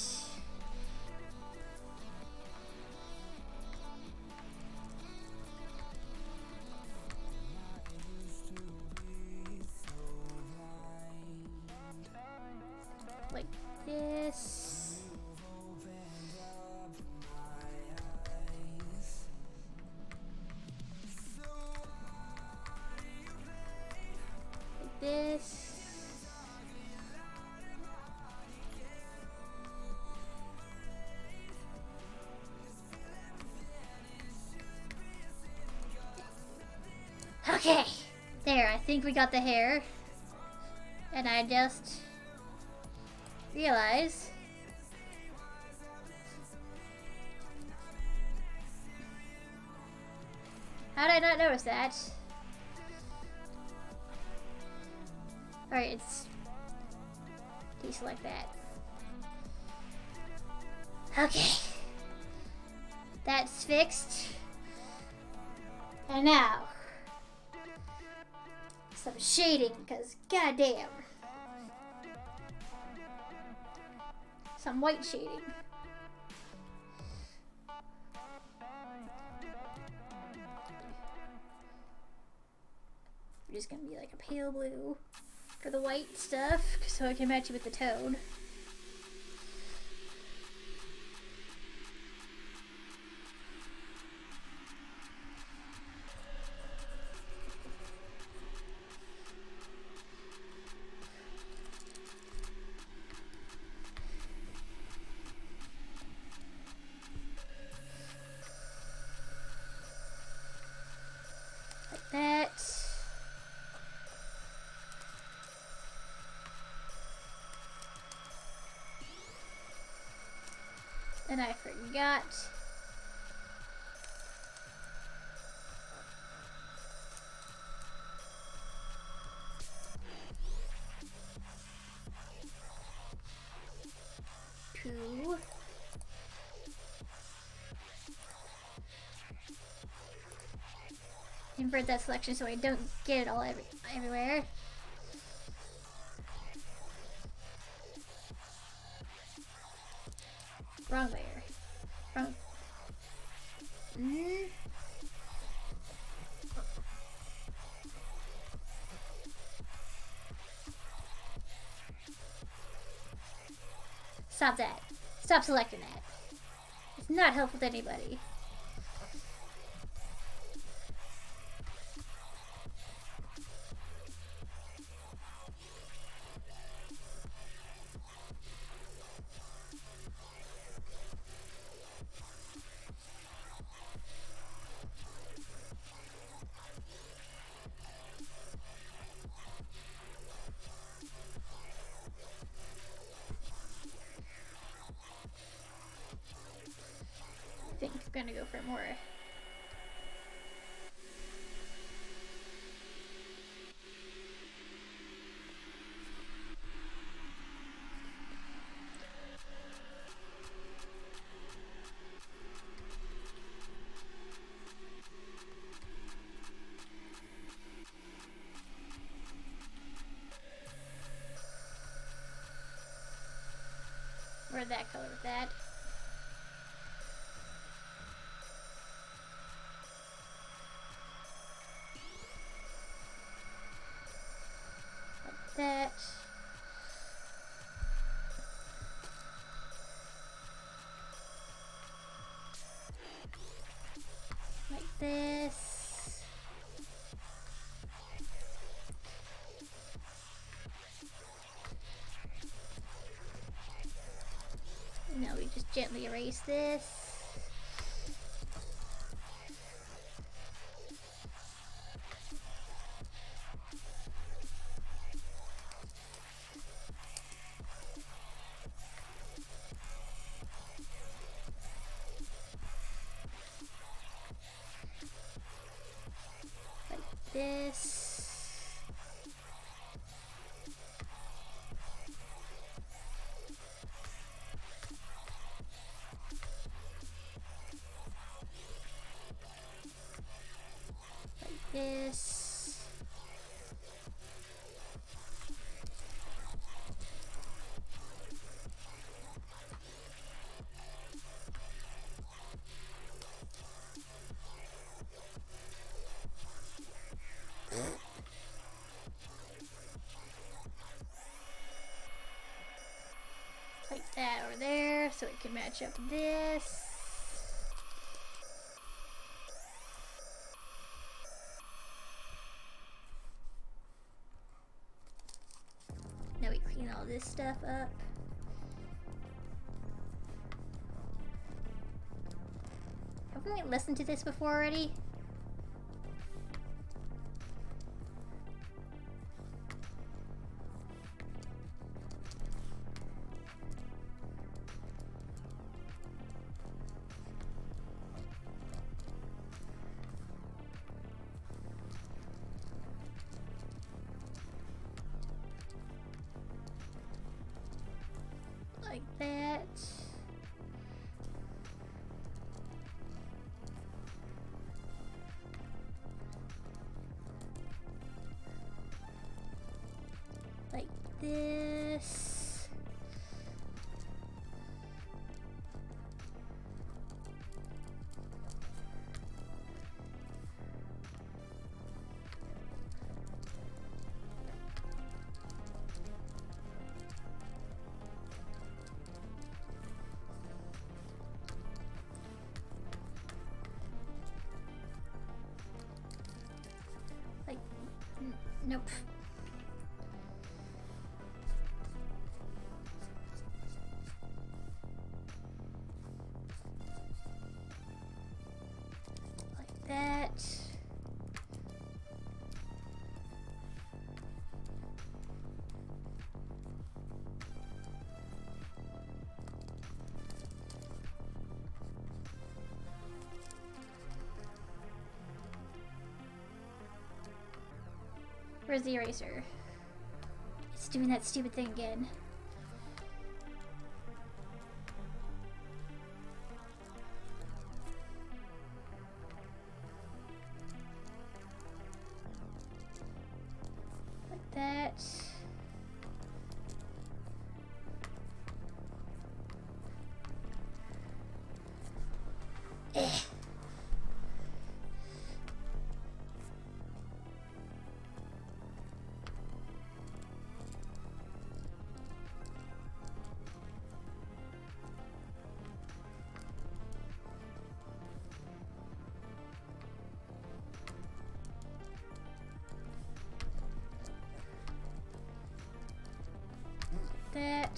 Like this. Like this. Okay, there, I think we got the hair. And I just realized how did I not notice that? Alright, it's tastes like that. Okay. That's fixed. And now some shading, because goddamn. Some white shading. We're just gonna be like a pale blue for the white stuff, so I can match it with the tone. Like that. And I forgot. To invert that selection so I don't get it all everywhere. Wrong layer. Wrong. Stop that. Stop selecting that. It's not helpful to anybody. I think I'm gonna go for more. Or that color with that. Like that. Like this. Now we just gently erase this. Like this. This. Like that over there so it can match up with this. Now we clean all this stuff up. Haven't we listened to this before already? Like that. Like this. Like, nope. Like that. Where's the eraser? It's doing that stupid thing again. Like that. Eh. that.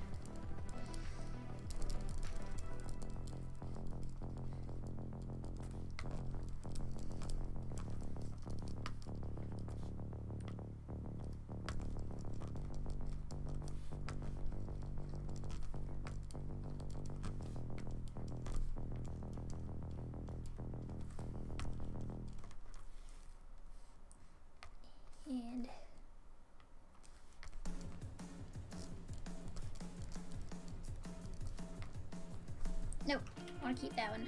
And nope, I want to keep that one.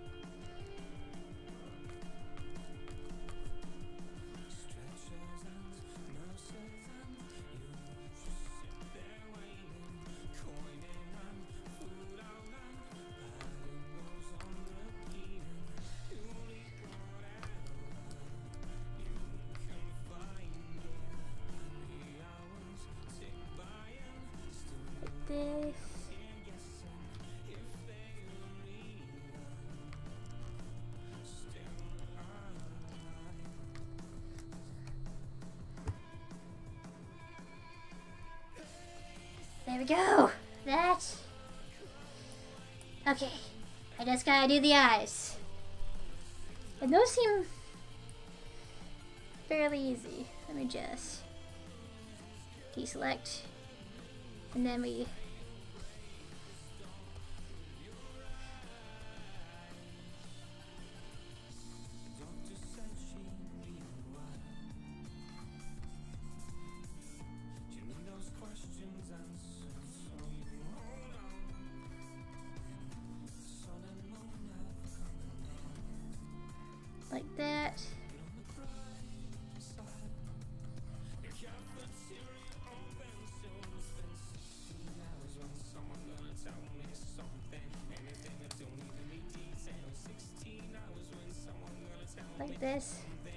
This. There we go. That. Okay. I just gotta do the eyes. And those seem fairly easy. Let me just deselect. And then we like that. Like this.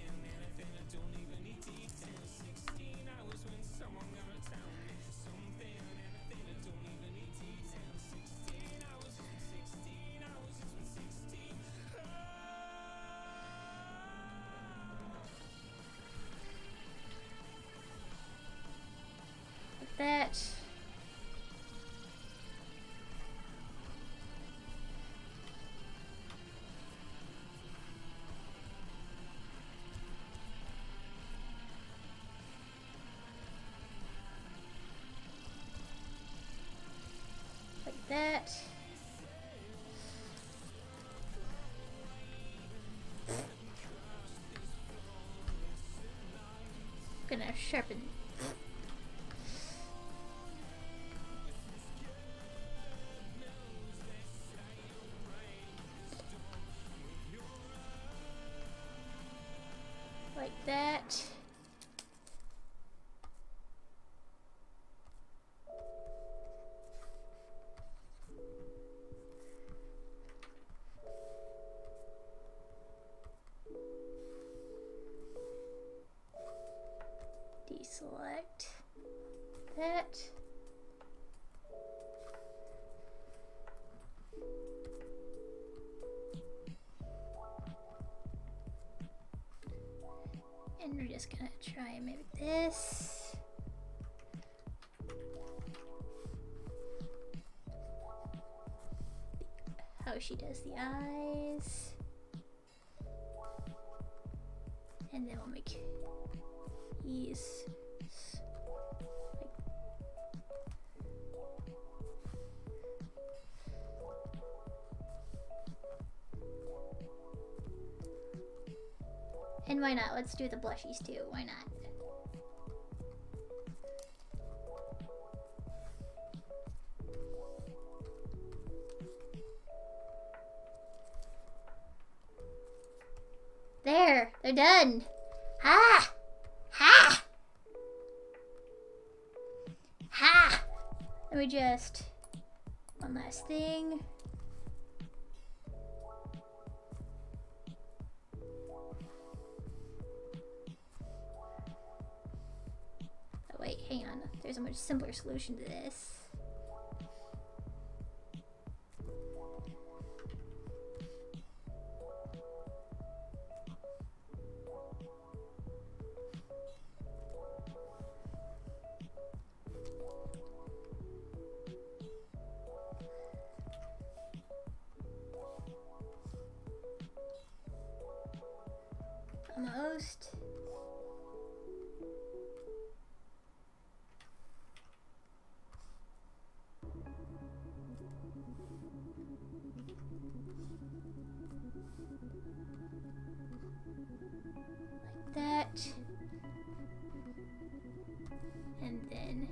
Like that. Like that. Gonna sharpen. Like that. Deselect that. And we're just gonna try and make this. How she does the eyes. And then we'll make these like and why not? Let's do the blushies too. Why not? There, they're done. Ha! Ha! Ha! Let me just one last thing. Oh wait, hang on. There's a much simpler solution to this. Almost. Like that. And then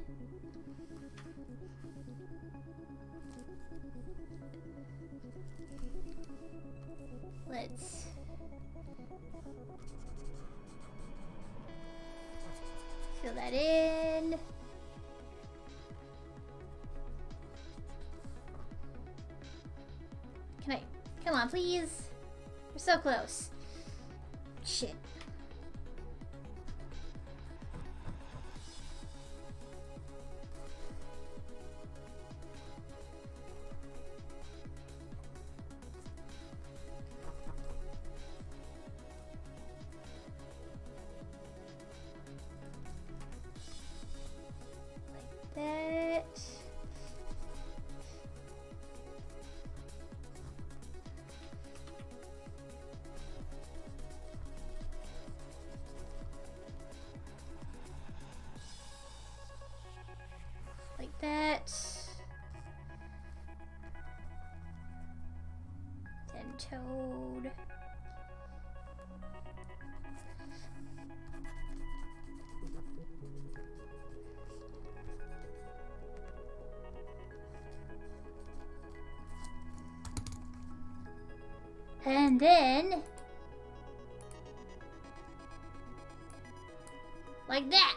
let's fill that in. Can I? Come on, please. We're so close. Shit. That. Like that. Then Toad. And then, like that.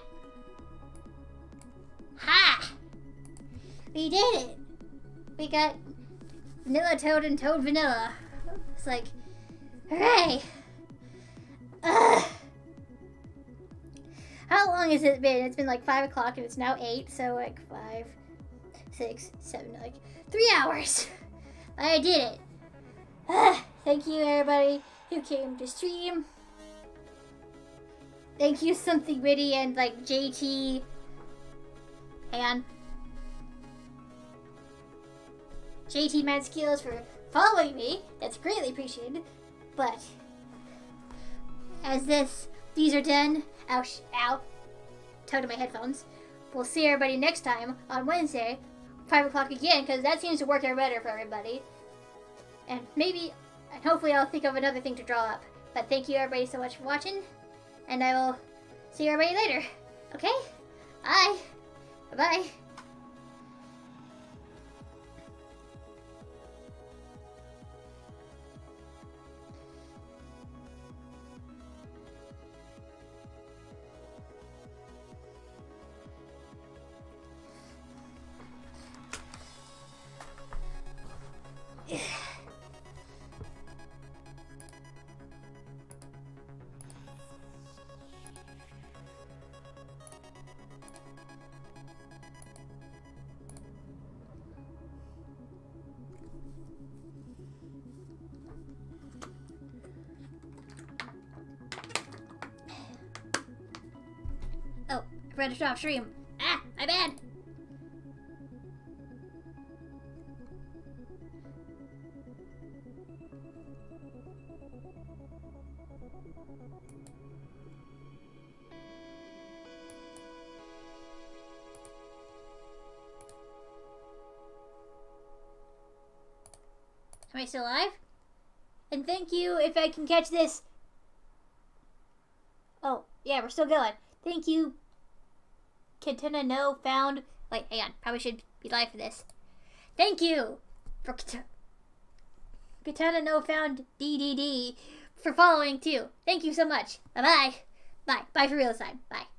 Ha! We did it! We got Vanilla Toad and Toad Vanilla. It's like, hooray! Ugh. How long has it been? It's been like 5 o'clock and it's now 8, so like 5, 6, 7, like 3 hours. I did it. Thank you everybody who came to stream. Thank you Something Witty and like JT and JT Mad Skills for following me. That's greatly appreciated. But as these are done, ouch, ow, toe to my headphones. We'll see everybody next time on Wednesday, 5 o'clock again, because that seems to work out better for everybody. And maybe, and hopefully I'll think of another thing to draw up. But thank you everybody so much for watching, and I will see everybody later. Okay? Bye. Bye-bye. Oh, I forgot to stop stream. Ah, my bad. Am I still alive? And thank you if I can catch this. Oh, yeah, we're still going. Thank you. Katana No found. Wait, hang on. Probably should be live for this. Thank you for Katana No found DDD for following too. Thank you so much. Bye bye. Bye. Bye for real this time. Bye.